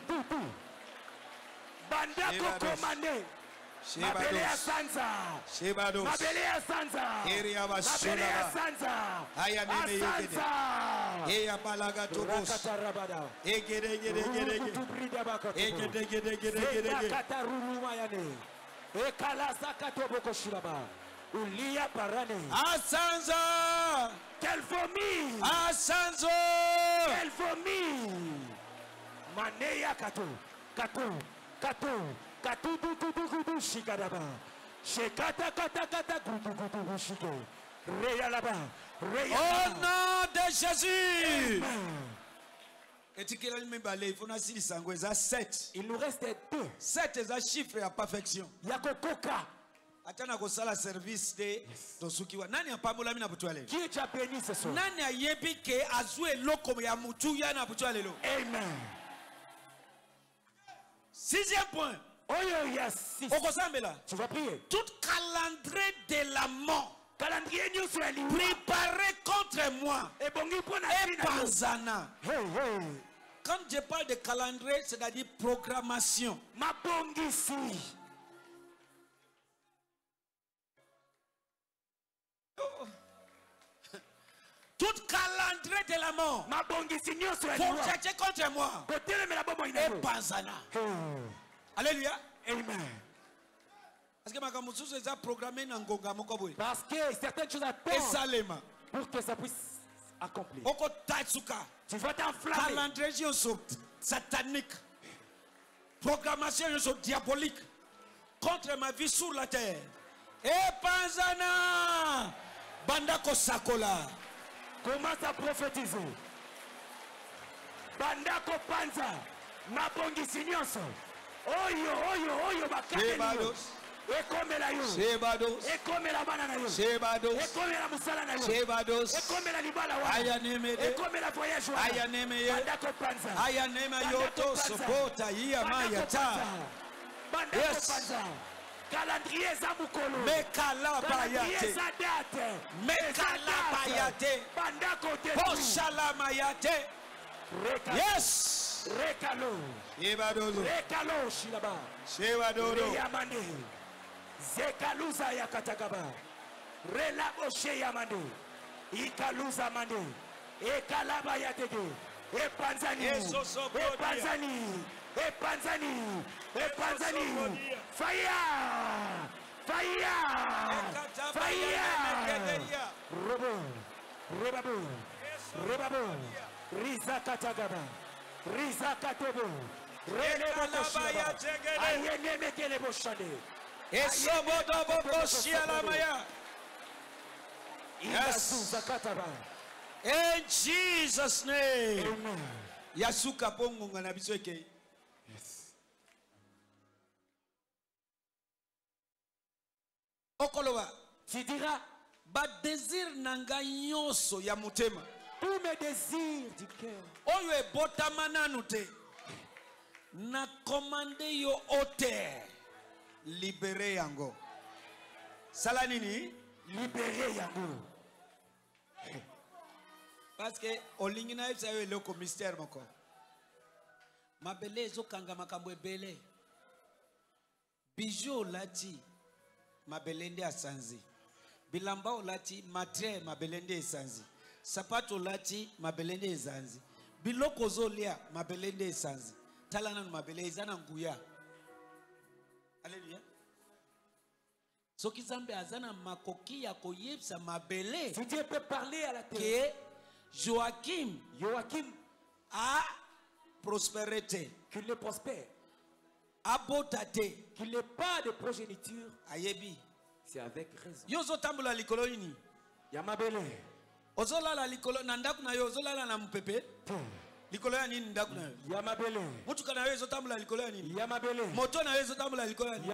Banda ko commandé. Mabele ya Sansa. Mabele ya Sansa. Mabele ya Sansa. Aya nene yegede. Eya balaga tobos. Egede. Asanza. Quel vomi. Asanzo. Quel vomi. Maneya kato. Shigadaba. Shekata Réa là-bas. Au nom de Jésus. Il nous reste 2. 7 est un chiffre à perfection. Yakokoka. Atana ko sala service de tosukiwa. Nani apambola mina butwale? Qui t'a béni ce soir? Nani ayebi ke azue loko ya mutu ya na butwale lo? Amen. 6e point. Oh yes. Tu vas prier. Tout calendrier de la mort préparé contre moi et Panzana. Quand je parle de calendrier, c'est-à-dire programmation. Ma bongisi. Tout calendrier de la mort projeté contre moi et Panzana. Alléluia. Amen. Parce que certaines choses attendent pour que ça puisse accomplir. Tu vas t'enflammer. Calendrier satanique. Programmation diabolique contre ma vie sur la terre. Et Panzana Bandako Sakola. Commence à prophétiser. Bandako Panza. Ma bongisi nyonso. Oyo Shebados. Ekomela yo. Shebados. Ekomela bana na yo. Shebados. Ekomela musala na yo. Shebados. Ekomela libala wa. Aya neme de. Ekomela voyage wa. Aya neme ye. Bandako Panza. Aya neme yoto sopota iya maya ta. Bandako Panza. Calendrier za mukolo. Mekala bayate. Za date. Mekala bayate. Bandako te. Poshala mayate. Yes. Rekalo. Shebadozo. Rekalo shilaba. Shebadodo. Yamande. Zekaluza yakatagaba. Relaboshe yamande. Ikaluza mande. Ekalaba yatege. Epanzani. Epanzani. Et Panzani. Et Panzani. Fire. Fire. Fire. Rebabo. Rebabo. Riza Katagaba. Riza Katobo. Relebo Koshaba. Ayene Mekele Boshade. Esobodo Boko Shialamaya. Yes. In Jesus' name. Amen. Yasuka pongo ngana bisweke. Yes. Okoloba. Tu diras, ba désir nanga nyonso ya mutema. Tous mes désirs du cœur. Oyo e botamana nute. Na commande yo oter. Libéré yango. Sala nini? Libéré yango. Parce que olingina isa yo eloko mystère moko. Mabele ezokanga makambo ebele. Bijou lati mabele nde asanzi. Bilamba olati matre mabele nde esanzi. Sapato lati mabele nde esanzi. Biloko zolia mabele nde esanzi. Talana mabele ezana nguya. Alléluia. Soki Zambe azana makoki ya koyebsa mabele. Si Dieu peut parler à la terre. Joachim a prospérité. Qu'il le prospère. A botate. Qu'il n'ait pas de progéniture. Ayebi. C'est avec raison. Yozo tambula likolo ini. Yamabele. Ozolala likolo nandaku na yo ozolala na mpepe. Likolo ya nini ndaku na yo? Yamabele. Mutuka na yo ezotambula likolo ya nini? Yamabele. Moto na yo ezotambula likolo ya nini?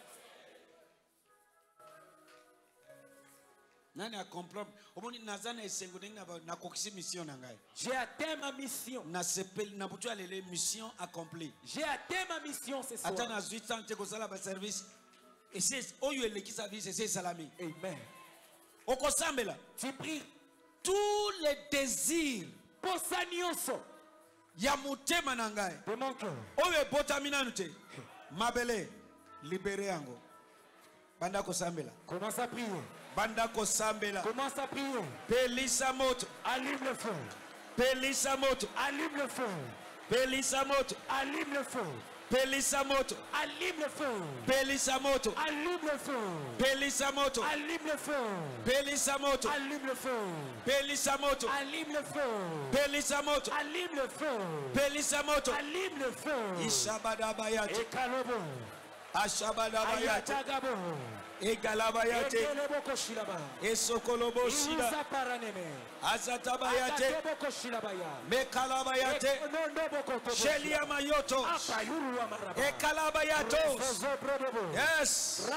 Nani a comprendre? Omoni nazana esengo ndenge na kokisi mission na ngai. J'ai atteint ma mission. Na sepel na butu alele mission accomplie. J'ai atteint ma mission ce soir. Attends na 8 ans te kozala ba service. Et c'est oyo eleki service c'est salami. Amen. Okosambela. Tu pries tous les désirs posanioso ya mutema na ngai. De mon cœur. Oyo botamina nute. Mabele libéré yango. Banda kosambela. Commence à prier. Banda kosambela. Commence à prier. Pelisa moto. Allume le feu. Pelisa moto. Allume le feu. Pelisa moto. Allume le feu. Pelisa moto. Allume le feu. Pelisa moto. Allume le feu. Pelisa moto. Allume le feu. Pelisa moto. Allume le feu. Pelisa moto. Allume le feu. Pelisa moto. Allume le feu. Pelisa moto. Allume le feu. Ishabada bayat. Ekalobo. Ashabada bayat. Ayatagabo. Egalabayate. Esokolobo shida. Azatabayate. Mekalabayate. Shelia mayoto. Ekalabayatos. Yes.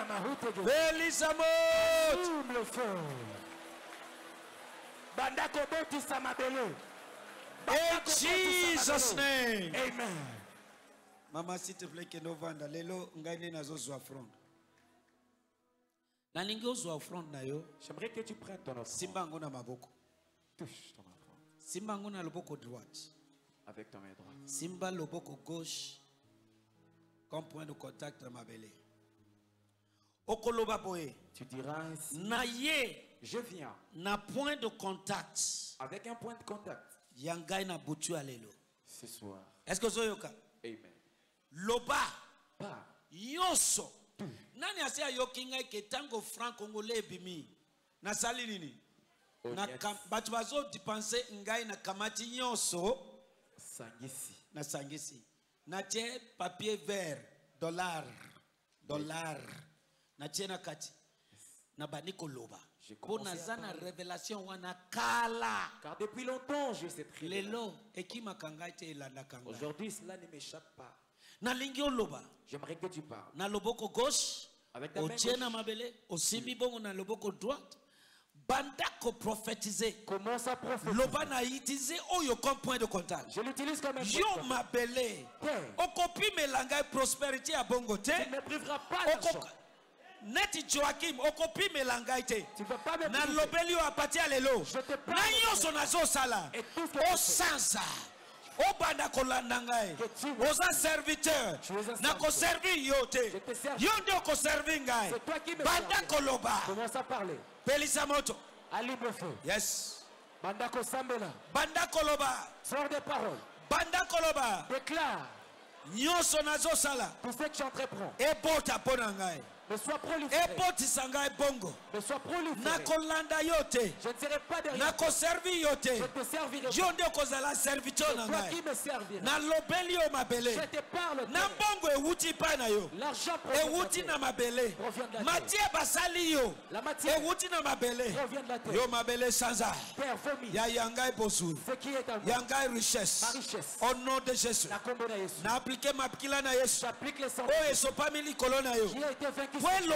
Belisamos. In Jesus' name. Amen. Mama, s'il te plaît, que nous vendons. Lelo, ngaine nazo zwa front. J'aimerais que tu prennes ton offrande. Simba ngona maboko. Touche ton offrande. Simba ngona loboko droite. Avec ta main droite. Simba loboko gauche. Comme point de contact dans ma belée. Okoloba boye. Tu diras ainsi. Naye. Je viens. Na point de contact. Avec un point de contact. Yangai na butu alelo. Ce soir. Est-ce que zoyoka? Amen. Loba. Pas. Yoso. Nani asia yokinga ke tango franc congolais bimi na sali nini na batu bazo dipenser ngai na kamati nyoso sangisi na tie papier vert dollar na tie na kati na baniko loba pour nazana révélation wana kala car depuis longtemps j'ai cette révélation lelo ekima kangaite elanda kanga aujourd'hui cela ne m'échappe pas. J'aimerais que tu parles. Na loboko gauche, avec ta main gauche. Mabele, osimbi bongo na loboko droite. Bandako prophétiser. Commence à prophétiser. Loba na utiliser oyo comme point de contact. Je l'utilise comme un point de contact. Yo mabele. Okopi melanga prospérité à bongo te. Tu ne me priveras pas d'argent. Neti Joachim, okopi melanga ite. Tu ne vas pas me priver. Na lobeli o apati alelo. Je te parle. Na yoso na zo sala. O sansa. Obanda kolanda ngai oza serviteur nako servir yo te yo ndio ko servir ngai banda koloba commence à parler pelisa moto allume le feu yes banda ko sambela banda koloba sors des paroles banda koloba déclare Tout ce que j'entreprends. Mais sois proliféré. Mais sois proliféré. Je ne serai pas derrière toi. Je te servirai pas. C'est toi qui me serviras. Je te parle. L'argent provient de la matière. La matière provient de la terre. Père, vomis. Ce qui est à moi. Ma richesse. Au nom de Jésus. J'applique les sentiments qui a été vaincu.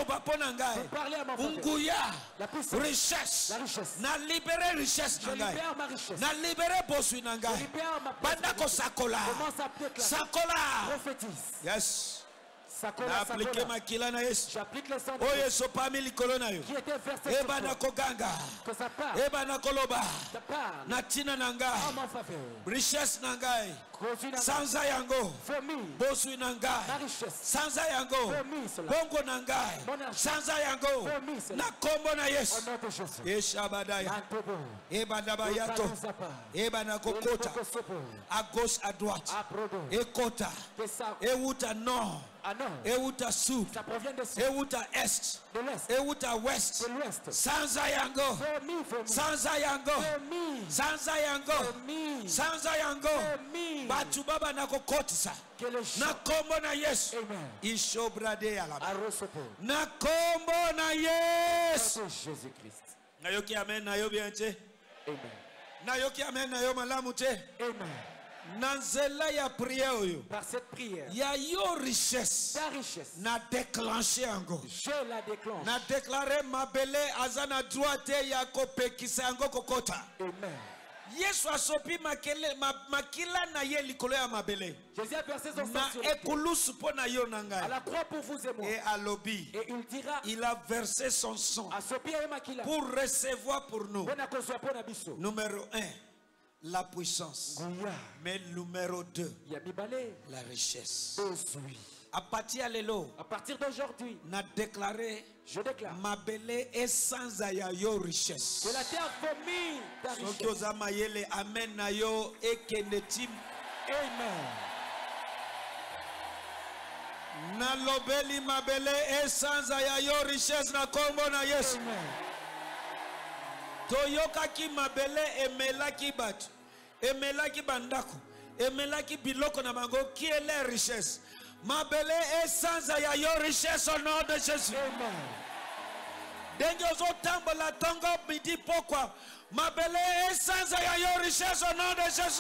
La puissance. Richesse. La richesse. Na libéré richesse. Je libère ma richesse. Na libéré bossu nanga. Je libère ma Bandako sakola. Commence à déclarer. Sakola. Prophétise. Yes. J'applique les sentiments qui étaient versés sur toi. Que ça part. Ça part. Natina nanga. En ma faveur. Richesse nangai. Sanza yango. Bosu nanga. Ma richesse. Sanza yango. Bongo nangai. Sanza yango. Na kombo na Yesu. Au nom de Jésus. Eshabadaya. Ebadabayato. Ebanakokota. À gauche, à droite. Ekota. Euta nord. Euta sud. Ça provient de sud. Euta est. De l'est. Euta ouest. De l'ouest. Sanza yango. Sanza yango. Sanza yango. Sanza yango. Batu baba nakokotisa. Na kombo na Yesu. Ishobrade alaba. Na kombo na Yesu. Jésus-Christ. Nayoki amen nayo bienche. Amen. Nayoki amen nayo malamu te. Amen. Nanzela ya prière oyo. Par cette prière. Ya yo richesse. Ta richesse. Na déclenché encore. Je la déclenche. Na déclaré mabele azana droite ya kopekisa yango kokota. Amen. Yesu asopi makila na ye likolo ya mabele. Jésus a versé son sang na sur la ekulusu po na yo na ngai. À la croix pour vous et moi. Et à l'obi. Et il dira. Il a versé son sang. Pour recevoir pour nous. Numéro 1. La puissance. Mais numéro 2. La richesse. À partir d'aujourd'hui, n'a déclaré. Je déclare. Ma belé est sans ayayo richesse. Que la terre vomit ta richesse. Amen na yo et kenetim. Amen. Na lobeli ma belé est sans ayayo richesse na kombo na Yesu. Toyoka ki ma belé emelaki batu. Emelaki bandako. Emelaki biloko na bango qui est la richesse. Ma belé est sans ayayo richesse au nom de Jésus. Dengozo tambola tongo midi pourquoi. Ma belé est sans ayayo richesse au nom de Jésus.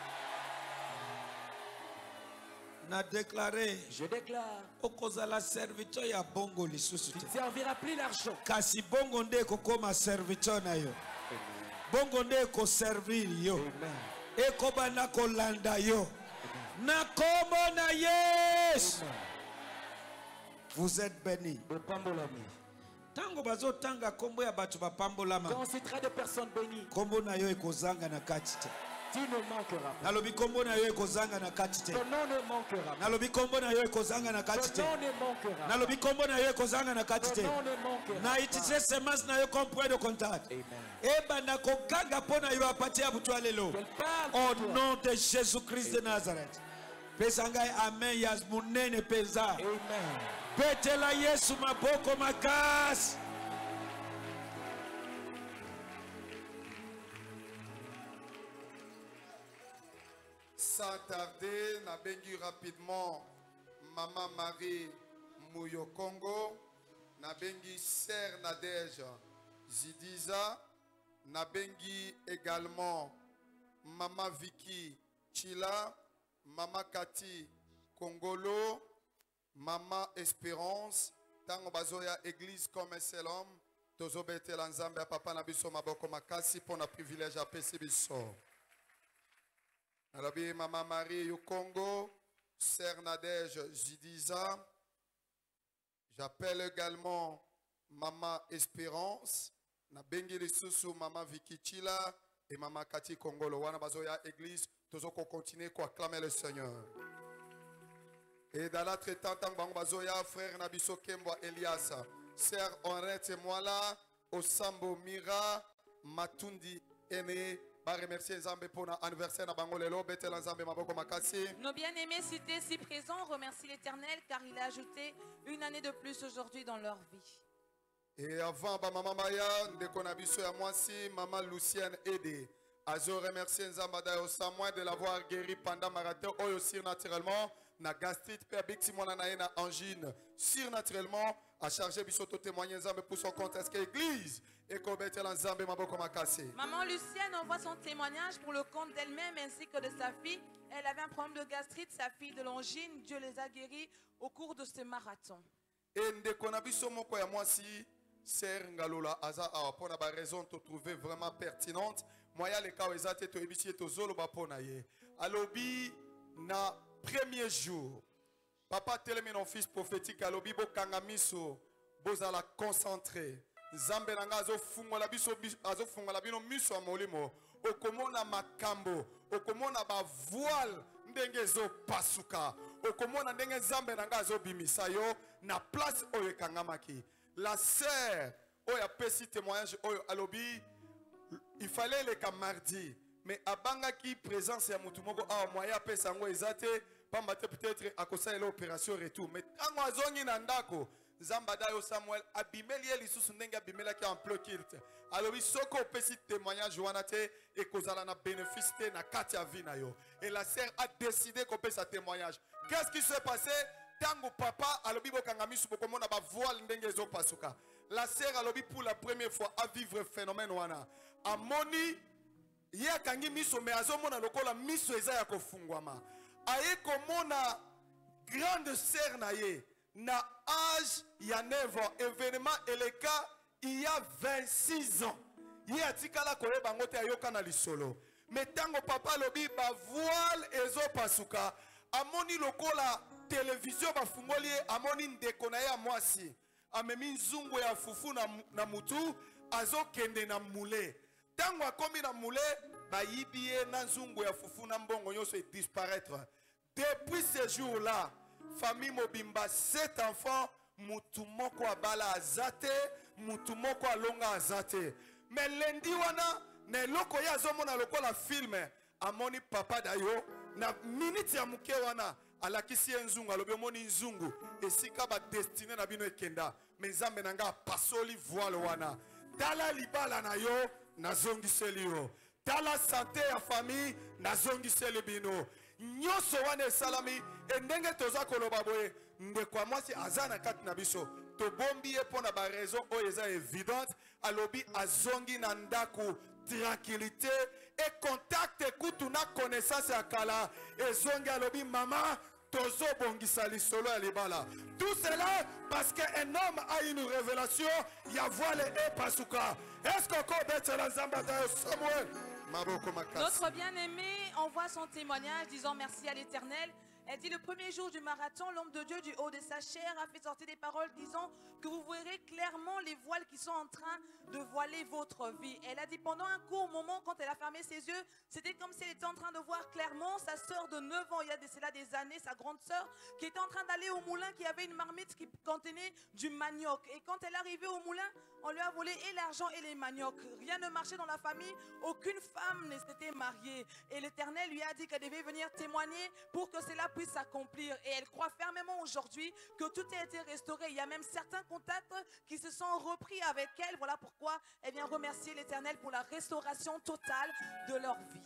Na déclaré. Je déclare. Okozala serviteur ya bongo lisusu. Tu ne serviras plus l'argent. Kasi bongo nde kokoma serviteur na yo. Bongo nde ko servir yo. Eko bana kolanda yo. Na kombo na Yesu. Vous êtes bénis. Tango bazo tanga kombo ya batu bapambolama. Quand on citera des personnes bénies. Kombo na yo ekozanga na katite. Tu ne manqueras pas. Nalobi kombo na yo ekozanga na katite. Ton nom ne manquera pas. Nalobi kombo na yo ekozanga na katite. Ton nom ne manquera pas. Nalobi kombo na yo ekozanga na katite. Ton nom ne manquera pas. Na itise semence na yo comme point de contact. Eba na kokanga pona yo apatia butu alelo. Au nom de Jésus-Christ de Nazareth. Pesangai amen yazmunene peza. Amen. Betela Yesu maboko makasi. Sans tarder, n'a bengi rapidement Maman Marie Mouyo Congo, n'a bengi Sœur Nadège Zidiza, n'a bengi également Maman Vicky Chila, Maman Cathy Congolo, Maman Espérance, tango bazoya église comme un seul homme, tozo bete lanzambe papa na biso maboko makasi pour na privilège à pesi biso. Alors, Maman Marie au Congo, Sœur Nadège Zidiza. J'appelle également Maman Espérance. Na bengi lisusu Maman Vicky Chila et Maman Cathy Congolo. Wana bazoya église, toujours qu'on continue à acclamer le Seigneur. Et dans l'autre temps, tant bazoya frère Nabiso Kembo Elias, Sœur Henriette Mwala, Osambo Mira, Matundi Aimé Nos bien-aimés cités ici présents remercient l'Éternel car il a ajouté une année de plus aujourd'hui dans leur vie. Et avant, maman Maya, maman Lucienne Aidé. Azo remercie Nzambada Samuel de l'avoir guéri pendant marathon. Oyo surnaturellement, na gastrite, père Big Simona na angine. Surnaturellement, a chargé Bissoto témoigner Nzambe pour son compte. Est-ce que l'église est convertie en Nzambe Maboko Makase? Maman Lucienne envoie son témoignage pour le compte d'elle-même ainsi que de sa fille. Elle avait un problème de gastrite, sa fille de l'angine. Dieu les a guéris au cours de ce marathon. Et Ndekonabiso Moko ya mwasi, Ser Ngalola Aza a pour la raison de trouver vraiment pertinente. Moya le cas ezate to ebisi to zolo bapona ye. Alobi na premier jour. Papa telemi non fils prophétique alobi bo kangamiso bozala concentré. Nzambe nanga azo fungola biso azo fungola bino miso amolimo. Okomona makambo, okomona ba voile ndenge zo pasuka. Okomona ndenge Nzambe nanga azo bimisa yo na place oyo kangamaki. La sœur oyo apesi témoignage oyo alobi il fallait le mardi, mais abanga qui présence ya mutumoko a moyen pesa ngo ezate pambate peut-être à cause de l'opération retour mais tango azongi na ndako Zambada yo Samuel abimeli lisusu ndenge abimela ki en pleukilte alors soko pesi témoignage wana te et kozala na bénéfice te na kati ya vie na yo et la sœur a décidé qu'on pesa témoignage. Qu'est-ce qui s'est passé? Tango papa alobi bokangamisu bokomona ba voile ndenge zo pasuka. La sœur alobi pour la première fois à vivre phénomène wana. Amoni ya kangi miso me azomona lokola miso eza ya kofungwama. Aye komona grande sœur na ye na âge ya 9 ans événement eleka il y a 26 ans. Ye atikala koyeba ngote ayoka na lisolo. Mais tango papa lobi ba voile ezo pasuka amoni lokola télévision bafungoli amoni ndeko na ya mwasi amemi nzungu ya fufu na mutu azokende na mule tango akomi na mule bayibie na nzungu ya fufu na mbongo nyonso et disparaître. Depuis ce jour-là famille mobimba 7 enfants mutu moko abala azate mutu moko alonga azate. Mais lundi wana na eloko ya azomona lokola film amoni papa dayo na minute ya muke wana alakisi nzungu alobi omoni nzungu esika ba destiné na bino ekenda mais Nzambe nanga pasoli voile wana tala libala na yo nazongiseli yo tala santé ya famille nazongiseli bino nyonso wana esalami endenge toza koloba boye ndeko mwasi azana kati na biso tobombi ye pona ba raison oyo eza évidente alobi azongi na ndaku tranquillité et contact kutu na connaissance ya kala ezongi alobi mama tozo bongisa lisolo ya libala. Tout cela parce qu'un homme a une révélation ya voile et pasuka. Est-ce qu'on peut la Zambada Samuel? Notre bien-aimé envoie son témoignage disant merci à l'Éternel. Elle dit le premier jour du marathon, l'homme de Dieu du haut de sa chair a fait sortir des paroles disant que vous verrez clairement les voiles qui sont en train de voiler votre vie. Elle a dit pendant un court moment, quand elle a fermé ses yeux, c'était comme si elle était en train de voir clairement sa sœur de 9 ans, il y a de cela des années, sa grande sœur, qui était en train d'aller au moulin, qui avait une marmite qui contenait du manioc. Et quand elle est arrivée au moulin, on lui a volé et l'argent et les maniocs. Rien ne marchait dans la famille, aucune femme ne s'était mariée. Et l'Éternel lui a dit qu'elle devait venir témoigner pour que cela puisse s'accomplir. Et elle croit fermement aujourd'hui que tout a été restauré. Il y a même certains contacts qui se sont repris avec elle. Voilà pourquoi elle vient remercier l'Éternel pour la restauration totale de leur vie.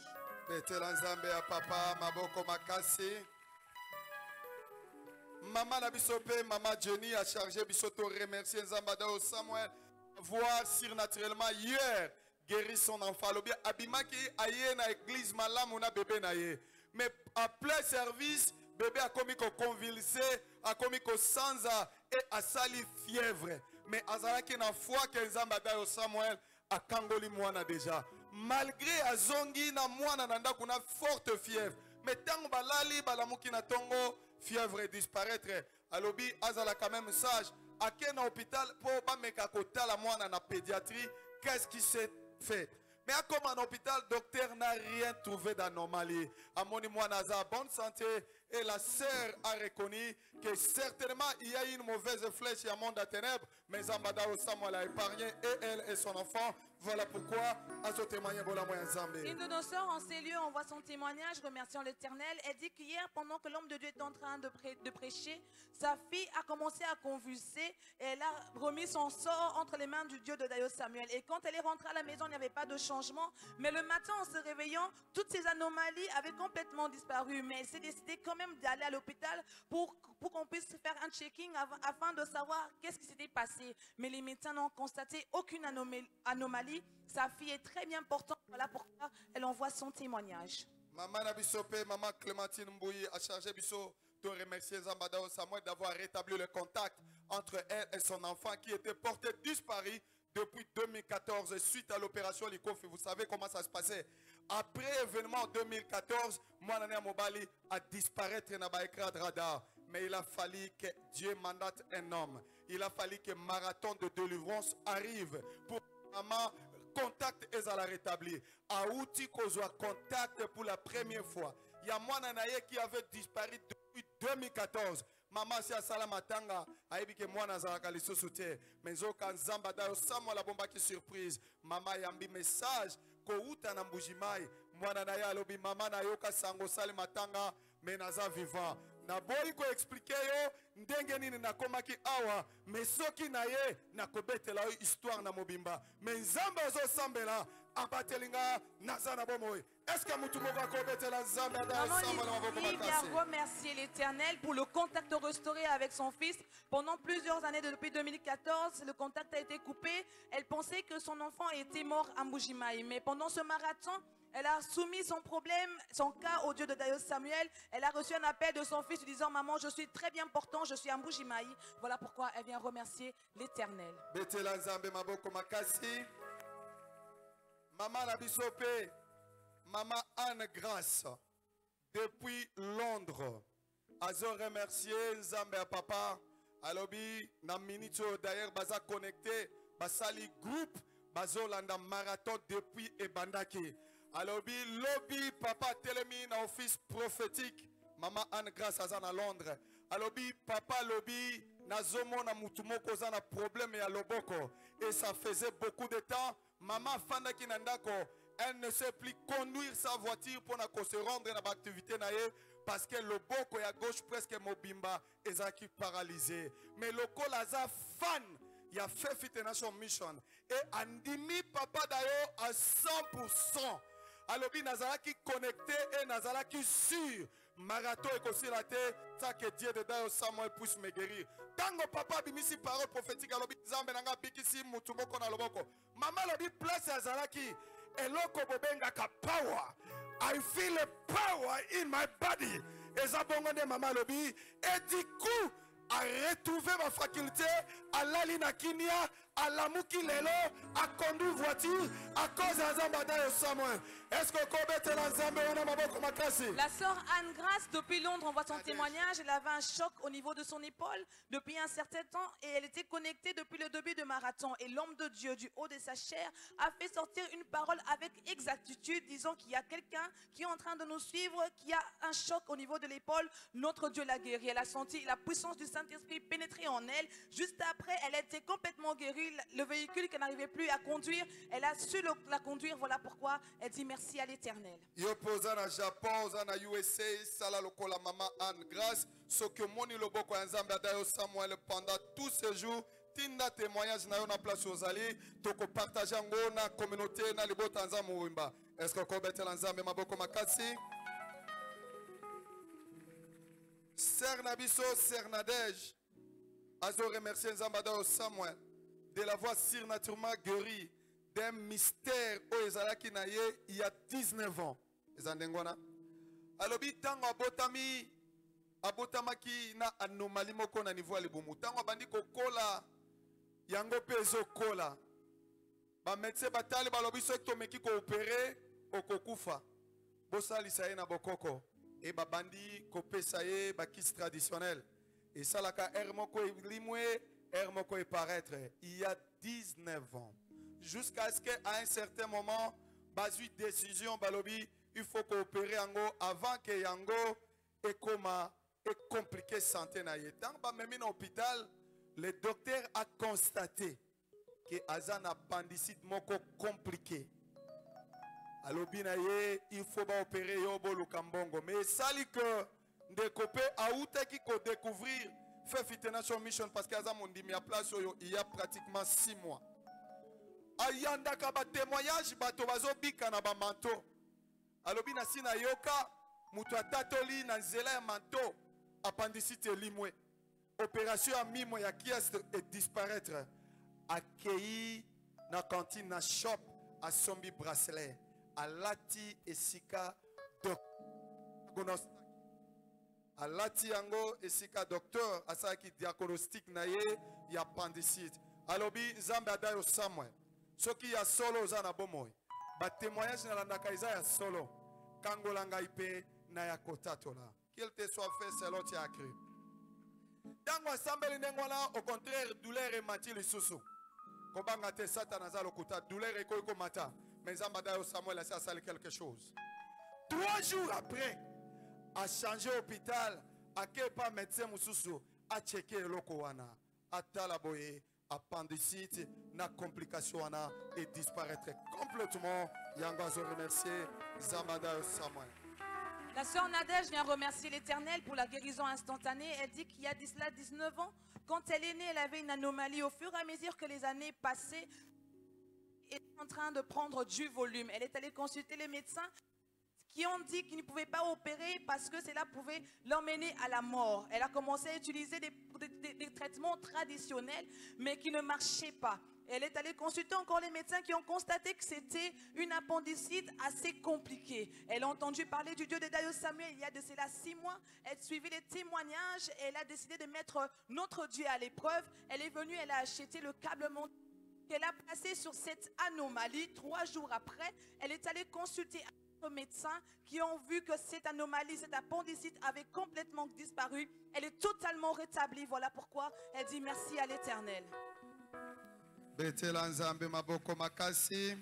Maman Nabisope, Maman Jenny a chargé Bisoto remercier Nzambada au Samuel. Voir surnaturellement hier guérir son enfant. Abimaki aye na église malam ou na bébé naye. Mais en plein service, bébé a commis qu'on convulsé, a commis qu'on sansa et a sali fièvre. Mais azalaki na foi que Nzambada au Samuel a kangoli mwana déjà. Malgré azongi na mwana nanda kuna forte fièvre. Mais tant balali balamuki na tongo fièvre disparaître. Alobi azala quand même sage. À quel hôpital pour pas me kakota la moine en pédiatrie, qu'est-ce qui s'est fait? Mais comme en hôpital, le docteur n'a rien trouvé d'anormal. À mon moine bonne santé et la sœur a reconnu que certainement il y a une mauvaise flèche à monde à ténèbres, mais Zambada Samuel a épargné et elle et son enfant Voilà pourquoi, à ce témoignage, une de nos sœurs en ces lieux envoie son témoignage remerciant l'Éternel. Elle dit qu'hier, pendant que l'homme de Dieu était en train de prêcher, sa fille a commencé à convulser et elle a remis son sort entre les mains du Dieu de Dayo Samuel. Et quand elle est rentrée à la maison, il n'y avait pas de changement. Mais le matin, en se réveillant, toutes ces anomalies avaient complètement disparu. Mais elle s'est décidée quand même d'aller à l'hôpital pour qu'on puisse faire un checking afin de savoir qu'est-ce qui s'était passé. Mais les médecins n'ont constaté aucune anomalie. Sa fille est très bien portante. Voilà pourquoi elle envoie son témoignage. Maman Nabisope, maman Clémentine Mbouyi a chargé Bisso de remercier Zambadao Samuel d'avoir rétabli le contact entre elle et son enfant qui était porté disparu depuis 2014 suite à l'opération Likofi. Vous savez comment ça se passait. Après l'événement 2014, Mouanane Mobali a disparu dans l'écran de radar. Mais il a fallu que Dieu mandate un homme. Il a fallu que marathon de délivrance arrive pour maman contact et à la rétablir. Aouti kozwa contact pour la première fois. Il y a Mouananaye qui avait disparu depuis 2014. Maman si asala matanga aibi ke mwana zalaka lisusu te. Menzoka nzamba dayo samwa la bomba ki surprise. Mama yambi message ko uta na mbujimai. Mwana na ya alobi mama na yoka sango sali matanga menaza vivant. Na boyi ko expliquer yo ndenge nini nakomaki awa mesoki na ye nakobetela yo histoire na mobimba. Mais nzamba zo sambela abatelinga nazana bomoy. Est-ce que mutu moko akobetela nzamba da sambela maboko makasi? Il vient remercier l'Éternel pour le contact restauré avec son fils. Pendant plusieurs années, depuis 2014, le contact a été coupé. Elle pensait que son enfant était mort à Mbujimaï. Mais pendant ce marathon, elle a soumis son problème, son cas au Dieu de Dayo Samuel. Elle a reçu un appel de son fils lui disant « Maman, je suis très bien portant, je suis à Mbujimaï. » Voilà pourquoi elle vient remercier l'Éternel. Maman Nabisope, Maman Anne Grâce, depuis Londres, azo remercier Nzambe à papa. Alobi, na minito d'ailleurs, baza connecté, basali groupe, bazo landa marathon depuis Ebandaki. Alobi, lobby, papa telemi na office prophétique, Maman Anne Grâce à Londres. Alobi, papa lobby, na zomo na mutumoko zana problème ya loboko. Et ça faisait beaucoup de temps. Maman Fanda Kinandako, elle ne sait plus conduire sa voiture pour se rendre dans l'activité parce que le boko à gauche presque mobimba est paralysé. Mais le colaza fan, il a fait Fit Nation Mission et andimi papa d'ailleurs à 100%. Alors il Nazara qui connecté et Nazara qui sûr. Marathon et aussi la terre, ça que Dieu de Dayo Samuel puisse me guérir. Tango papa bimisi parole prophétique alobi Nzambe nanga bikisi mutumoko na loboko. Mama lobi place ya zalaki eloko bobenga ka power. I feel a power in my body. Ezabongo de mama lobi et du coup à retrouver ma faculté à l'alina kinia à la muki lelo à conduire voiture à cause de Zambada et Samuel. Est-ce que la sœur Anne Grâce depuis Londres envoie son témoignage. Elle avait un choc au niveau de son épaule depuis un certain temps et elle était connectée depuis le début de marathon. Et l'homme de Dieu du haut de sa chair a fait sortir une parole avec exactitude disant qu'il y a quelqu'un qui est en train de nous suivre, qui a un choc au niveau de l'épaule. Notre Dieu l'a guérie. Elle a senti la puissance du Saint-Esprit pénétrer en elle. Juste après, elle était complètement guérie. Le véhicule qu'elle n'arrivait plus à conduire, elle a su la conduire. Voilà pourquoi elle dit merci à l'Éternel. Yopoza na Japon, na USA, sala lokola mama Anne Grâce, ce que moni loboko Nzambe Dayo Samuel pendant tous ces jours, tinda témoignage na yo na place aux alliés, toko partager ngo na communauté na libota Nzambe Mwimba. Est-ce que ko betela Nzambe maboko makasi? Sœur Nabiso, Sœur Nadège, azo remercier Nzambe Dayo Samuel de l'avoir surnaturellement guéri d'un mystère au Ezalaki Naye il y a 19 ans. Ezandengwana. Alobi tango abotamaki na anomalie moko na niveau alibumu. Tango abandi kokola yango pezo kola. Ba médecin batali balobi so tomeki ko opérer okokufa. Bosali saye na bokoko. Et babandi kopesa ye ba kis traditionnel. Et salaka ermoko limwe ermoko e paraître il y a 19 ans. Jusqu'à ce qu'à un certain moment, basu décision balobi, il faut coopérer en go avant que yango et comment et compliqué santé na yetan. Ba même en hôpital, le docteur a constaté que que azan appendicite moko compliqué. Alobi na ye il faut ba opérer yo bolu kambongo mais sali que ndekopé aouté qui ko découvrir fait Fit Nation Mission parce que azan mondimi a place il y a pratiquement 6 mois. Ayanda ka ba témoignage bato bazo bika na ba manto. Alobi na sina yoka mutu atatoli na nzela ya manto appendicite limwe. Opération à mimo ya kieste et disparaître. Accueilli na cantine na shop à sombi bracelet. Alati esika diagnostic. Alati yango esika docteur asaki diagnostic na ye ya appendicite. Alobi nzambe adayo Samuel. Soki ya solo za na bomoy. Ba témoignage na landaka iza ya solo. Kangolanga ipe na ya kotatola. Qu'il te soit fait selon tu as cru. Dango assemble nengwana au contraire douleur et mati le soso. Kobanga te satana za lokuta douleur et koiko mata. Mais Zambada Samuel a sali quelque chose. 3 jours après, a changé l'hôpital, a kepa médecin mususu, a checké loko wana, a talaboye, appendicite, na complication wana et disparaître complètement. Yangazo remercier Zambada Samuel. La sœur Nadège vient remercier l'Éternel pour la guérison instantanée. Elle dit qu'il y a cela 19 ans, quand elle est née, elle avait une anomalie. Au fur et à mesure que les années passaient, elle est en train de prendre du volume. Elle est allée consulter les médecins qui ont dit qu'ils ne pouvaient pas opérer parce que cela pouvait l'emmener à la mort. Elle a commencé à utiliser des traitements traditionnels, mais qui ne marchaient pas. Elle est allée consulter encore les médecins qui ont constaté que c'était une appendicite assez compliquée. Elle a entendu parler du Dieu de Dayo Samuel il y a de cela 6 mois. Elle suivit les témoignages et elle a décidé de mettre notre Dieu à l'épreuve. Elle est venue, elle a acheté le câble monté qu'elle a placé sur cette anomalie. 3 jours après, elle est allée consulter un médecin qui ont vu que cette anomalie, cette appendicite avait complètement disparu. Elle est totalement rétablie. Voilà pourquoi elle dit merci à l'Éternel. Betela nzambe maboko makasi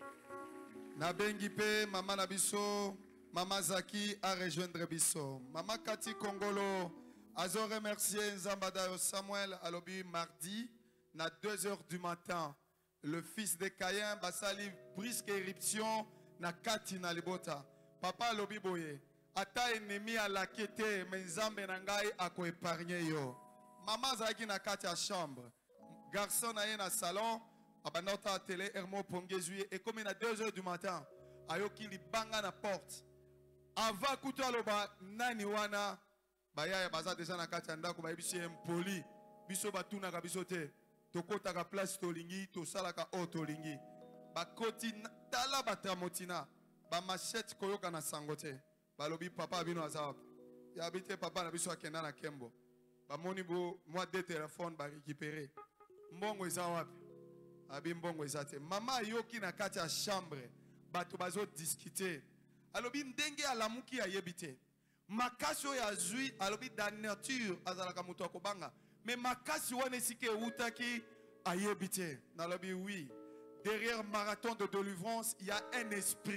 nabengi pe mama na biso mama Zaki a rejoindre biso mama Kati Kongolo azo remercier Nzambada Samuel alobi mardi na 2h du matin le fils de Caïn basali brisque éruption na kati na libota papa alobi boye ata ennemi ala kete mais nzambe na ngai ako épargner yo mama Zaki na kati ya chambre garçon na na salon abanota télé hermo pongezui et comme à 2h du matin ayoki libanga na porte avant kuto aloba nani wana baya baza déjà na kati ndako bayebisi impoli biso batuna ka biso te tokota ka place tolingi to salaka o tolingi bakoti tala batamotina ba machette koyoka na sangote balobi papa bino azap ya bité papa na biso akenda na kembo ba moni bo moi de téléphone ba récupérer mbongo eza wapi abi mbongo eza te mama yoki na kati ya chambre bato bazo discuter alobi ndenge alamuki ayebi te makasi oyo azwi alobi da nature azalaka moto akobanga mais makasi wana esika eutaki ayebi te nalobi oui derrière marathon de délivrance il y a un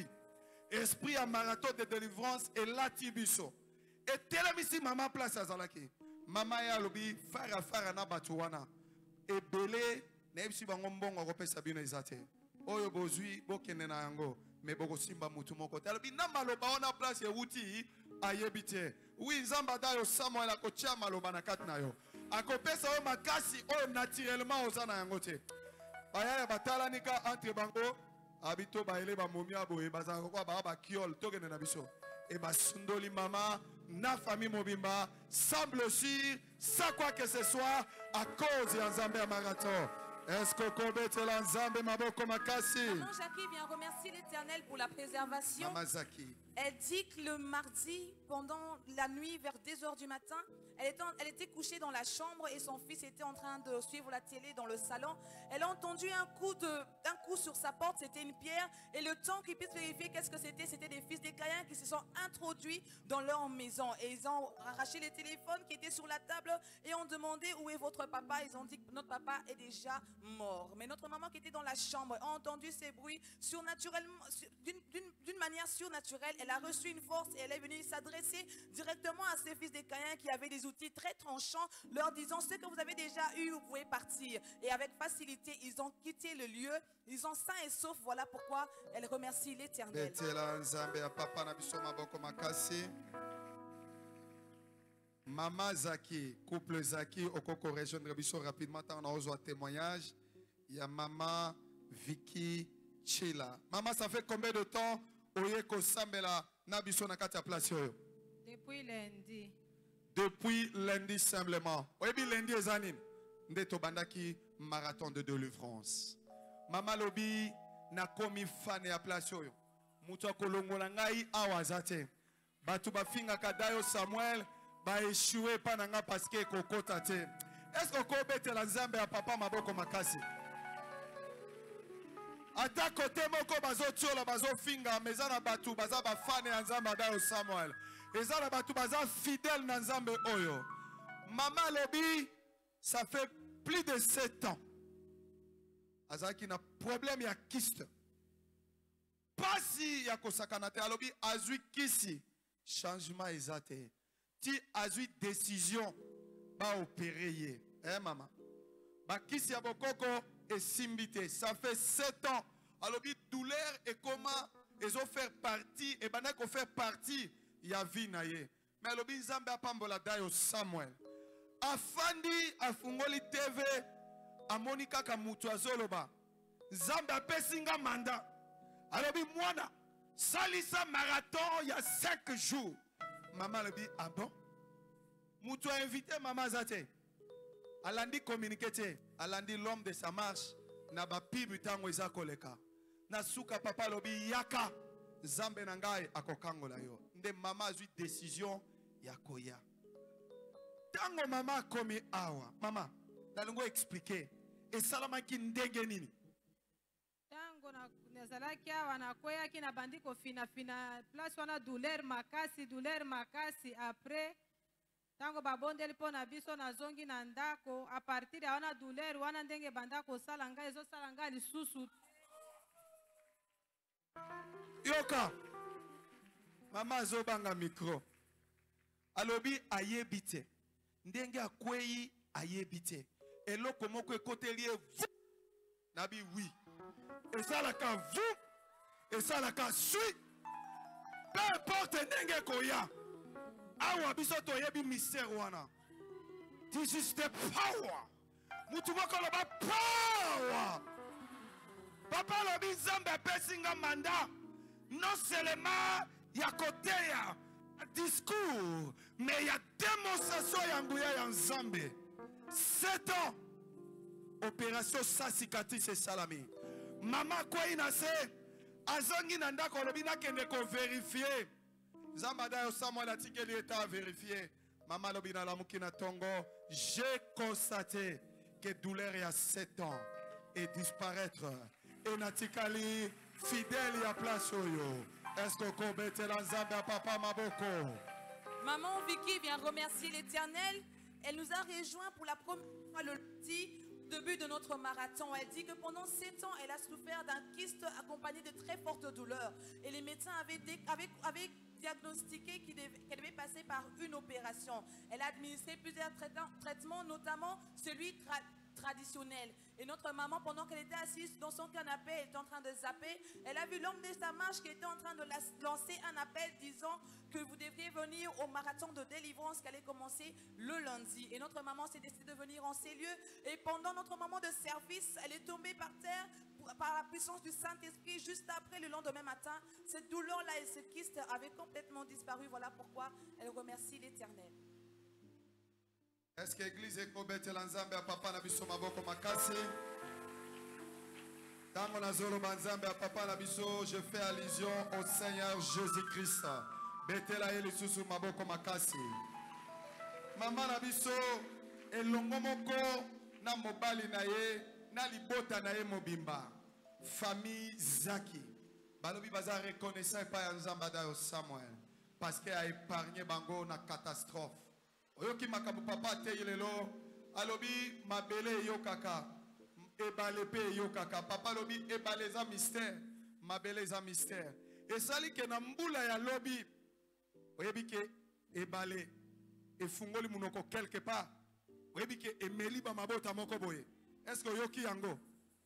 esprit à marathon de délivrance elati biso etelemisi mama place azalaki mama ya alobi fara na bato wana ebele nebisi bango mbongo kopesa bino ezate oyo bozwi bokende na yango me bokosimba mutu moko te alobi na maloba wana place euti ayebi te wi Nzambada yo Samuel akotia maloba na kati na yo akopesa oyo makasi oyo naturellement oza na yango te bayaya batalanika entre bango abito baele bamomi aboye bazalaka kwa baa bakiole tokende na biso e basundoli mama na famille mobimba semble sûr sans quoi que ce soit à cause de Nzambe à marathon. Est-ce que Kobetela Nzambe maboko makasi? Maman Jackie vient remercier l'Éternel pour la préservation. Maman Zaki. Elle dit que le mardi, pendant la nuit, vers 2h du matin, elle était couchée dans la chambre et son fils était en train de suivre la télé dans le salon. Elle a entendu un coup sur sa porte, c'était une pierre. Et le temps qu'ils puissent vérifier qu'est-ce que c'était des fils des Caïns qui se sont introduits dans leur maison. Et ils ont arraché les téléphones qui étaient sur la table et ont demandé où est votre papa. Ils ont dit que notre papa est déjà mort. Mais notre maman qui était dans la chambre a entendu ces bruits surnaturellement, d'une manière surnaturelle. elle a reçu une force et elle est venue s'adresser directement à ses fils des Caïns qui avaient des outils très tranchants, leur disant ce que vous avez déjà eu, vous pouvez partir. Et avec facilité, ils ont quitté le lieu, ils sont sains et saufs. Voilà pourquoi elle remercie l'Éternel. Maman Zaki, couple Zaki, Okoko rejoindre Bisso rapidement, on a reçu un témoignage. Il y a maman Vicky Chila. Maman, ça fait combien de temps Oyeko Sambela Nabiso Nakata place? Depuis lundi. Depuis lundi simplement. Oyebi lundi ezanin. Ndeto bandaki marathon de délivrance. Maman lobi na komi fane ya place oyo. Mutu akolongola ngai awazate. Batu bafinga kadayo Samuel ba échoué pa nanga parce que kokota te. Est-ce que ko betela nzambe ya papa maboko makasi? Ata kote moko bazo tiola bazo finga mezana batu baza ba fane ya nzambe adayo Samuel. Ezana batu baza fidèle na nzambe oyo. Maman lobi ça fait plus de 7 ans. Azaki na problème ya kyste. Pasi ya kosakana te alobi azui kisi changement ezate. Ti azui décision ba opérer. Maman. Ba kisi ya bokoko et simbité. Ça fait 7 ans. Alors, douleur et comment ils ont fait partie. Et maintenant qu'on fait partie, il y a vie naïe. Mais alors, Zambé a pambola dayo Samuel. Afandi afungoli TV a Monica Kamutua Zoloba. Zambé a pesinga manda. Alors, mwana salisa marathon il y a 5 jours. Maman le dit, ah bon? Moutou a invité maman Zate. Alandi communiqué. Alandi l'homme de sa marche. Na ba pibu tango eza koleka. Na suka papa lobi yaka. Zambe nangai akokangola yo. Nde mama azui décision ya koya. Tango mama komi awa. Mama, nalungo expliquer. Et salama ki ndenge nini? Tango na zalaki awa na koya ki na bandiko fina place wana douleur makasi après tango babondeli po na biso na zongi na ndako a partir ya wana douleur wana ndenge bandako sala ngai ezo sala ngai lisusu. Yoka mama azobanga micro alobi ayebite ndenge akwei ayebite eloko moko ekotelie vu nabi oui esalaka vu esalaka sui peu importe ndenge koya. Awa biso toyebi mystère wana. This is the power. Mutu moko loba power. Papa lobi Nzambe pesinga manda. Non seulement ya kote ya discours, mais ya démonstration ya nguya ya Nzambe. 7 ans. Opération sa cicatrice et salami. Mama kwa inase azongi na ndako lobi nakende ko vérifier. Zambada Samuel a tiqué l'état à vérifier. Maman Lobina Lamukina Tongo, j'ai constaté que douleur il y a 7 ans et disparaître. Et Natikali, fidèle y a place au yo. Est-ce que Kobete la Zambia papa Maboko? Maman Vicky vient remercier l'Éternel. Elle nous a rejoints pour la première fois le début de notre marathon. Elle dit que pendant 7 ans, elle a souffert d'un kyste accompagné de très fortes douleurs. Et les médecins avaient diagnostiqué qu'elle devait passer par une opération. Elle a administré plusieurs traitements, notamment celui traditionnel. Et notre maman, pendant qu'elle était assise dans son canapé, elle était en train de zapper, elle a vu l'homme de sa marche qui était en train de lancer un appel disant que vous devriez venir au marathon de délivrance qui allait commencer le lundi. Et notre maman s'est décidée de venir en ces lieux. Et pendant notre moment de service, elle est tombée par terre par la puissance du Saint-Esprit. Juste après, le lendemain matin, cette douleur-là et ce kyste avaient complètement disparu. Voilà pourquoi elle remercie l'Éternel. Est-ce que l'église est cobette l'ensemble à papa nabiso maboko makasi? Tango nazolo banzambe à papa nabiso, je fais allusion au Seigneur Jésus-Christ. Betela ele susu maboko makasi. Mama nabiso elongo moko na mobali na ye na libota na ye mobimba. Famille Zaki. Balobi baza reconnaissant pa nzamba da Samuel parce qu'il a épargné bango na catastrophe. Oyoki makabu papa te yelelo alobi mabele yokaka ebale pe yokaka papa lobi ebale za mystère mabele za mystère Et sali ke na mbula ya lobi. Oyebi ke ebale e fungoli munoko quelque part. Oyebi ke emeli ba mabota moko boye. Est-ce que yoki yango?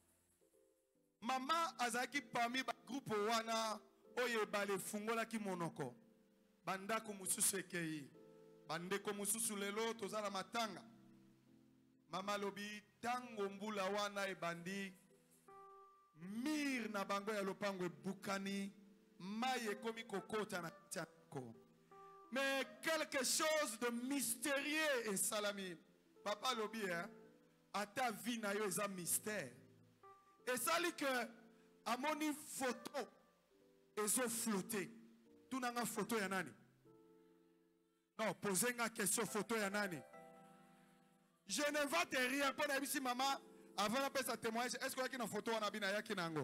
Mama azaki parmi ba groupe wana oye ebale fungola ki monoko. Bandako mususu ekei. Bandeko mususu lelo tozala matanga. Mama lobi tango mbula wana ebandi mir na bango ya lopango ebukani maye komi kokota na tiako. Mais quelque chose de mystérieux et salami. Papa lobi ata vie na yo eza mystère. Et ça dit que amoni photo ezo flotter. Tout nanga photo ya nani? Non, posez une question photo ya nani? Je ne vais te rien pour la si maman avant de faire sa témoignage. Est-ce qu'il y a une photo en abina ya kinango?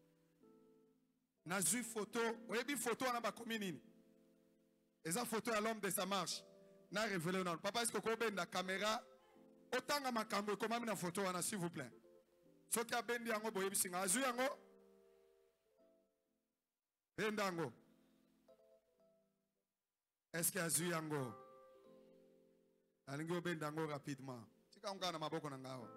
Nazu photo, oui bi photo en aba commune. Et ça photo à l'homme de sa marche. Na révélé non. Papa est-ce que vous avez la caméra? Autant à ma caméra comment une photo en s'il vous plaît. Ce qui a bendi yango boye bisinga azu yango. Bendango. Est-ce qu'il y a azu yango? Alingo bendango rapidement. Tika ungana maboko na ngao.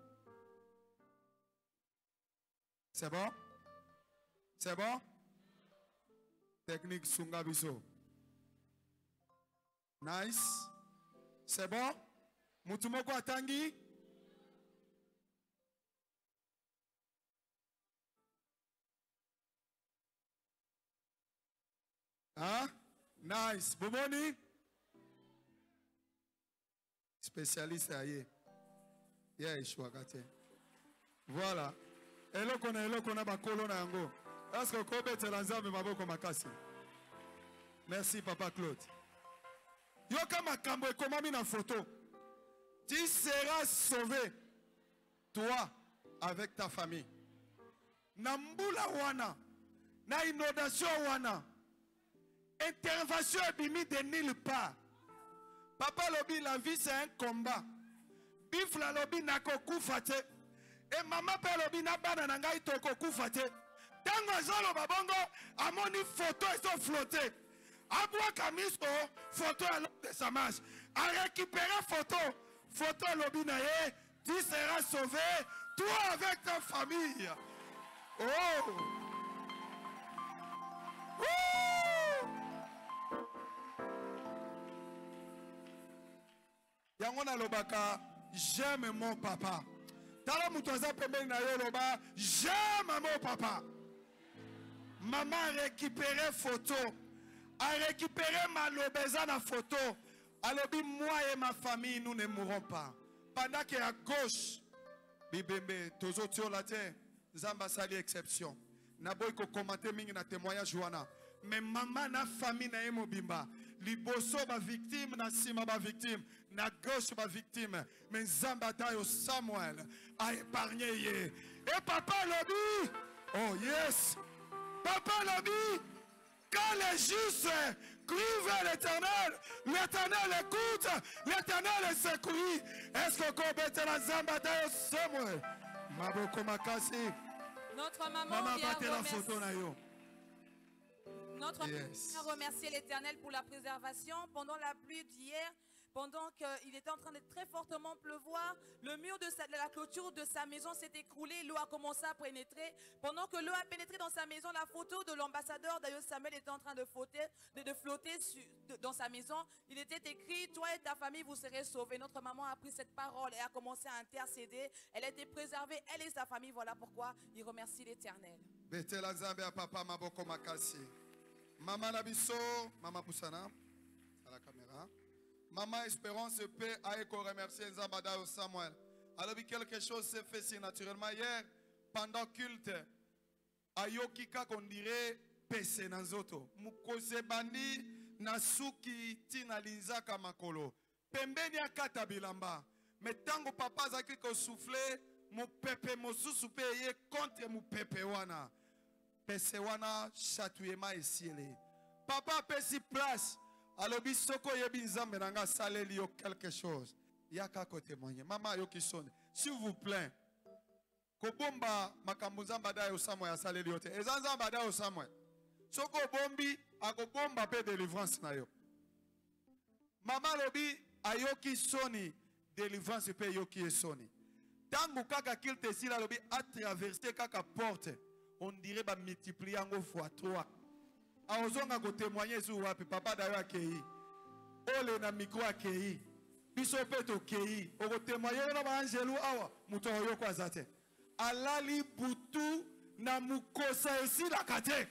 C'est bon? C'est bon? Technique sunga biso. Nice. C'est bon? Mutumoko atangi? Hein? Nice. Boboni? Spécialiste aïe. Yeah, Ishwakate. Voilà. Elo kona ba kolona yango. Est-ce que kobe telanzambe maboko makasi? Merci Papa Claude. Yoka makambo ekomami na photo. Tu seras sauvé toi avec ta famille. Na mbula wana, na inondation wana. Intervention ebimi de nulle part. Papa lobi la vie c'est un combat. Bifla lobi nakoku fate. Et maman pe lobi na bana na ngai tokoku fate. Tango zolo babongo amoni photo et sont flottés. Abwa kamiso photo à l'homme de sa marche. A récupérer photo. Photo lobi na ye. Tu seras sauvé. Toi avec ta famille. Oh. Yangona lobaka, j'aime mon papa. Tala mutoza pembeni na yo loba, j'aime mon papa. Maman a récupéré photo. A récupéré ma lobeza na photo. Alobi, moi et ma famille, nous ne mourrons pas. Pendant qu'à gauche, bibembe, tozo tio la terre, zamba sali exception. Naboy ko commenter mingi na témoignage wana. Mais maman na famille na emo bimba. Liboso ba victime na sima ba victime. Na gauche ba victime. Mais zamba tayo Samuel a épargné ye. Et papa lobi. Oh yes. Papa lobi. Quand les justes crient vers l'Éternel, l'Éternel écoute, l'Éternel secourit. Est-ce que Kobete la zamba tayo Samuel? Maboko makasi. Notre maman vient remercier l'Éternel pour la préservation pendant la pluie d'hier. Pendant qu'il était en train de très fortement pleuvoir, le mur de la clôture de sa maison s'est écroulé, l'eau a commencé à pénétrer. Pendant que l'eau a pénétré dans sa maison, la photo de l'ambassadeur d'Ayo Samuel était en train de flotter dans sa maison. Il était écrit, toi et ta famille, vous serez sauvés. Notre maman a pris cette parole et a commencé à intercéder. Elle a été préservée, elle et sa famille. Voilà pourquoi il remercie l'Éternel. Maman Nabiso, Maman Poussana, à la caméra. Maman Espérance paix a remercié Nzambada au Samuel. Alors quelque chose s'est fait si naturellement hier pendant culte. Ayokika qu'on dirait pese nazoto. Mukose bandi nasuki tina linzaka makolo. Pembeni akata bilamba. Mais tango papa zaki ko souffler mu pepe mosusu peye contre mu pepe wana. Pese wana chatouema esiele. Papa pesi place. Alors, bisoko yebi nzambe nanga saleli yo quelque chose. Yaka ko témoigner. Maman yo ki sonne. S'il vous plaît. Ko bomba makambo nzamba da yo Samuel saleli yo te. Ezanzamba da yo Samuel. Soko bombi akobomba pe délivrance na yo. Mama lobi ayoki soni délivrance pe yoki soni. Tangu kaka qu'il te sila lobi a traversé kaka porte. On dirait ba multiplier en fois 3. Aozonga ko témoigner sur wapi papa dayo akei. Ole na micro akei. Biso pe to kei. O ko témoigner na ba angelu awa muto yo kwa zate. Alali butu na mukosa esila kate.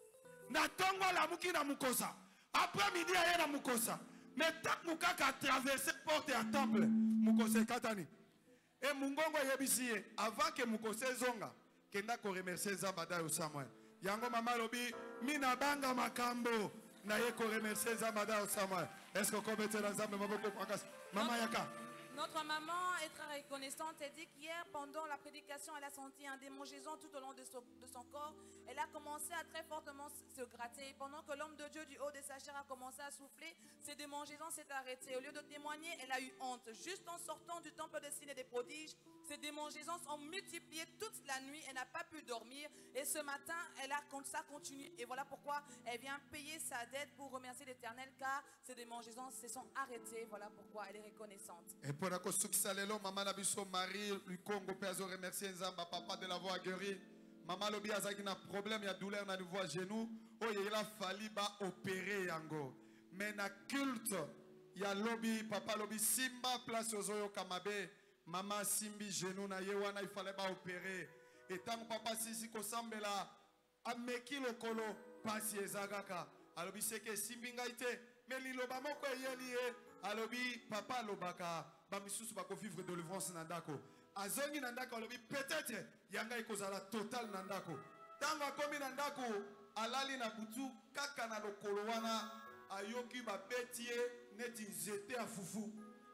Na tongo la muki na mukosa. Après midi aye na mukosa. Mais tant mukaka traverser porte à temple mukosa katani. Et mungongo yebisiye avant que mukose zonga kenda ko remercier Zambada yo Samuel. Yango mama lobi mina banga makambo na ye ko remercier Zambada yo Samuel. Est-ce que comme était la Zambé maboko kwakas mama yaka? Notre maman est très reconnaissante. Elle dit qu'hier, pendant la prédication, elle a senti un démangeaison tout au long de son corps. Elle a commencé à très fortement se gratter. Pendant que l'homme de Dieu du haut de sa chair a commencé à souffler, ces démangeaisons s'est arrêtée. Au lieu de témoigner, elle a eu honte. Juste en sortant du temple des signes et des prodiges, ces démangeaisons sont multipliées toute la nuit. Elle n'a pas pu dormir. Et ce matin, ça continue. Et voilà pourquoi elle vient payer sa dette pour remercier l'Éternel, car ces démangeaisons se sont arrêtées. Voilà pourquoi elle est reconnaissante. Pour la construction, maman Nabiso Marie, le Congo, Père, remercier Nzamba, papa de l'avoir guéri. Maman Lobi a un problème, il y a douleur dans le voie genou. Oh, il a fallu opérer yango. Mais na culte, il y a Lobi, papa Lobi Simba, place aux Oyo Kamabe. Maman Simbi genou na yewana, il fallait opérer. Et tant que papa Sisi Kosambela, ameki le kolo, pasi ezagaka. Alobi seke Simbi ngaite, mais liloba moko yelié. Alobi papa lobaka bamisusu bako vivre de délivrance nandako azongi nandako alobi peut-être yanga ikozala total nandako tanga komi nandako alali na butu kaka na lokolo wana ayoki babetie neti nzete ya fufu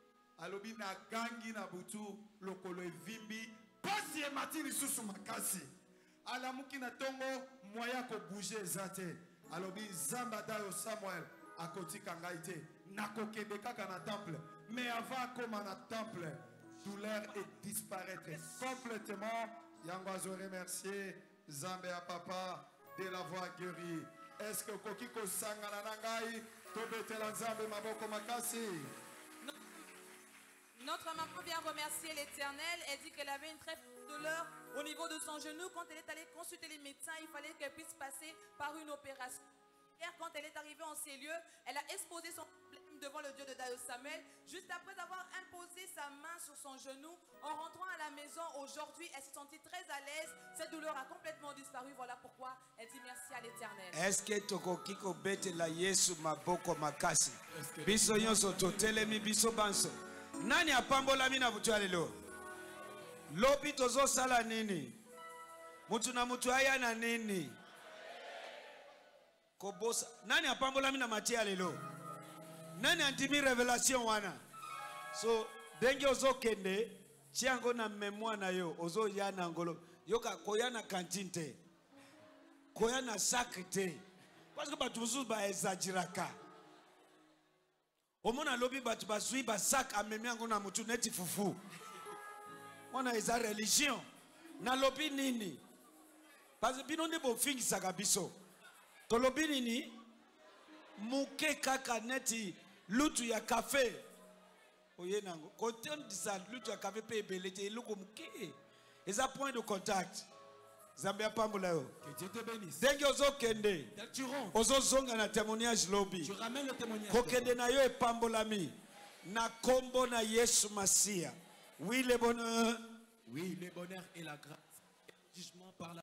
alobi na gangi na butu lokolo evimbi pasi emati lisusu makasi alamuki na tongo moya ko bouger zate alobi Zambada yo Samuel akotika ngai te nakokende kaka na temple mais avant comme na temple douleur et disparaître complètement yango remercier Zambé à papa de l'avoir guéri. Est-ce que kokiko sangana na ngai to betela Zambé maboko makasi? Notre maman vient remercier l'Éternel. Elle dit qu'elle avait une très forte douleur au niveau de son genou. Quand elle est allée consulter les médecins, il fallait qu'elle puisse passer par une opération. Quand elle est arrivée en ces lieux, elle a exposé son problème devant le Dieu de Dayo Samuel. Juste après avoir imposé sa main sur son genou, en rentrant à la maison aujourd'hui, elle s'est sentie très à l'aise. Cette douleur a complètement disparu. Voilà pourquoi elle dit merci à l'Éternel. Est-ce que tokokiko bete la Yesu maboko makasi? Biso nyonso totelemi biso banso. Nani apambola mina butu alelo? Lobi tozo sala nini? Mutu na mutu aya na nini? Kobosa. Nani apambola mina matia lelo? Nani antimi revelation wana? So denge ozo kende chiango na memoire na yo ozo yana ngolo yoka koyana kantinte koyana sakrite parce que batu buzu ba exagiraka omona lobi batu bazui ba sak amemi yango na mutu neti fufu wana eza religion na lobi nini parce que bino nde bofingisa biso to lobi nini muke kaka neti lutu ya café oyenango kote ndisa lutu ya café pe belete luko muke eza point de contact Zambia pambola yo que Dieu te bénisse denge ozo kende ozo zonga na témoignage lobi tu ramènes le témoignage ko kende na yo epambolami na kombo na Yesu Masia oui le bonheur et la grâce et le jugement par la